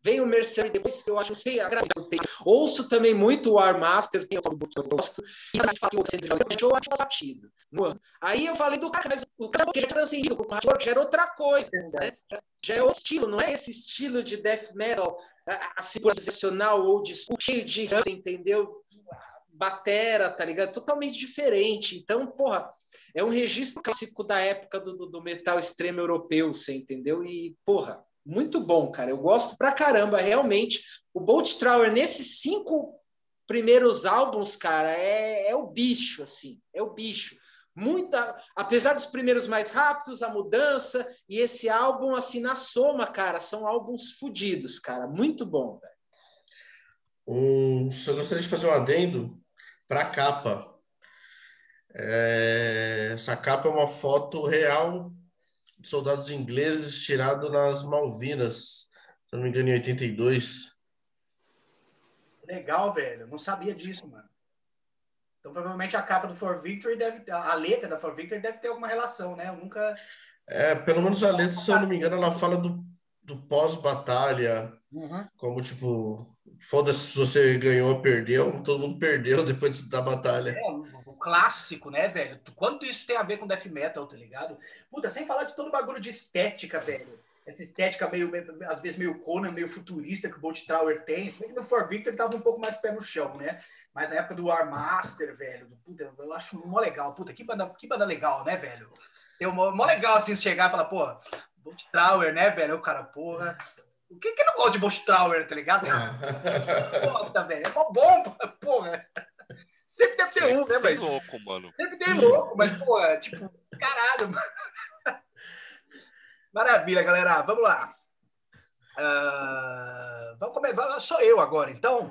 [SPEAKER 2] Vem o Mercenary depois, que eu acho que ouço também muito o War Master, que eu gosto, e a gente fala que eu acho batido. Aí eu falei do cara, mas o cara já transcendido, o hardcore já era outra coisa, né? Já é outro estilo, não é esse estilo de death metal, assim, posicional ou cheio de entendeu? Batera, tá ligado? Totalmente diferente. Então, porra, é um registro clássico da época do metal extremo europeu, você entendeu? E, porra, muito bom, cara. Eu gosto pra caramba, realmente. O Bolt Thrower, nesses 5 primeiros álbuns, cara, é o bicho, assim. É o bicho. Apesar dos primeiros mais rápidos, a mudança, e esse álbum, assim, na soma, cara, são álbuns fodidos, cara. Muito bom, velho.
[SPEAKER 4] Só gostaria de fazer um adendo para a capa. Essa capa é uma foto real de soldados ingleses tirado nas Malvinas, se não me engano, em 82.
[SPEAKER 1] Legal, velho. Não sabia disso, mano. Então, provavelmente a capa do For Victory a letra da For Victory deve ter alguma relação, né? Eu nunca.
[SPEAKER 4] Pelo menos a letra, se eu não me engano, ela fala do pós-batalha,
[SPEAKER 1] Uhum.
[SPEAKER 4] como tipo, foda-se se você ganhou ou perdeu, todo mundo perdeu depois da batalha.
[SPEAKER 1] O clássico, né, velho? Quanto isso tem a ver com death metal, tá ligado? Puta, sem falar de todo o bagulho de estética, velho. Essa estética meio, às vezes meio Conan, meio futurista que o Bolt Thrower tem. Se bem que no For Victory tava um pouco mais pé no chão, né? Mas na época do War Master, velho, puta, eu acho mó legal. Puta, que banda legal, né, velho? Tem mó legal assim chegar e falar, pô, Bolt Thrower, né, velho? O cara, porra. O que não gosta de Bolt Thrower, tá ligado? Gosta, velho. É mó bom, porra. Sempre deve ter um, né,
[SPEAKER 3] Tem
[SPEAKER 1] mas...
[SPEAKER 3] louco, mano.
[SPEAKER 1] Sempre tem louco, mas, pô, tipo, caralho. Maravilha, galera. Vamos lá. Vamos começar. Sou eu agora, então.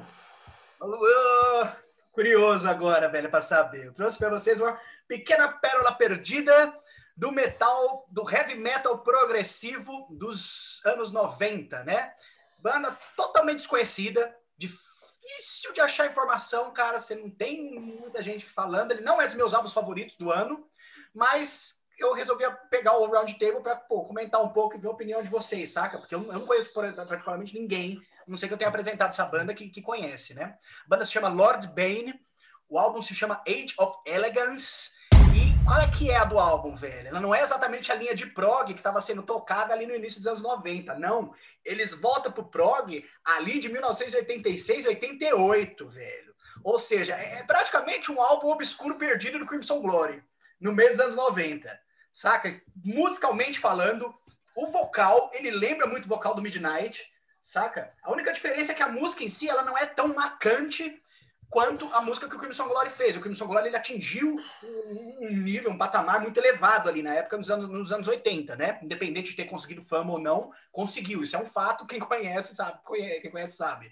[SPEAKER 1] Curioso agora, velho, para saber. Eu trouxe para vocês uma pequena pérola perdida do metal, do heavy metal progressivo dos anos 90, né? Banda totalmente desconhecida, difícil de achar informação, cara. Você não tem muita gente falando. Ele não é dos meus álbuns favoritos do ano, mas eu resolvi pegar o Round Table para comentar um pouco e ver a opinião de vocês, saca? Porque eu não conheço particularmente ninguém, a não sei que eu tenha apresentado essa banda que conhece, né? A banda se chama Lord Bane, o álbum se chama Age of Elegance. E qual é que é a do álbum, velho? Ela não é exatamente a linha de prog que estava sendo tocada ali no início dos anos 90, não. Eles voltam pro prog ali de 1986, 88, velho. Ou seja, é praticamente um álbum obscuro perdido do Crimson Glory, no meio dos anos 90, saca? Musicalmente falando, o vocal, ele lembra muito o vocal do Midnight, saca? A única diferença é que a música em si, ela não é tão marcante quanto a música que o Crimson Glory fez. O Crimson Glory, ele atingiu um nível, um patamar muito elevado ali na época, nos anos 80, né? Independente de ter conseguido fama ou não, conseguiu. Isso é um fato, quem conhece sabe. Quem conhece sabe.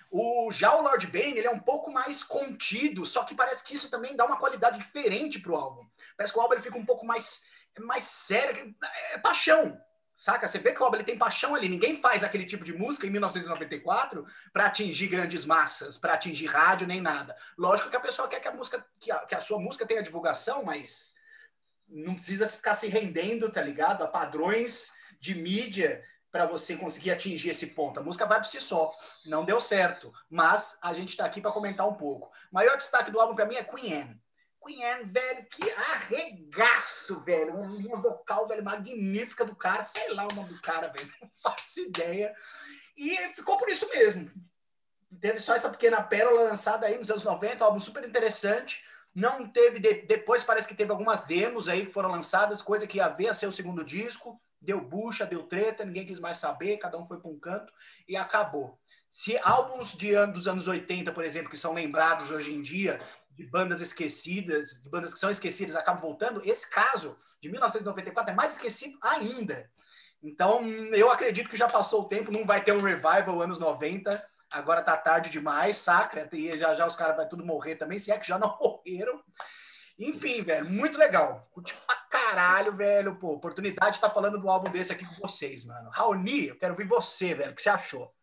[SPEAKER 1] Já o Lord Bane, ele é um pouco mais contido, só que parece que isso também dá uma qualidade diferente pro álbum. Parece que o álbum ele fica um pouco mais sério, é paixão, saca? Você vê que o álbum ele tem paixão ali. Ninguém faz aquele tipo de música em 1994 para atingir grandes massas, para atingir rádio, nem nada. Lógico que a pessoa quer que a sua música tenha divulgação, mas não precisa ficar se rendendo, tá ligado? A padrões de mídia para você conseguir atingir esse ponto. A música vai por si só. Não deu certo, mas a gente está aqui para comentar um pouco. O maior destaque do álbum para mim é Queen Anne. Queen Anne, velho, que arregaço, velho. Uma linha vocal, velho, magnífica do cara. Sei lá o nome do cara, velho. Não faço ideia. E ficou por isso mesmo. Teve só essa pequena pérola lançada aí nos anos 90, um álbum super interessante. Não teve, depois parece que teve algumas demos aí que foram lançadas, coisa que ia ver a ser o segundo disco. Deu bucha, deu treta, ninguém quis mais saber, cada um foi para um canto e acabou. Se álbuns dos anos 80, por exemplo, que são lembrados hoje em dia, de bandas esquecidas, de bandas que são esquecidas, acabam voltando, esse caso, de 1994, é mais esquecido ainda. Então, eu acredito que já passou o tempo, não vai ter um revival anos 90, agora tá tarde demais, saca? E já os caras vão tudo morrer também, se é que já não morreram. Enfim, velho, muito legal. Curti pra caralho, velho. Pô, oportunidade de estar falando do álbum desse aqui com vocês, mano. Raoni, eu quero ouvir você, velho. O que você achou?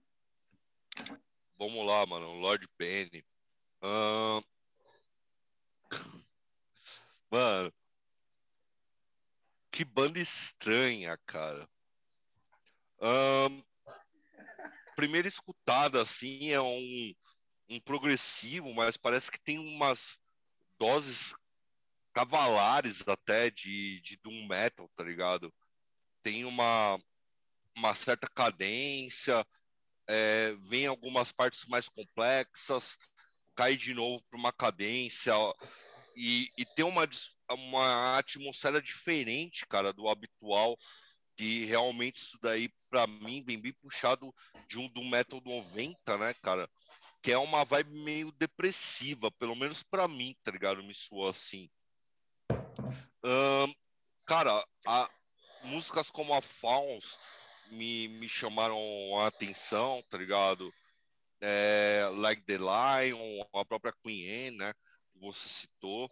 [SPEAKER 3] Vamos lá, mano. Lord Bane. Mano, que banda estranha, cara. primeira escutada, assim, é um progressivo, mas parece que tem umas doses cavalares até de doom metal, tá ligado? Tem uma certa cadência, vem algumas partes mais complexas, cai de novo para uma cadência e tem uma atmosfera diferente, cara, do habitual, que realmente isso daí, para mim, vem bem puxado de um doom metal 90, né, cara? Que é uma vibe meio depressiva, pelo menos para mim, tá ligado? Me soou assim. Cara, músicas como a Fauns me chamaram a atenção, tá ligado? Like the Lion, a própria Queen Anne, né? Que você citou.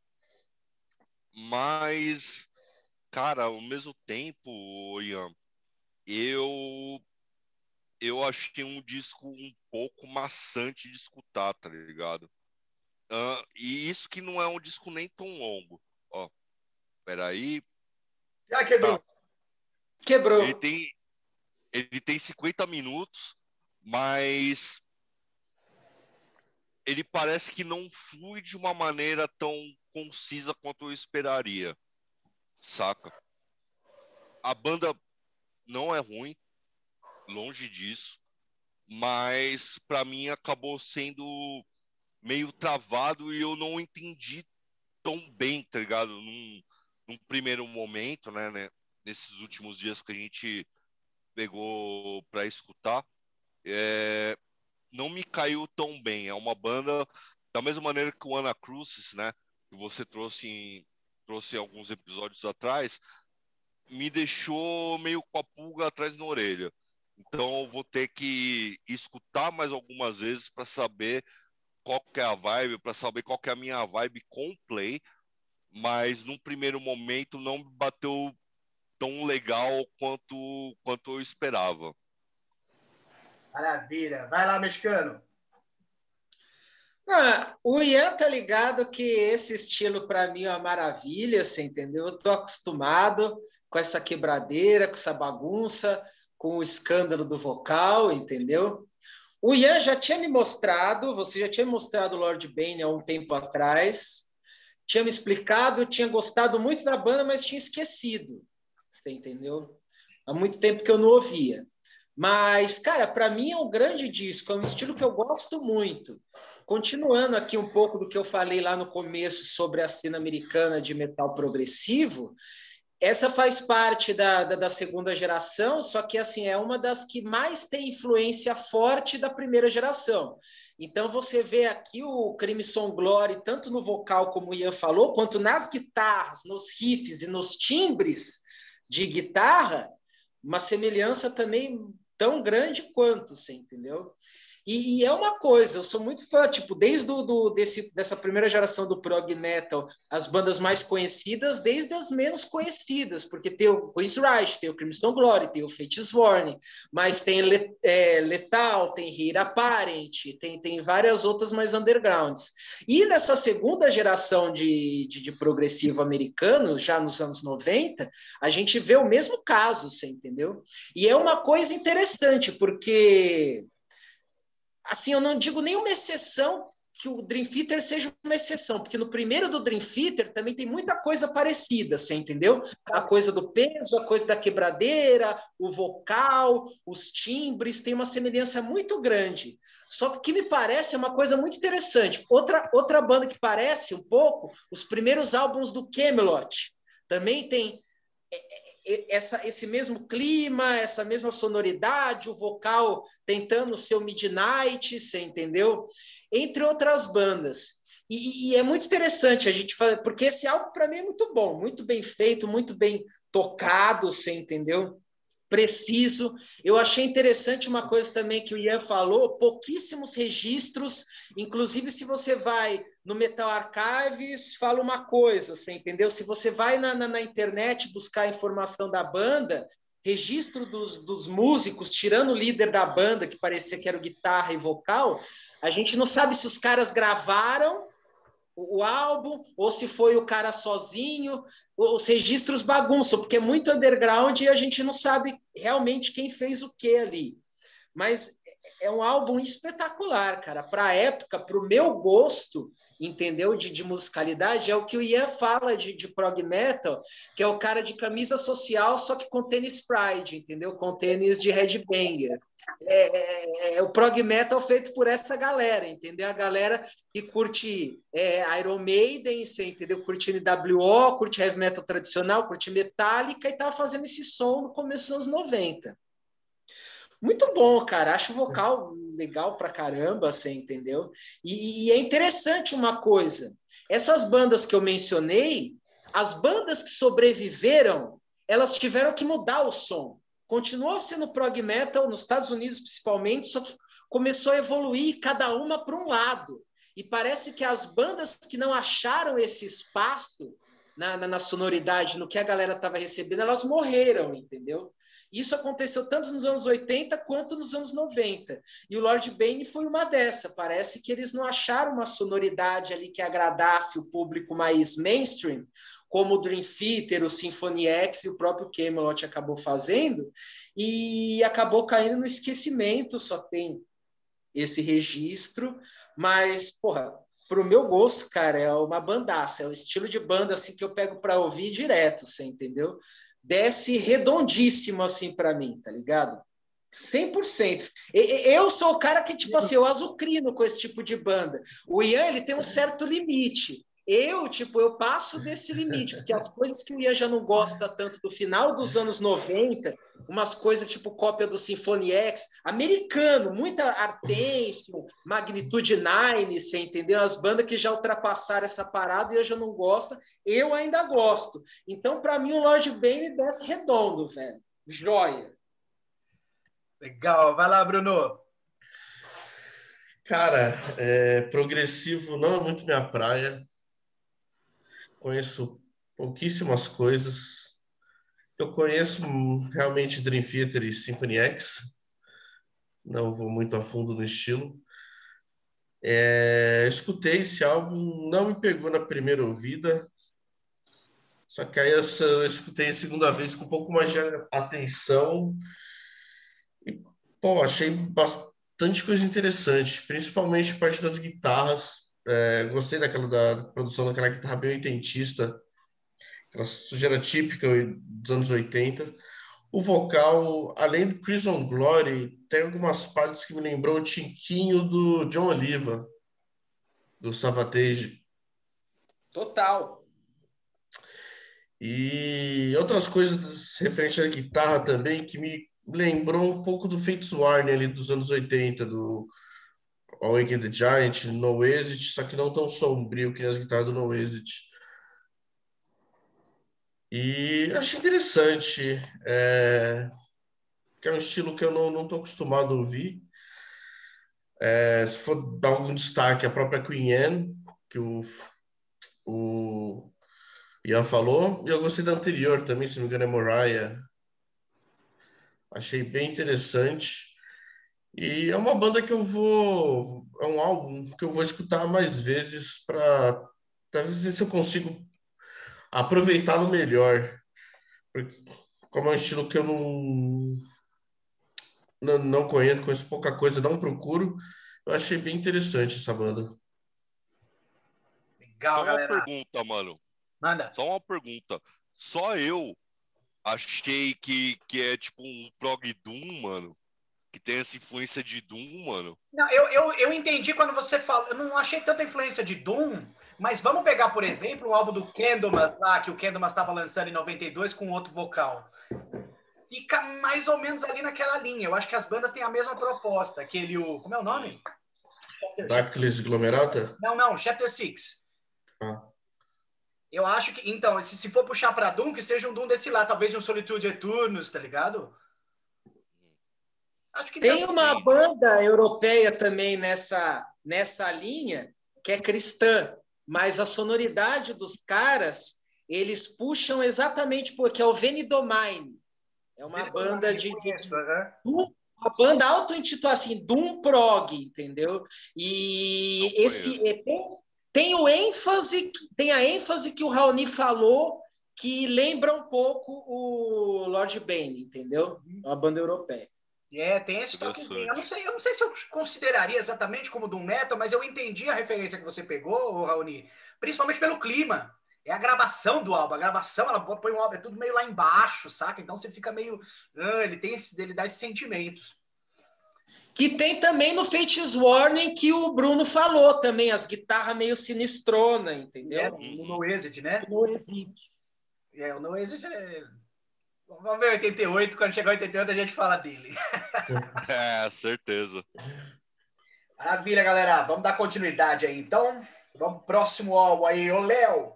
[SPEAKER 3] Mas, cara, ao mesmo tempo, Ian, eu, eu achei um disco um pouco maçante de escutar, tá ligado? E isso que não é um disco nem tão longo. Ó, peraí.
[SPEAKER 1] Já quebrou.
[SPEAKER 3] Tá.
[SPEAKER 2] Quebrou.
[SPEAKER 3] Ele tem 50 minutos, mas ele parece que não flui de uma maneira tão concisa quanto eu esperaria, saca? A banda não é ruim, longe disso, mas pra mim acabou sendo meio travado e eu não entendi tão bem, tá ligado? Num primeiro momento, né? Nesses últimos dias que a gente pegou pra escutar, não me caiu tão bem. É uma banda da mesma maneira que o Anacrusis, né? Que você trouxe alguns episódios atrás, me deixou meio com a pulga atrás na orelha. Então eu vou ter que escutar mais algumas vezes para saber qual que é a vibe, para saber qual que é a minha vibe com o Play, mas num primeiro momento não me bateu tão legal quanto eu esperava.
[SPEAKER 1] Maravilha. Vai lá, mexicano.
[SPEAKER 2] O Ian tá ligado que esse estilo para mim é uma maravilha, você entendeu? Eu tô acostumado com essa quebradeira, com essa bagunça, com o escândalo do vocal, entendeu? O Ian já tinha me mostrado, você já tinha me mostrado o Lord Bane há um tempo atrás, tinha me explicado, tinha gostado muito da banda, mas tinha esquecido, você entendeu? Há muito tempo que eu não ouvia. Mas, cara, para mim é um grande disco, é um estilo que eu gosto muito. Continuando aqui um pouco do que eu falei lá no começo sobre a cena americana de metal progressivo, essa faz parte da segunda geração, só que assim é uma das que mais tem influência forte da primeira geração. Então você vê aqui o Crimson Glory, tanto no vocal, como o Ian falou, quanto nas guitarras, nos riffs e nos timbres de guitarra, uma semelhança também tão grande quanto, você entendeu? E é uma coisa, eu sou muito fã, tipo, desde dessa primeira geração do prog metal, as bandas mais conhecidas, desde as menos conhecidas, porque tem o Queen's Reich, tem o Crimson Glory, tem o Fates Warning, mas tem Lethal, tem Heir Apparent, tem várias outras mais undergrounds. E nessa segunda geração de progressivo americano, já nos anos 90, a gente vê o mesmo caso, você entendeu? E é uma coisa interessante, porque assim, eu não digo nenhuma exceção que o Dream Theater seja uma exceção, porque no primeiro do Dream Theater também tem muita coisa parecida, você entendeu? A coisa do peso, a coisa da quebradeira, o vocal, os timbres, tem uma semelhança muito grande. Só que o que me parece é uma coisa muito interessante. Outra banda que parece um pouco, os primeiros álbuns do Kamelot, também tem esse mesmo clima, essa mesma sonoridade, o vocal tentando ser o Midnight, você entendeu? Entre outras bandas. E é muito interessante a gente fazer, porque esse álbum para mim é muito bom, muito bem feito, muito bem tocado, você entendeu? Preciso. Eu achei interessante uma coisa também que o Ian falou, pouquíssimos registros, inclusive se você vai no Metal Archives, fala uma coisa, você entendeu? Se você vai na internet buscar a informação da banda, registro dos músicos, tirando o líder da banda, que parecia que era o guitarra e vocal, a gente não sabe se os caras gravaram o álbum, ou se foi o cara sozinho, os registros bagunçam, porque é muito underground e a gente não sabe realmente quem fez o que ali. Mas é um álbum espetacular, cara. Para a época, para o meu gosto, entendeu? De musicalidade, é o que o Ian fala de prog metal, que é o cara de camisa social, só que com tênis Pride, entendeu? Com tênis de headbanger. É o prog metal feito por essa galera, entendeu? A galera que curte Iron Maiden, você entendeu? Curte NWO, curte heavy metal tradicional, curte Metallica, e tava fazendo esse som no começo dos anos 90. Muito bom, cara. Acho o vocal legal pra caramba, você entendeu? E é interessante uma coisa. Essas bandas que eu mencionei, as bandas que sobreviveram, elas tiveram que mudar o som. Continuou sendo prog metal, nos Estados Unidos principalmente, só que começou a evoluir cada uma para um lado. E parece que as bandas que não acharam esse espaço na sonoridade, no que a galera estava recebendo, elas morreram, entendeu? Isso aconteceu tanto nos anos 80 quanto nos anos 90. E o Lord Bane foi uma dessa. Parece que eles não acharam uma sonoridade ali que agradasse o público mais mainstream, como o Dream Theater, o Symphony X e o próprio Kamelot acabou fazendo, e acabou caindo no esquecimento, só tem esse registro, mas, porra, pro meu gosto, cara, é uma bandaça, é o estilo de banda assim que eu pego para ouvir direto, você entendeu? Desce redondíssimo assim para mim, tá ligado? 100%. Eu sou o cara que, tipo assim, eu azucrino com esse tipo de banda. O Ian, ele tem um certo limite. Eu passo desse limite, porque as coisas que o Ian já não gosta tanto do final dos anos 90, umas coisas tipo cópia do Symphony X, americano, muita Artension, Magnitude Nine, você entendeu? As bandas que já ultrapassaram essa parada e eu já não gosto, eu ainda gosto. Então, para mim, o Lord Bane desce redondo, velho. Joia.
[SPEAKER 1] Legal. Vai lá, Bruno.
[SPEAKER 4] Cara, progressivo não é muito minha praia. Conheço pouquíssimas coisas. Eu conheço realmente Dream Theater e Symphony X. Não vou muito a fundo no estilo. Escutei esse álbum, não me pegou na primeira ouvida. Só que aí eu escutei a segunda vez com um pouco mais de atenção. E, pô, achei bastante coisa interessante, principalmente a parte das guitarras. Gostei da produção daquela guitarra bem oitentista, aquela sujeira típica dos anos 80. O vocal, além do Crimson Glory, tem algumas partes que me lembrou o tiquinho do John Oliva, do Savatage.
[SPEAKER 2] Total.
[SPEAKER 4] E outras coisas referentes à guitarra também que me lembrou um pouco do Fates Warning ali dos anos 80, do Awaken the Giant, No Exit, só que não tão sombrio que as guitarras do No Exit. E achei interessante, que é um estilo que eu não tô acostumado a ouvir. Se for dar algum destaque, a própria Queen Anne, que o Ian falou, e eu gostei da anterior também, se não me engano é Mariah. Achei bem interessante. E é uma banda que é um álbum que eu vou escutar mais vezes para ver se eu consigo aproveitá-lo melhor. Porque, como é um estilo que eu não conheço pouca coisa, não procuro, eu achei bem interessante essa banda.
[SPEAKER 1] Legal,
[SPEAKER 3] Só uma
[SPEAKER 1] galera.
[SPEAKER 3] pergunta, mano.
[SPEAKER 1] Manda.
[SPEAKER 3] Só uma pergunta. Só eu achei que é tipo um prog doom, mano. Que tem essa influência de doom, mano.
[SPEAKER 1] Não, eu entendi quando você fala. Eu não achei tanta influência de Doom, mas vamos pegar, por exemplo, o álbum do Candlemas lá, que o Candlemas estava lançando em 92 com outro vocal. Fica mais ou menos ali naquela linha. Eu acho que as bandas têm a mesma proposta. Como é o nome?
[SPEAKER 4] Darkness Glomerata?
[SPEAKER 1] Não, Chapter 6.
[SPEAKER 4] Ah.
[SPEAKER 1] Eu acho que, então, se for puxar pra Doom, que seja um Doom desse lá, talvez de um Solitude Eternus, tá ligado? Acho que
[SPEAKER 2] tem uma banda europeia também nessa linha, que é cristã, mas a sonoridade dos caras, eles puxam exatamente porque é o Venidomine. É uma banda uma banda auto-intitulada assim, Doom Prog, entendeu? E esse EP tem a ênfase que o Raoni falou, que lembra um pouco o Lord Bane, entendeu? É uma banda europeia.
[SPEAKER 1] Tem esse toquezinho. Eu não sei se eu consideraria exatamente como doom metal, mas eu entendi a referência que você pegou, Raoni, principalmente pelo clima. É a gravação do álbum. A gravação, ela põe o álbum, é tudo meio lá embaixo, saca? Então você fica meio... ele dá esses sentimentos.
[SPEAKER 2] Que tem também no Fates Warning, que o Bruno falou também, as guitarras meio sinistrona, entendeu?
[SPEAKER 1] No Noesed, né?
[SPEAKER 2] No Noesed.
[SPEAKER 1] O Noesed Vamos ver 88, quando chegar 88 a gente fala dele.
[SPEAKER 3] Certeza.
[SPEAKER 1] Maravilha, galera. Vamos dar continuidade aí, então. Vamos pro próximo álbum aí. Ô, Léo.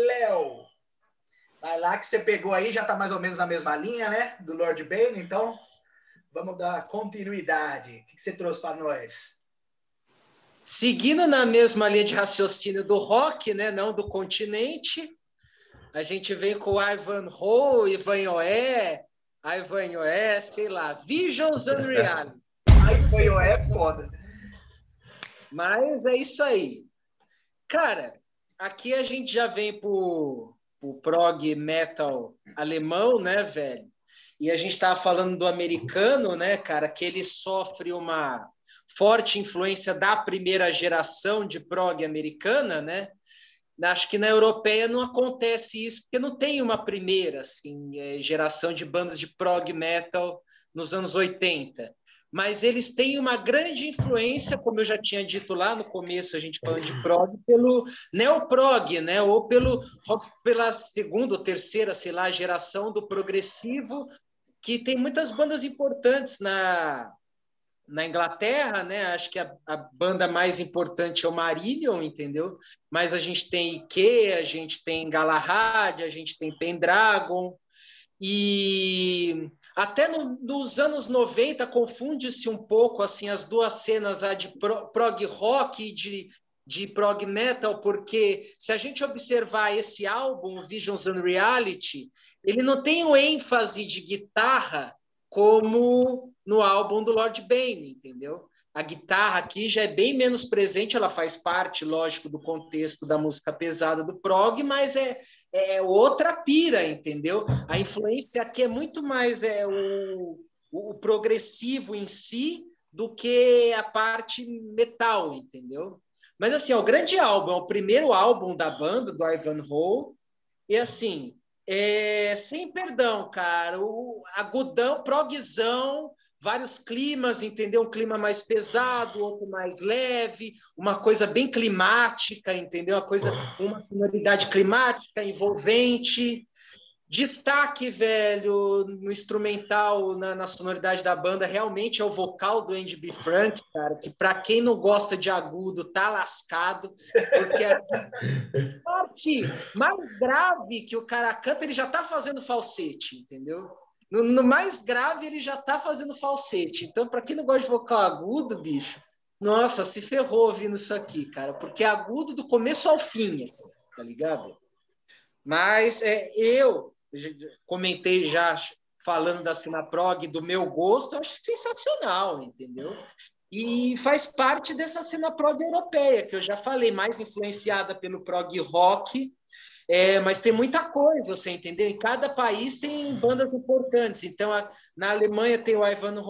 [SPEAKER 1] Vai lá que você pegou aí, já tá mais ou menos na mesma linha, né? Do Lord Bane, então vamos dar continuidade. O que você trouxe para nós?
[SPEAKER 2] Seguindo na mesma linha de raciocínio do rock, né? Não do continente, a gente vem com o Ivanhoe, Ivanhoe, sei lá, Visions Unreal.
[SPEAKER 1] Ivanhoe é foda.
[SPEAKER 2] Mas é isso aí. Cara, aqui a gente já vem pro prog metal alemão, né, velho? E a gente tava falando do americano, né, cara, que ele sofre uma forte influência da primeira geração de prog americana, né? Acho que na europeia não acontece isso, porque não tem uma primeira assim, geração de bandas de prog metal nos anos 80. Mas eles têm uma grande influência, como eu já tinha dito lá no começo, a gente falando de prog, pelo neoprog, né? Ou pela segunda ou terceira, sei lá, geração do progressivo, que tem muitas bandas importantes na Inglaterra, né? Acho que a banda mais importante é o Marillion, entendeu? Mas a gente tem Ike, a gente tem Galahad, a gente tem Pendragon, e até nos anos 90 confunde-se um pouco assim as duas cenas, a de prog rock e de prog metal, porque se a gente observar esse álbum, Visions Unreality, ele não tem o ênfase de guitarra como no álbum do Lord Bane, entendeu? A guitarra aqui já é bem menos presente, ela faz parte, lógico, do contexto da música pesada do prog, mas é outra pira, entendeu? A influência aqui é muito mais o progressivo em si do que a parte metal, entendeu? Mas assim, o grande álbum, é o primeiro álbum da banda, do Ivanhoe, e assim, sem perdão, cara, o agudão, progzão, vários climas, entendeu? Um clima mais pesado, outro mais leve, uma coisa bem climática, entendeu? Uma sonoridade climática, envolvente. Destaque, velho, no instrumental, na sonoridade da banda, realmente é o vocal do Andy B. Frank, cara, que para quem não gosta de agudo, tá lascado, porque a parte mais grave que o cara canta, ele já tá fazendo falsete, entendeu? No mais grave, ele já tá fazendo falsete. Então, para quem não gosta de vocal agudo, bicho, nossa, se ferrou ouvindo isso aqui, cara, porque é agudo do começo ao fim, assim, tá ligado? Mas eu comentei já falando da Cineprog, do meu gosto, eu acho sensacional, entendeu? E faz parte dessa cena prog europeia, que eu já falei, mais influenciada pelo prog rock, mas tem muita coisa, você entendeu? Em cada país tem bandas importantes. Então, na Alemanha tem o Ivanhoe,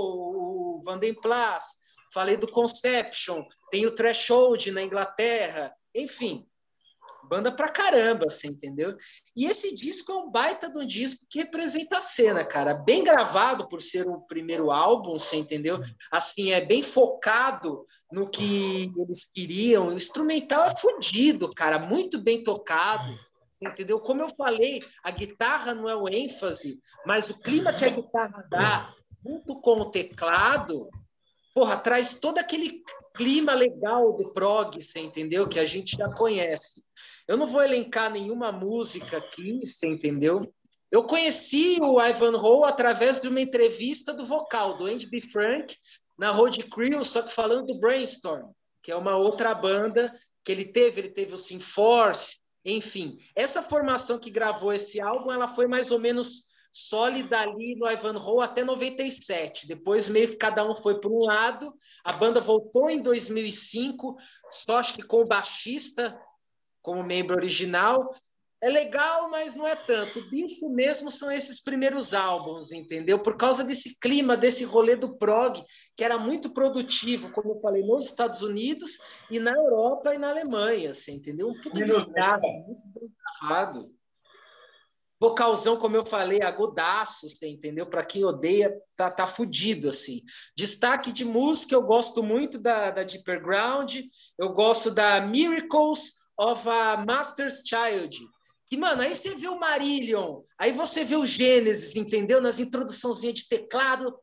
[SPEAKER 2] o Van den Plas, falei do Conception, tem o Threshold na Inglaterra, enfim, banda pra caramba, você entendeu? E esse disco é um baita de um disco que representa a cena, cara. Bem gravado por ser o primeiro álbum, você entendeu? Assim, é bem focado no que eles queriam. O instrumental é fodido, cara. Muito bem tocado, você entendeu? Como eu falei, a guitarra não é o ênfase, mas o clima que a guitarra dá, junto com o teclado, porra, traz todo aquele clima legal do prog, você entendeu? Que a gente já conhece. Eu não vou elencar nenhuma música aqui, você entendeu? Eu conheci o Ivanhoe através de uma entrevista do vocal, do Andy B. Frank, na Road Crew, só que falando do Brainstorm, que é uma outra banda que ele teve o Synforce, enfim. Essa formação que gravou esse álbum, ela foi mais ou menos sólida ali no Ivanhoe até 97. Depois meio que cada um foi para um lado. A banda voltou em 2005, só acho que com o baixista como membro original, é legal, mas não é tanto. O bicho mesmo são esses primeiros álbuns, entendeu? Por causa desse clima, desse rolê do prog, que era muito produtivo, como eu falei, nos Estados Unidos e na Europa e na Alemanha, assim, entendeu? Um puta desgaste, muito bem gravado. Vocalzão, como eu falei, agudaço, você entendeu? Para quem odeia, tá fudido, assim. Destaque de música, eu gosto muito da Deeper Ground, eu gosto da Miracles of a Master's Child. Que, mano, aí você vê o Marillion, aí você vê o Gênesis, entendeu? Nas introduçãozinhas de teclado,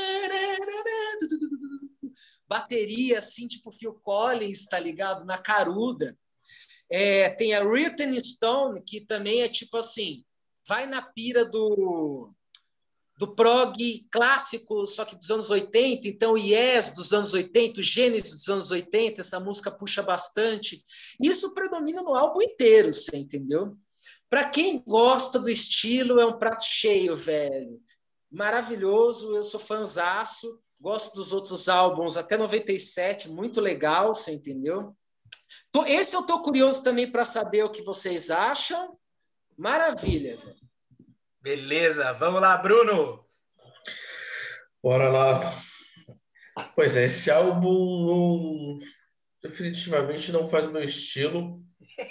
[SPEAKER 2] bateria, assim, tipo Phil Collins, tá ligado? Na caruda. Tem a Written Stone, que também é tipo assim, vai na pira do prog clássico, só que dos anos 80, então o Yes dos anos 80, o Gênesis dos anos 80, essa música puxa bastante. Isso predomina no álbum inteiro, você entendeu? Para quem gosta do estilo, é um prato cheio, velho. Maravilhoso, eu sou fanzaço, gosto dos outros álbuns, até 97, muito legal, você entendeu? Esse eu tô curioso também para saber o que vocês acham. Maravilha, velho.
[SPEAKER 1] Beleza, vamos lá, Bruno.
[SPEAKER 4] Bora lá. Pois é, esse álbum definitivamente não faz o meu estilo.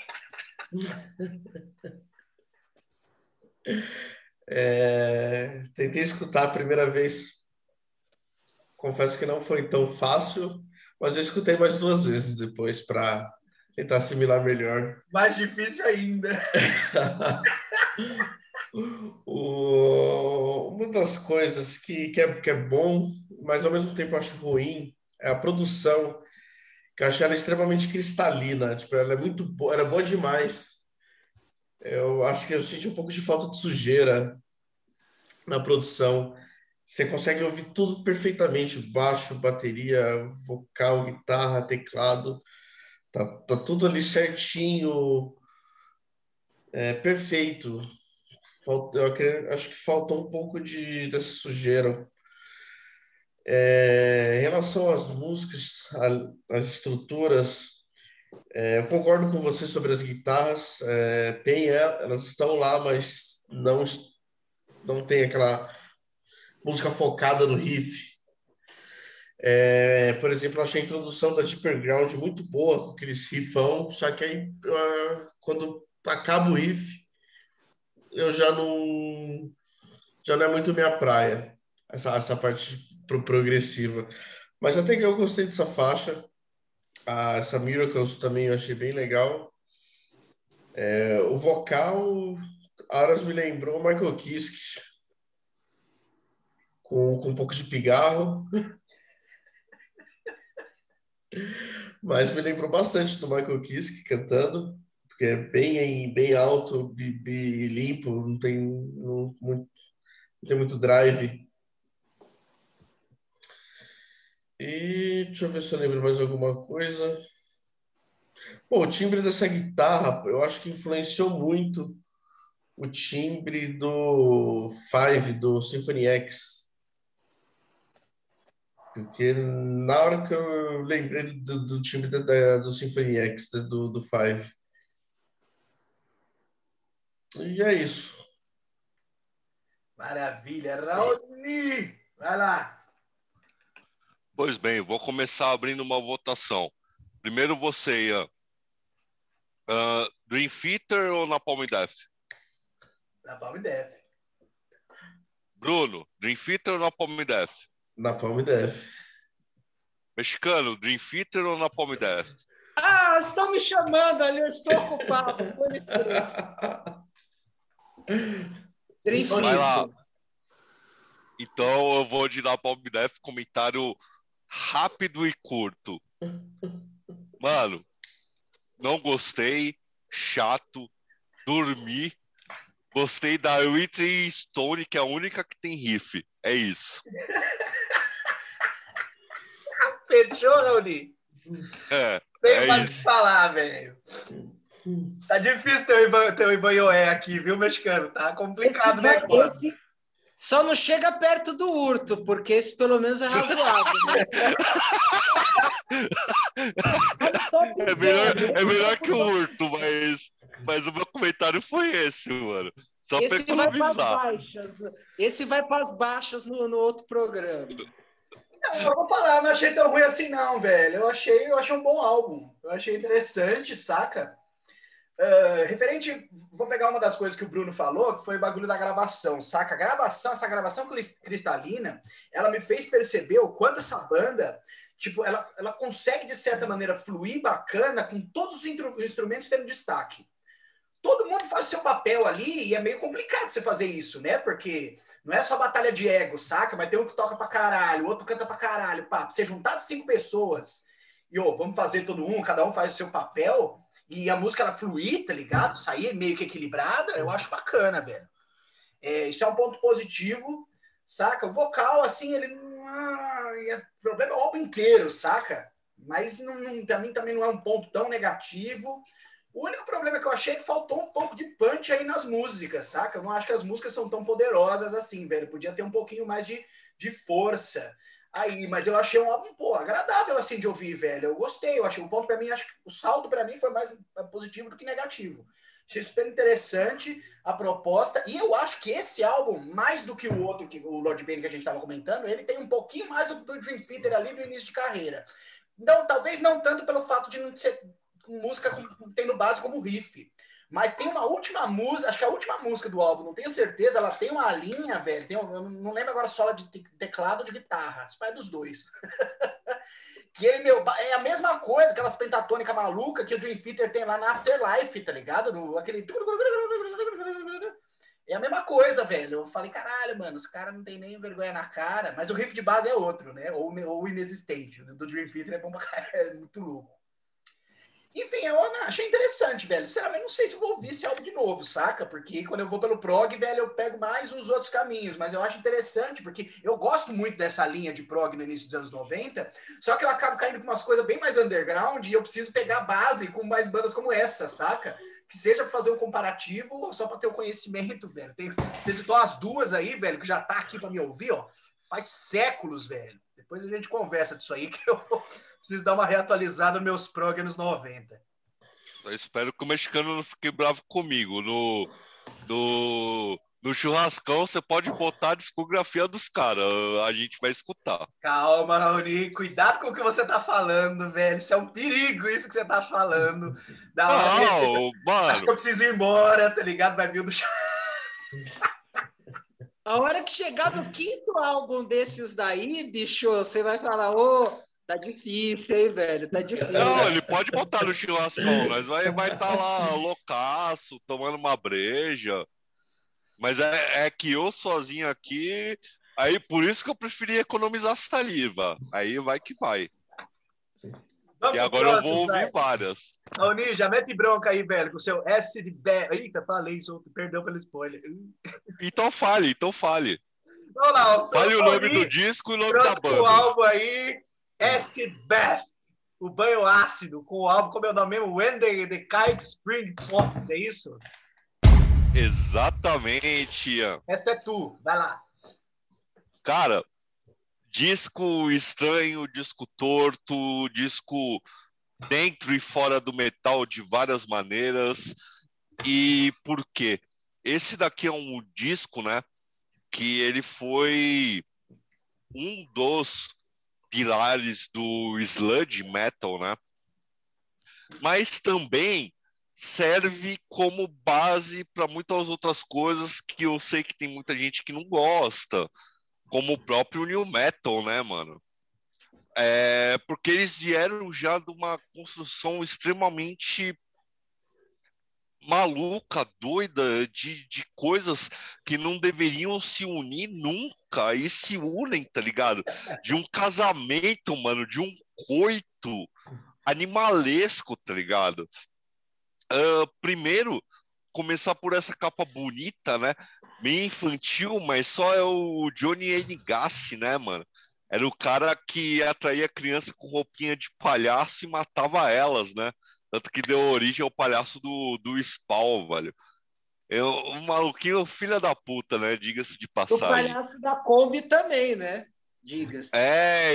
[SPEAKER 4] Tentei escutar a primeira vez. Confesso que não foi tão fácil, mas eu escutei mais 2 vezes depois para tentar assimilar melhor.
[SPEAKER 1] Mais difícil ainda.
[SPEAKER 4] Uma das coisas que é bom, mas ao mesmo tempo eu acho ruim, é a produção, que eu acho ela extremamente cristalina. Tipo, ela é muito boa, ela é boa demais. Eu acho que eu senti um pouco de falta de sujeira na produção. Você consegue ouvir tudo perfeitamente, baixo, bateria, vocal, guitarra, teclado. Tá tudo ali certinho, perfeito. Acho que falta um pouco dessa sujeira. Em relação às músicas, às estruturas, eu concordo com você sobre as guitarras. Elas estão lá, mas não tem aquela música focada no riff. Por exemplo, eu achei a introdução da Deeper Ground muito boa, com aqueles riffão, só que aí, quando acaba o riff, eu já não é muito minha praia, essa parte progressiva. Mas até que eu gostei dessa faixa. Essa Miracles também eu achei bem legal. O vocal, Aras me lembrou Michael Kiske, com um pouco de pigarro. Mas me lembrou bastante do Michael Kiske cantando, porque é bem alto, limpo, não tem muito drive. E deixa eu ver se eu lembro mais alguma coisa. Bom, o timbre dessa guitarra, eu acho que influenciou muito o timbre do Five, do Symphony X. Porque na hora que eu lembrei do timbre do Symphony X, do Five. E é isso.
[SPEAKER 1] Maravilha. Raoni, vai lá.
[SPEAKER 3] Pois bem, vou começar abrindo uma votação. Primeiro você, Ian. Dream Theater ou Napalm Death?
[SPEAKER 1] Napalm Death.
[SPEAKER 3] Bruno, Dream Theater ou Napalm Death?
[SPEAKER 4] Napalm Death.
[SPEAKER 3] Mexicano, Dream Theater ou Napalm Death?
[SPEAKER 2] Estão me chamando ali, eu estou ocupado, com licença. Dream
[SPEAKER 3] Vai lá.
[SPEAKER 2] Theater.
[SPEAKER 3] Então eu vou de Napalm Death, comentário rápido e curto. Mano, não gostei, chato, dormi. Gostei da Written Stone, que é a única que tem riff. É isso.
[SPEAKER 1] Fechou, Raoni? Sem mais o que falar, velho. Tá difícil ter o Ibanhoé aqui, viu, mexicano? Tá complicado o negócio.
[SPEAKER 2] Só não chega perto do Urto, porque esse pelo menos é razoável. Né?
[SPEAKER 3] É melhor que o Urto, mas Mas o meu comentário foi esse, mano. Só pra
[SPEAKER 2] Esse vai para as
[SPEAKER 3] economizar.
[SPEAKER 2] baixas. Esse vai para as baixas no outro programa.
[SPEAKER 1] Não, eu vou falar, eu não achei tão ruim assim, não, velho. Eu achei um bom álbum. Eu achei interessante, saca? Referente, vou pegar uma das coisas que o Bruno falou, que foi o bagulho da gravação, saca? Essa gravação cristalina, ela me fez perceber o quanto essa banda, tipo, ela consegue, de certa maneira, fluir bacana com todos os instrumentos tendo destaque. Todo mundo faz o seu papel ali e é meio complicado você fazer isso, né? Porque não é só batalha de ego, saca? Mas tem um que toca pra caralho, o outro canta pra caralho, pá. Você juntar 5 pessoas e, vamos fazer todo um, cada um faz o seu papel e a música ela fluir, tá ligado? Sair meio que equilibrada, eu acho bacana, velho. Isso é um ponto positivo, saca? O vocal, assim, ele não. O problema é o álbum inteiro, saca? Mas pra mim também não é um ponto tão negativo. O único problema que eu achei é que faltou um pouco de punch aí nas músicas, saca? Eu não acho que as músicas são tão poderosas assim, velho. Podia ter um pouquinho mais de força aí, mas eu achei um álbum, pô, agradável assim de ouvir, velho. Eu gostei, eu achei o ponto para mim, acho que o saldo para mim foi mais positivo do que negativo. Achei super interessante a proposta, e eu acho que esse álbum, mais do que o outro, que o Lord Bane que a gente estava comentando, ele tem um pouquinho mais do Dream Theater ali no início de carreira. Não, talvez não tanto pelo fato de não ser música tendo base como riff. Mas tem uma última música, acho que é a última música do álbum, não tenho certeza, ela tem uma linha, velho, eu não lembro agora solo de teclado ou de guitarra, isso é dos dois. Que ele, é a mesma coisa, aquelas pentatônicas malucas que o Dream Theater tem lá na Afterlife, tá ligado? Aquele... É a mesma coisa, velho. Eu falei, caralho, mano, os caras não tem nem vergonha na cara, mas o riff de base é outro, né? Ou inexistente. O do Dream Theater é bom pra caralho, é muito louco. Enfim, eu achei interessante, velho. Sinceramente, não sei se vou ouvir esse álbum de novo, saca? Porque quando eu vou pelo prog, velho, eu pego mais uns outros caminhos. Mas eu acho interessante, porque eu gosto muito dessa linha de prog no início dos anos 90, só que eu acabo caindo com umas coisas bem mais underground e eu preciso pegar a base com mais bandas como essa, saca? Que seja pra fazer um comparativo ou só pra ter o conhecimento, velho. Você citou as duas aí, velho, que já tá aqui pra me ouvir, ó. Faz séculos, velho. Depois a gente conversa disso aí, que eu preciso dar uma reatualizada nos meus prog anos 90.
[SPEAKER 3] Eu espero que o mexicano não fique bravo comigo. No churrascão, você pode botar a discografia dos caras. A gente vai escutar.
[SPEAKER 1] Calma, Raoni. Cuidado com o que você tá falando, velho. Isso é um perigo, isso que você tá falando.
[SPEAKER 3] Não, mano.
[SPEAKER 1] Acho que eu preciso ir embora, tá ligado? Vai vir o do chá.
[SPEAKER 2] A hora que chegar no 5º álbum desses daí, bicho, você vai falar, tá difícil, hein, velho? Tá difícil.
[SPEAKER 3] Não, ele pode botar no churrascão, mas vai estar lá loucaço, tomando uma breja. Mas é que eu sozinho aqui, aí por isso que eu preferi economizar saliva. Aí vai que vai.
[SPEAKER 1] Vamos
[SPEAKER 3] E agora
[SPEAKER 1] próximo,
[SPEAKER 3] eu vou ouvir
[SPEAKER 1] velho.
[SPEAKER 3] várias.
[SPEAKER 1] Raoni, já mete bronca aí, velho, com o seu S de B. Eita, falei isso, perdão pelo spoiler.
[SPEAKER 3] Então fale.
[SPEAKER 1] Vamos lá,
[SPEAKER 3] Fale o nome do disco e o nome da
[SPEAKER 1] próximo
[SPEAKER 3] banda.
[SPEAKER 1] álbum aí, S. Bath, o banho ácido, com o álbum, como é o nome mesmo? When the Kite Spring Pops, é isso?
[SPEAKER 3] Exatamente, Ian.
[SPEAKER 1] Esta é tu, vai lá.
[SPEAKER 3] Cara, disco estranho, disco torto, disco dentro e fora do metal de várias maneiras. E por quê? Esse daqui é um disco, né, que ele foi um dos pilares do sludge metal, né? Mas também serve como base para muitas outras coisas que eu sei que tem muita gente que não gosta, como o próprio new metal, né, mano? Porque eles vieram já de uma construção extremamente maluca, doida, de coisas que não deveriam se unir nunca, e se unem, tá ligado? De um casamento, mano, de um coito animalesco, tá ligado? Primeiro, começar por essa capa bonita, né? Meio infantil, mas só é o Johnny N. Gassi, né, mano? Era o cara que atraía criança com roupinha de palhaço e matava elas, né? Tanto que deu origem ao palhaço do Spawn, velho. Um maluquinho filha da puta, né? Diga-se de
[SPEAKER 2] O
[SPEAKER 3] passagem.
[SPEAKER 2] palhaço da Kombi também, né? Diga-se.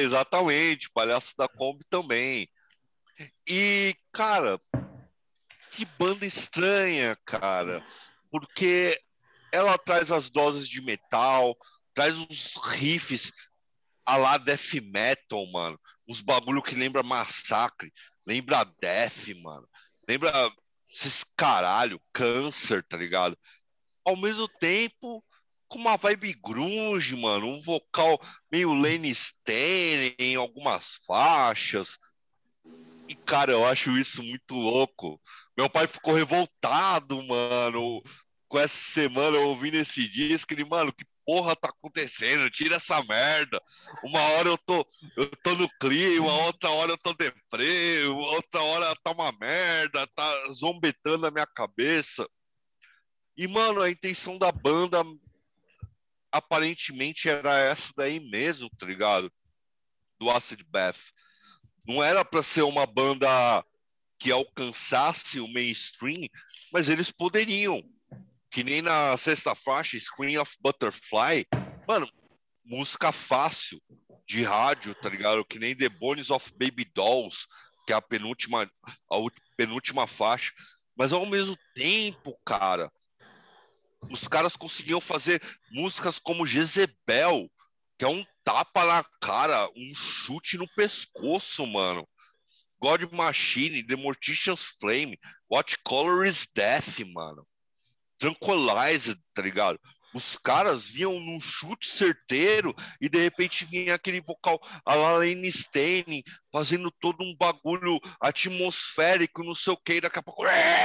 [SPEAKER 3] Exatamente. Palhaço da Kombi também. E, cara, que banda estranha, cara. Porque ela traz as doses de metal, traz os riffs a lá death metal, mano. Uns bagulho que lembra Massacre, lembra Death, mano. Lembra esses caralho, Câncer, tá ligado? Ao mesmo tempo, com uma vibe grunge, mano. Um vocal meio Lane Staley em algumas faixas. E, cara, eu acho isso muito louco. Meu pai ficou revoltado, mano, com essa semana ouvindo esse disco. Ele, mano, que porra tá acontecendo? Tira essa merda. Uma hora eu tô no clima, outra hora eu tô deprê, outra hora tá uma merda, tá zombetando a minha cabeça. E, mano, a intenção da banda aparentemente era essa daí mesmo, tá ligado? Do Acid Bath. Não era pra ser uma banda que alcançasse o mainstream, mas eles poderiam. Que nem na sexta faixa, Scream of Butterfly, mano, música fácil de rádio, tá ligado? Que nem The Bones of Baby Dolls, que é a penúltima faixa. Mas ao mesmo tempo, cara, os caras conseguiam fazer músicas como Jezebel, que é um tapa na cara, um chute no pescoço, mano. God Machine, The Mortician's Flame, What Color is Death, mano. Tranquilized, tá ligado? Os caras vinham num chute certeiro e de repente vinha aquele vocal a la Lane Staley fazendo todo um bagulho atmosférico, não sei o que, daqui a pouco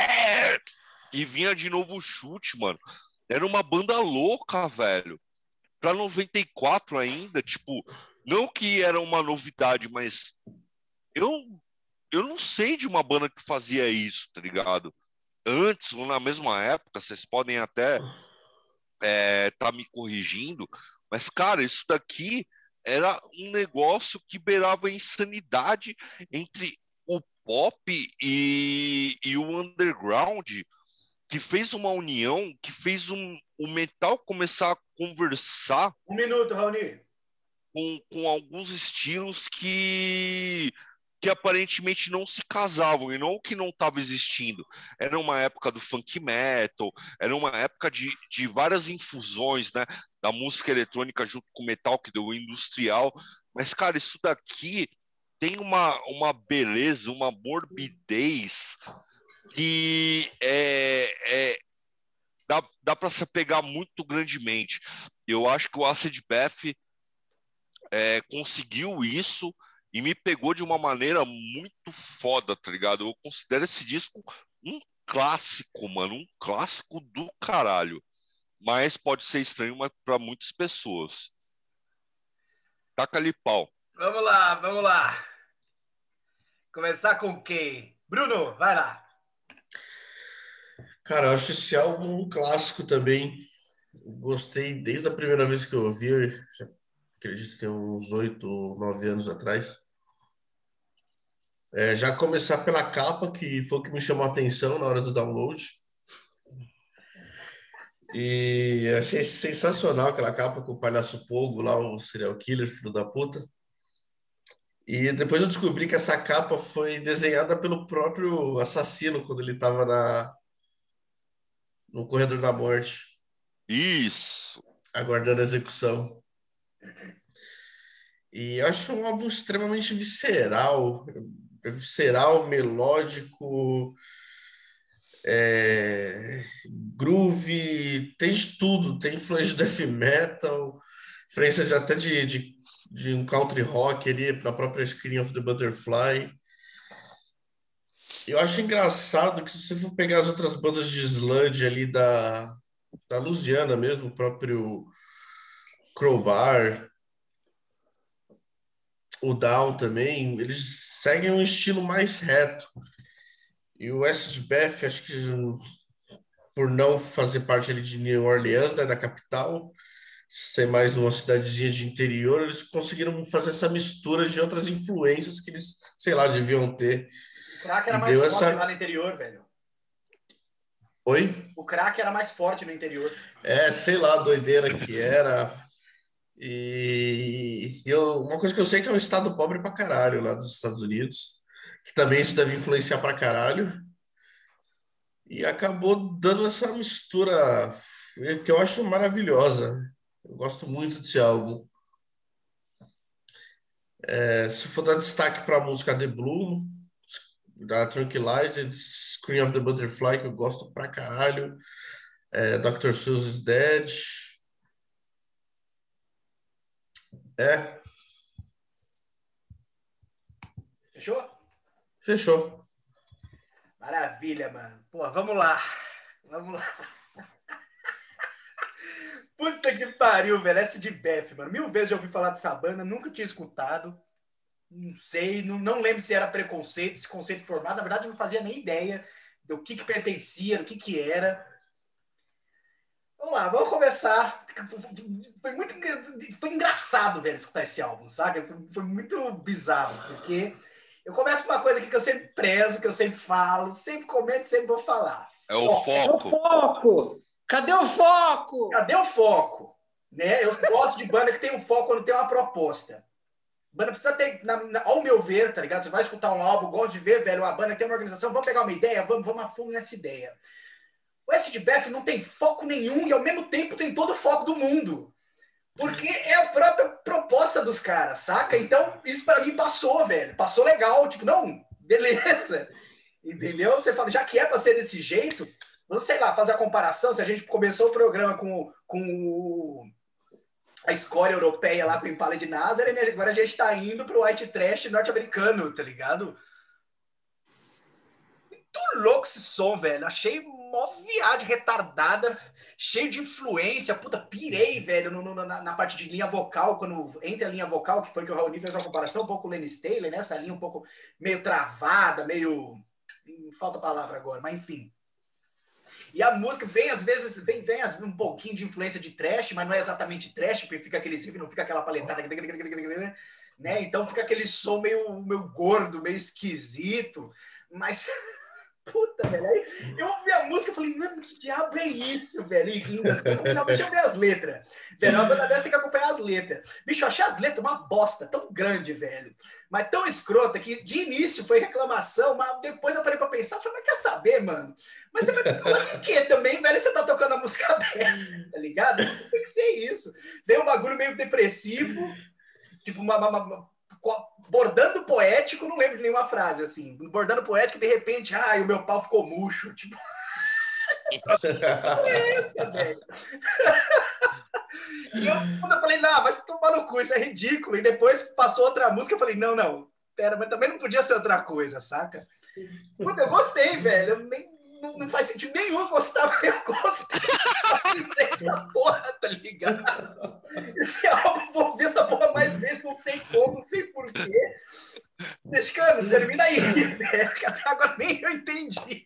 [SPEAKER 3] e vinha de novo o chute, mano. Era uma banda louca, velho. Pra 94 ainda, tipo, não que era uma novidade, mas eu não sei de uma banda que fazia isso, tá ligado? Antes ou na mesma época, vocês podem até tá me corrigindo, mas, cara, isso daqui era um negócio que beirava a insanidade entre o pop e o underground, que fez uma união, que fez o metal começar a conversar.
[SPEAKER 1] Um minuto, Raoni.
[SPEAKER 3] Com alguns estilos que aparentemente não se casavam, e não que não estava existindo. Era uma época do funk metal, era uma época de várias infusões, né, da música eletrônica junto com o metal, que deu o industrial. Mas, cara, isso daqui tem uma beleza, uma morbidez que dá para se pegar muito grandemente. Eu acho que o Acid Bath conseguiu isso e me pegou de uma maneira muito foda, tá ligado? Eu considero esse disco um clássico, mano, um clássico do caralho. Mas pode ser estranho para muitas pessoas. Taca-lhe pau.
[SPEAKER 1] Vamos lá, vamos lá. Começar com quem? Bruno, vai lá.
[SPEAKER 4] Cara, eu acho esse álbum um clássico também. Gostei desde a primeira vez que eu ouvi, eu já acredito que tem uns 8 ou 9 anos atrás. Já começar pela capa, que foi o que me chamou a atenção na hora do download. E achei sensacional aquela capa com o palhaço Pogo lá, o serial killer, filho da puta. E depois eu descobri que essa capa foi desenhada pelo próprio assassino quando ele estava no corredor da morte.
[SPEAKER 3] Isso!
[SPEAKER 4] Aguardando a execução. E eu acho um álbum extremamente visceral, melódico, groove, tem de tudo, tem influência de death metal, influência até de um country rock ali, da própria Scream of the Butterfly. Eu acho engraçado que se você for pegar as outras bandas de sludge ali da Louisiana mesmo, o próprio Crowbar, o Down também, eles seguem um estilo mais reto. E o Acid Bath, acho que por não fazer parte ali de New Orleans, né, da capital, ser mais uma cidadezinha de interior, eles conseguiram fazer essa mistura de outras influências que eles, sei lá, deviam ter.
[SPEAKER 1] O crack era
[SPEAKER 4] E
[SPEAKER 1] mais
[SPEAKER 4] deu
[SPEAKER 1] forte lá no interior, velho.
[SPEAKER 4] Oi?
[SPEAKER 1] O crack era mais forte no interior.
[SPEAKER 4] Sei lá, a doideira que era. Uma coisa que eu sei é que é um estado pobre pra caralho lá dos Estados Unidos, que também isso deve influenciar pra caralho. E acabou dando essa mistura que eu acho maravilhosa. Eu gosto muito desse álbum. Se for dar destaque para a música The Blue, da Tranquilized, Scream of the Butterfly, que eu gosto pra caralho, Dr. Seuss is Dead.
[SPEAKER 1] Fechou?
[SPEAKER 4] Fechou.
[SPEAKER 1] Maravilha, mano. Pô, vamos lá. Puta que pariu, velho. Essa de Beth, mano. 1000 vezes já ouvi falar dessa banda, nunca tinha escutado. Não sei, não lembro se era preconceito, se conceito formado. Na verdade, eu não fazia nem ideia do que pertencia, do que era. Vamos lá, vamos começar. Foi engraçado, velho, escutar esse álbum, sabe? Foi muito bizarro, porque eu começo com uma coisa aqui que eu sempre prezo, que eu sempre falo, sempre comento, sempre vou falar.
[SPEAKER 3] É o foco.
[SPEAKER 2] É o foco! Cadê o foco?
[SPEAKER 1] Cadê o foco? Né? Eu gosto de banda que tem um foco quando tem uma proposta. Banda precisa ter, ao meu ver, tá ligado? Você vai escutar um álbum, gosto de ver, velho, uma banda que tem uma organização, vamos pegar uma ideia, vamos a fundo nessa ideia. O Acid Bath não tem foco nenhum e ao mesmo tempo tem todo o foco do mundo. Porque é a própria proposta dos caras, saca? Então, isso pra mim passou, velho. Passou legal, tipo, não, beleza. Entendeu? Você fala, já que é pra ser desse jeito, vamos, sei lá, fazer a comparação, se a gente começou o programa com a escória europeia lá com o Impala de Nazareth, né? Agora a gente tá indo pro white trash norte-americano, tá ligado? Muito louco esse som, velho. Achei mó viagem retardada, cheio de influência. Puta, pirei, velho, na parte de linha vocal, quando entra a linha vocal, que foi que o Raoni fez uma comparação um pouco com o Lenny Staley, né? Essa linha um pouco meio travada, meio... Falta a palavra agora, mas enfim. E a música vem, às vezes, vem um pouquinho de influência de trash, mas não é exatamente trash, porque fica aquele riff, não fica aquela paletada, né? Então fica aquele som meio gordo, meio esquisito, mas... Puta, velho. Aí eu ouvi a música e falei, mano, que diabo é isso, velho? E rindo assim, não, deixa eu ver as letras. Velho, uma banda dessa tem que acompanhar as letras. Bicho, eu achei as letras uma bosta, tão grande, velho. Mas tão escrota que de início foi reclamação, mas depois eu parei pra pensar, eu falei, mas quer saber, mano? Mas você vai falar de quê também, velho? Você tá tocando a música dessa, tá ligado? Tem que ser isso. Veio um bagulho meio depressivo, tipo bordando poético, não lembro de nenhuma frase, assim. Bordando poético, de repente, o meu pau ficou murcho. Tipo, é essa, velho? E quando eu falei, não, vai se tomar no cu, isso é ridículo. E depois passou outra música, eu falei, não, pera, mas também não podia ser outra coisa, saca? Puta, eu gostei, velho. Não faz sentido nenhum gostar, mas eu gostei. Essa porra, tá ligado? Esse álbum, vou ver essa porra mais vezes, não sei como, não sei porquê. Mexicano, termina aí, velho, que até agora nem eu entendi.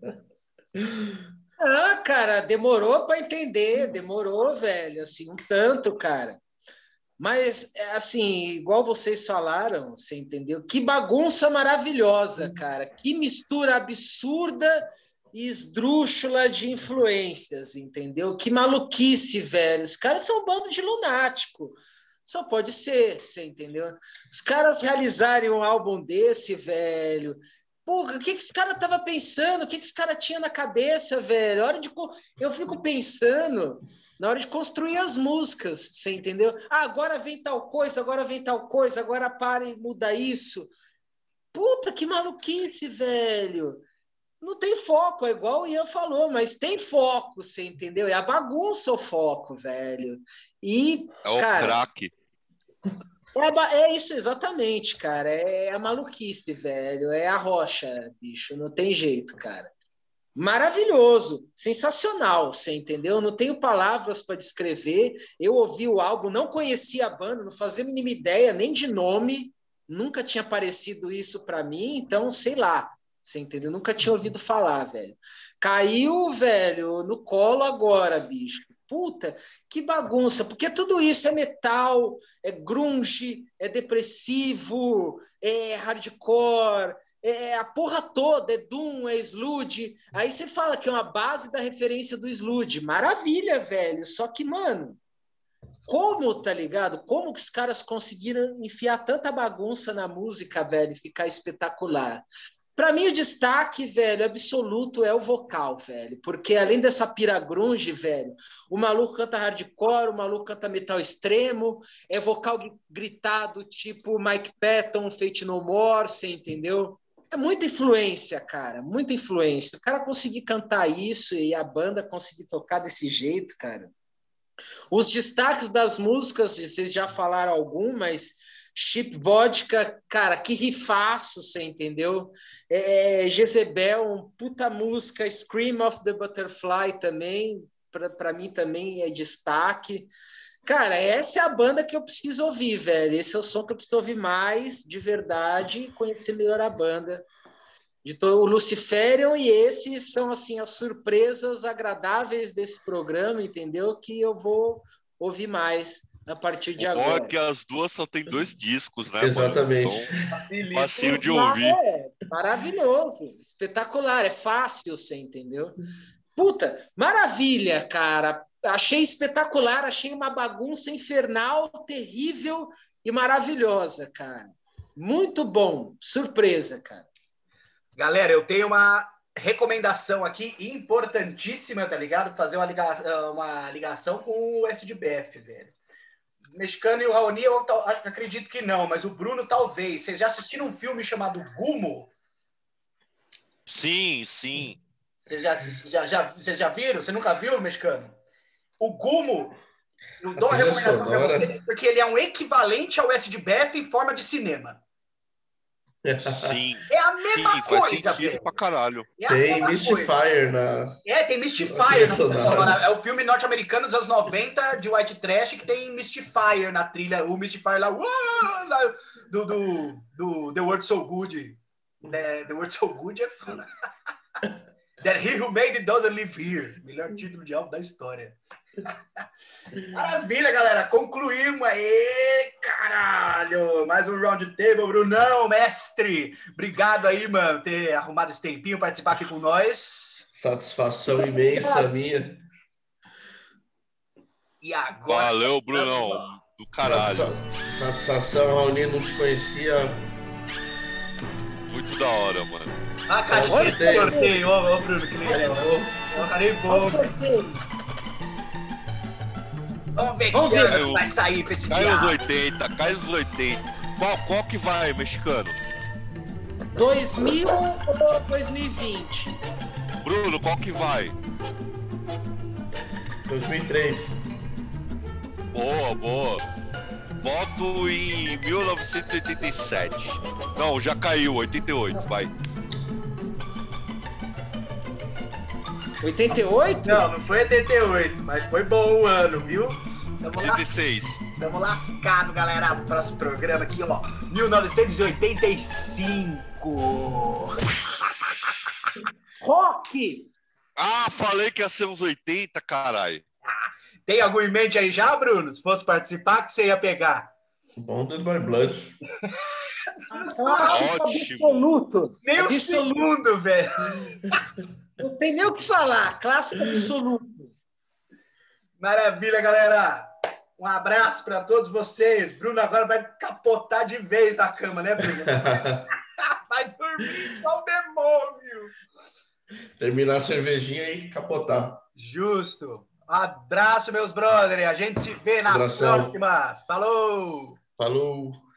[SPEAKER 2] Cara, demorou para entender, demorou, velho, assim, um tanto, cara. Mas, assim, igual vocês falaram, você entendeu? Que bagunça maravilhosa, cara. Que mistura absurda e esdrúxula de influências, entendeu? Que maluquice, velho. Os caras são um bando de lunático. Só pode ser, você entendeu? Os caras realizarem um álbum desse, velho... Porra, o que esse cara tava pensando? O que esse cara tinha na cabeça, velho? Eu fico pensando na hora de construir as músicas, você entendeu? Agora vem tal coisa, agora vem tal coisa, agora para e muda isso. Puta, que maluquice, velho. Não tem foco, é igual o Ian falou, mas tem foco, você entendeu? É a bagunça o foco, velho. E,
[SPEAKER 3] é o craque.
[SPEAKER 2] É isso, exatamente, cara. É a maluquice, velho. É a rocha, bicho. Não tem jeito, cara. Maravilhoso, sensacional, você entendeu? Não tenho palavras para descrever. Eu ouvi o álbum, não conhecia a banda, não fazia a mínima ideia, nem de nome. Nunca tinha aparecido isso para mim, então, sei lá. Você entendeu? Nunca tinha ouvido falar, velho. Caiu, velho, no colo agora, bicho. Puta, que bagunça, porque tudo isso é metal, é grunge, é depressivo, é hardcore, é a porra toda, é doom, é sludge. Aí você fala que é uma base da referência do sludge. Maravilha, velho. Só que, mano, como, tá ligado? Como que os caras conseguiram enfiar tanta bagunça na música, velho, e ficar espetacular? Pra mim, o destaque, velho, absoluto é o vocal, velho. Porque além dessa pira grunge, velho, o maluco canta hardcore, o maluco canta metal extremo, é vocal gritado, tipo Mike Patton, Fate No More, você entendeu? É muita influência, cara, muita influência. O cara conseguir cantar isso e a banda conseguir tocar desse jeito, cara. Os destaques das músicas, vocês já falaram algum, mas Cheap Vodka, cara, que rifaço, você entendeu? Jezebel, um puta música, Scream of the Butterfly também, para mim também é destaque. Cara, essa é a banda que eu preciso ouvir, velho. Esse é o som que eu preciso ouvir mais, de verdade, e conhecer melhor a banda. O Luciferion e esses são, assim, as surpresas agradáveis desse programa, entendeu? Que eu vou ouvir mais a partir de
[SPEAKER 3] O bom
[SPEAKER 2] agora.
[SPEAKER 3] é que as duas só tem 2 discos, né,
[SPEAKER 4] Exatamente.
[SPEAKER 3] mano? Então, facinho de ouvir.
[SPEAKER 2] É maravilhoso, espetacular, é fácil, você entendeu? Puta, maravilha, cara. Achei espetacular, achei uma bagunça infernal, terrível e maravilhosa, cara. Muito bom, surpresa, cara.
[SPEAKER 1] Galera, eu tenho uma recomendação aqui importantíssima, tá ligado? Fazer uma ligação com o SDBF, velho. O Mexicano e o Raoni, eu acredito que não, mas o Bruno talvez. Vocês já assistiram um filme chamado Gumo?
[SPEAKER 3] Sim, sim.
[SPEAKER 1] Vocês já viram? Você nunca viu, Mexicano? O Gumo, eu dou uma recomendação para vocês, porque ele é um equivalente ao SDBF em forma de cinema.
[SPEAKER 3] Sim.
[SPEAKER 1] É a mesma coisa,
[SPEAKER 3] faz sentido
[SPEAKER 1] velho.
[SPEAKER 3] pra caralho.
[SPEAKER 4] Tem Mystifier na...
[SPEAKER 1] tem Mystifier. É o filme norte-americano dos anos 90 de White Trash que tem Mystifier na trilha. O Mystifier lá do The World So Good. The World So Good é foda. That He Who Made It Doesn't Live Here. Melhor título de álbum da história. Maravilha, galera. Concluímos aí, caralho. Mais um round table, Brunão, mestre. Obrigado aí, mano, ter arrumado esse tempinho, participar aqui com nós.
[SPEAKER 4] Satisfação imensa minha.
[SPEAKER 1] E agora...
[SPEAKER 3] Valeu, Brunão. Do caralho.
[SPEAKER 4] Satisfação, Raoni, não te conhecia.
[SPEAKER 3] Muito da hora, mano.
[SPEAKER 1] A caixinha de sorteio, ó, Bruno, que legal. Vamos ver que ano vai sair pra esse dia.
[SPEAKER 3] Cai os 80. Qual que vai, mexicano?
[SPEAKER 2] 2000 ou 2020?
[SPEAKER 3] Bruno, qual que vai?
[SPEAKER 4] 2003.
[SPEAKER 3] Boa. Voto em 1987. Não, já caiu, 88, vai.
[SPEAKER 2] 88?
[SPEAKER 1] Não foi 88, mas foi bom o ano, viu?
[SPEAKER 3] 86.
[SPEAKER 1] Estamos lascados, galera. Próximo programa aqui, ó. 1985.
[SPEAKER 2] Rock!
[SPEAKER 3] Ah, falei que ia ser uns 80, caralho.
[SPEAKER 1] Tem algum em mente aí já, Bruno? Se fosse participar, que você ia pegar?
[SPEAKER 4] Bonded by Blood.
[SPEAKER 2] Absoluto.
[SPEAKER 1] Nem o segundo, velho.
[SPEAKER 2] Não tem nem o que falar. Clássico absoluto.
[SPEAKER 1] Maravilha, galera. Um abraço para todos vocês. Bruno agora vai capotar de vez na cama, né, Bruno? Vai dormir igual demônio.
[SPEAKER 4] Terminar a cervejinha e capotar.
[SPEAKER 1] Justo. Abraço, meus brothers. A gente se vê na próxima. Falou!
[SPEAKER 4] Falou!